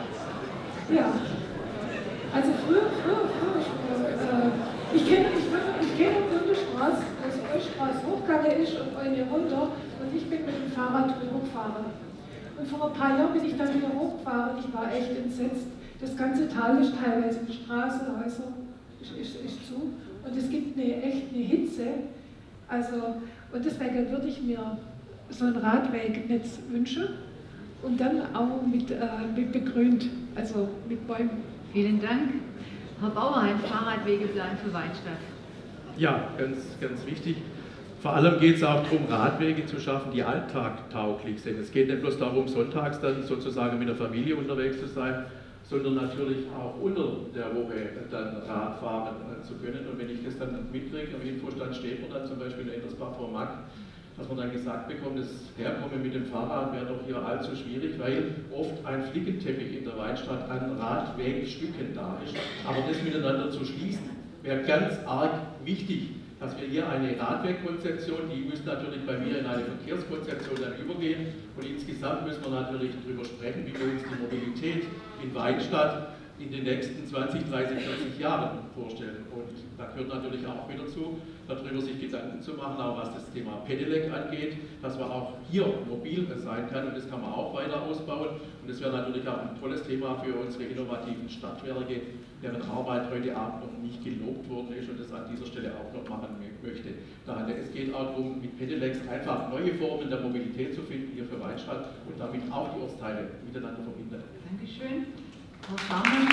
ja, also früher, früher, früher, äh, ich kenne ich, ich kenn die Bundesstraße, wo die Oststraße hochgegangen ist und eine runter und ich bin mit dem Fahrrad drüber gefahren. Und vor ein paar Jahren bin ich dann wieder hochgefahren und ich war echt entsetzt. Das ganze Tal ist teilweise die Straße, Häuser ist, ist, ist zu und es gibt eine, echt eine Hitze. Also, und deswegen würde ich mir so ein Radwegnetz wünschen und dann auch mit, äh, mit begrünt, also mit Bäumen. Vielen Dank. Herr Bauer, ein Fahrradwegeplan für Weinstadt. Ja, ganz, ganz wichtig. Vor allem geht es auch darum, Radwege zu schaffen, die alltagtauglich sind. Es geht nicht bloß darum, sonntags dann sozusagen mit der Familie unterwegs zu sein, sondern natürlich auch unter der Woche dann Rad fahren zu können. Und wenn ich das dann mitkriege, am Infostand steht man dann zum Beispiel in Endersbach vor Mack, dass man dann gesagt bekommt, das Herkommen mit dem Fahrrad wäre doch hier allzu schwierig, weil oft ein Flickenteppich in der Weinstadt an Radwegstücken da ist. Aber das miteinander zu schließen, wäre ganz arg wichtig, dass wir hier eine Radwegkonzeption, die müsste natürlich bei mir in eine Verkehrskonzeption dann übergehen. Und insgesamt müssen wir natürlich darüber sprechen, wie wir uns die Mobilität in Weinstadt in den nächsten zwanzig, dreißig, vierzig Jahren vorstellen. Und da gehört natürlich auch wieder zu, darüber sich Gedanken zu machen, auch was das Thema Pedelec angeht, dass man auch hier mobil sein kann und das kann man auch weiter ausbauen. Und das wäre natürlich auch ein tolles Thema für unsere innovativen Stadtwerke, deren Arbeit heute Abend noch nicht gelobt worden ist und das an dieser Stelle auch noch machen möchte. Daher, es geht auch darum, mit Pedelecs einfach neue Formen der Mobilität zu finden hier für Weinstadt und damit auch die Ortsteile miteinander verbinden. Dankeschön. Frau Scharmann,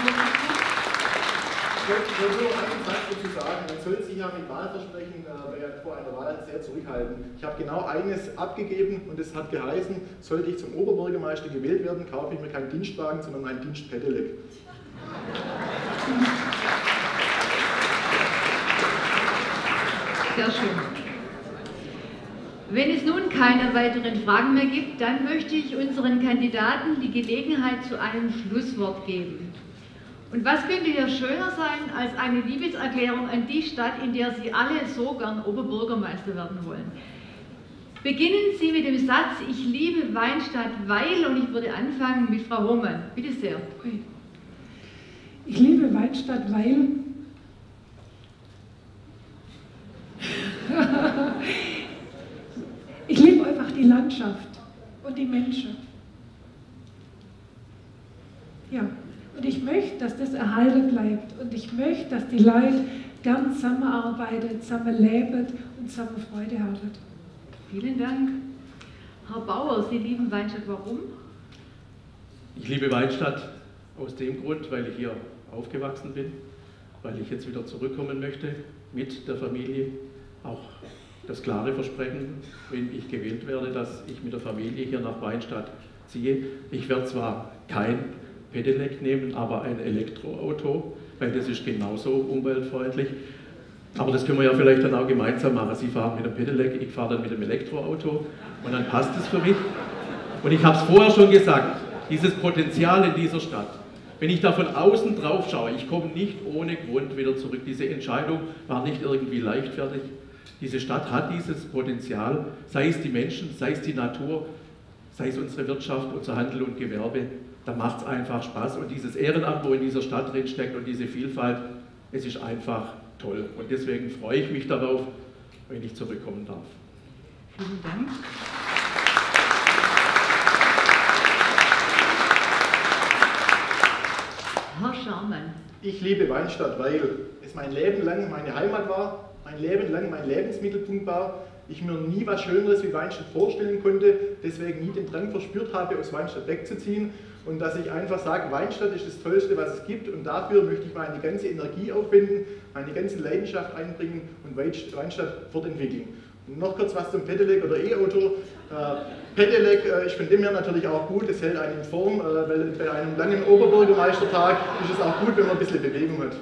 ich wollte nur einen Satz dazu sagen, man soll sich ja mit Wahlversprechen äh, vor einer Wahl sehr zurückhalten. Ich habe genau eines abgegeben und es hat geheißen, sollte ich zum Oberbürgermeister gewählt werden, kaufe ich mir keinen Dienstwagen, sondern einen Dienstpedelec. Sehr schön. Wenn es nun keine weiteren Fragen mehr gibt, dann möchte ich unseren Kandidaten die Gelegenheit zu einem Schlusswort geben. Und was könnte hier schöner sein als eine Liebeserklärung an die Stadt, in der Sie alle so gern Oberbürgermeister werden wollen? Beginnen Sie mit dem Satz, ich liebe Weinstadt, weil, und ich würde anfangen mit Frau Hohmann. Bitte sehr. Ich liebe Weinstadt, weil ich liebe einfach die Landschaft und die Menschen. Ja, und ich möchte, dass das erhalten bleibt und ich möchte, dass die Leute gern zusammenarbeiten, zusammen leben und zusammen Freude haben. Vielen Dank. Herr Bauer, Sie lieben Weinstadt, warum? Ich liebe Weinstadt aus dem Grund, weil ich hier aufgewachsen bin, weil ich jetzt wieder zurückkommen möchte mit der Familie. Auch das klare Versprechen, wenn ich gewählt werde, dass ich mit der Familie hier nach Weinstadt ziehe. Ich werde zwar kein Pedelec nehmen, aber ein Elektroauto, weil das ist genauso umweltfreundlich. Aber das können wir ja vielleicht dann auch gemeinsam machen. Sie fahren mit dem Pedelec, ich fahre dann mit dem Elektroauto und dann passt es für mich. Und ich habe es vorher schon gesagt, dieses Potenzial in dieser Stadt, wenn ich da von außen drauf schaue, ich komme nicht ohne Grund wieder zurück. Diese Entscheidung war nicht irgendwie leichtfertig. Diese Stadt hat dieses Potenzial, sei es die Menschen, sei es die Natur, sei es unsere Wirtschaft, unser Handel und Gewerbe. Da macht es einfach Spaß. Und dieses Ehrenamt, wo in dieser Stadt drin steckt und diese Vielfalt, es ist einfach toll. Und deswegen freue ich mich darauf, wenn ich zurückkommen darf. Vielen Dank. Herr Scharmann. Ich liebe Weinstadt, weil es mein Leben lang meine Heimat war, mein Leben lang mein Lebensmittelpunkt war, ich mir nie was Schöneres wie Weinstadt vorstellen konnte, deswegen nie den Drang verspürt habe, aus Weinstadt wegzuziehen und dass ich einfach sage, Weinstadt ist das Tollste, was es gibt und dafür möchte ich meine ganze Energie aufwenden, meine ganze Leidenschaft einbringen und Weinstadt fortentwickeln. Und noch kurz was zum Pedelec oder E-Auto. Äh, Pedelec äh, ist von dem her natürlich auch gut, es hält einen in Form, äh, weil bei einem langen Oberbürgermeistertag ist es auch gut, wenn man ein bisschen Bewegung hat.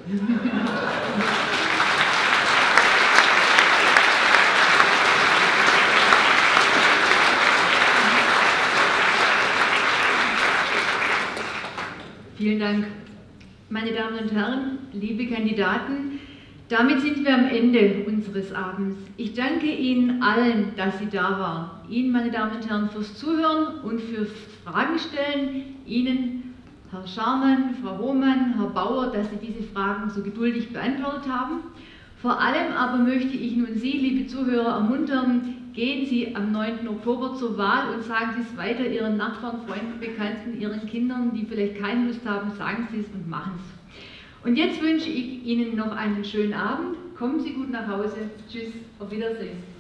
Vielen Dank. Meine Damen und Herren, liebe Kandidaten, damit sind wir am Ende unseres Abends. Ich danke Ihnen allen, dass Sie da waren. Ihnen, meine Damen und Herren, fürs Zuhören und fürs Fragen stellen. Ihnen, Herr Scharmann, Frau Hohmann, Herr Bauer, dass Sie diese Fragen so geduldig beantwortet haben. Vor allem aber möchte ich nun Sie, liebe Zuhörer, ermuntern, gehen Sie am neunten Oktober zur Wahl und sagen Sie es weiter Ihren Nachbarn, Freunden, Bekannten, Ihren Kindern, die vielleicht keine Lust haben, sagen Sie es und machen es. Und jetzt wünsche ich Ihnen noch einen schönen Abend. Kommen Sie gut nach Hause. Tschüss, auf Wiedersehen.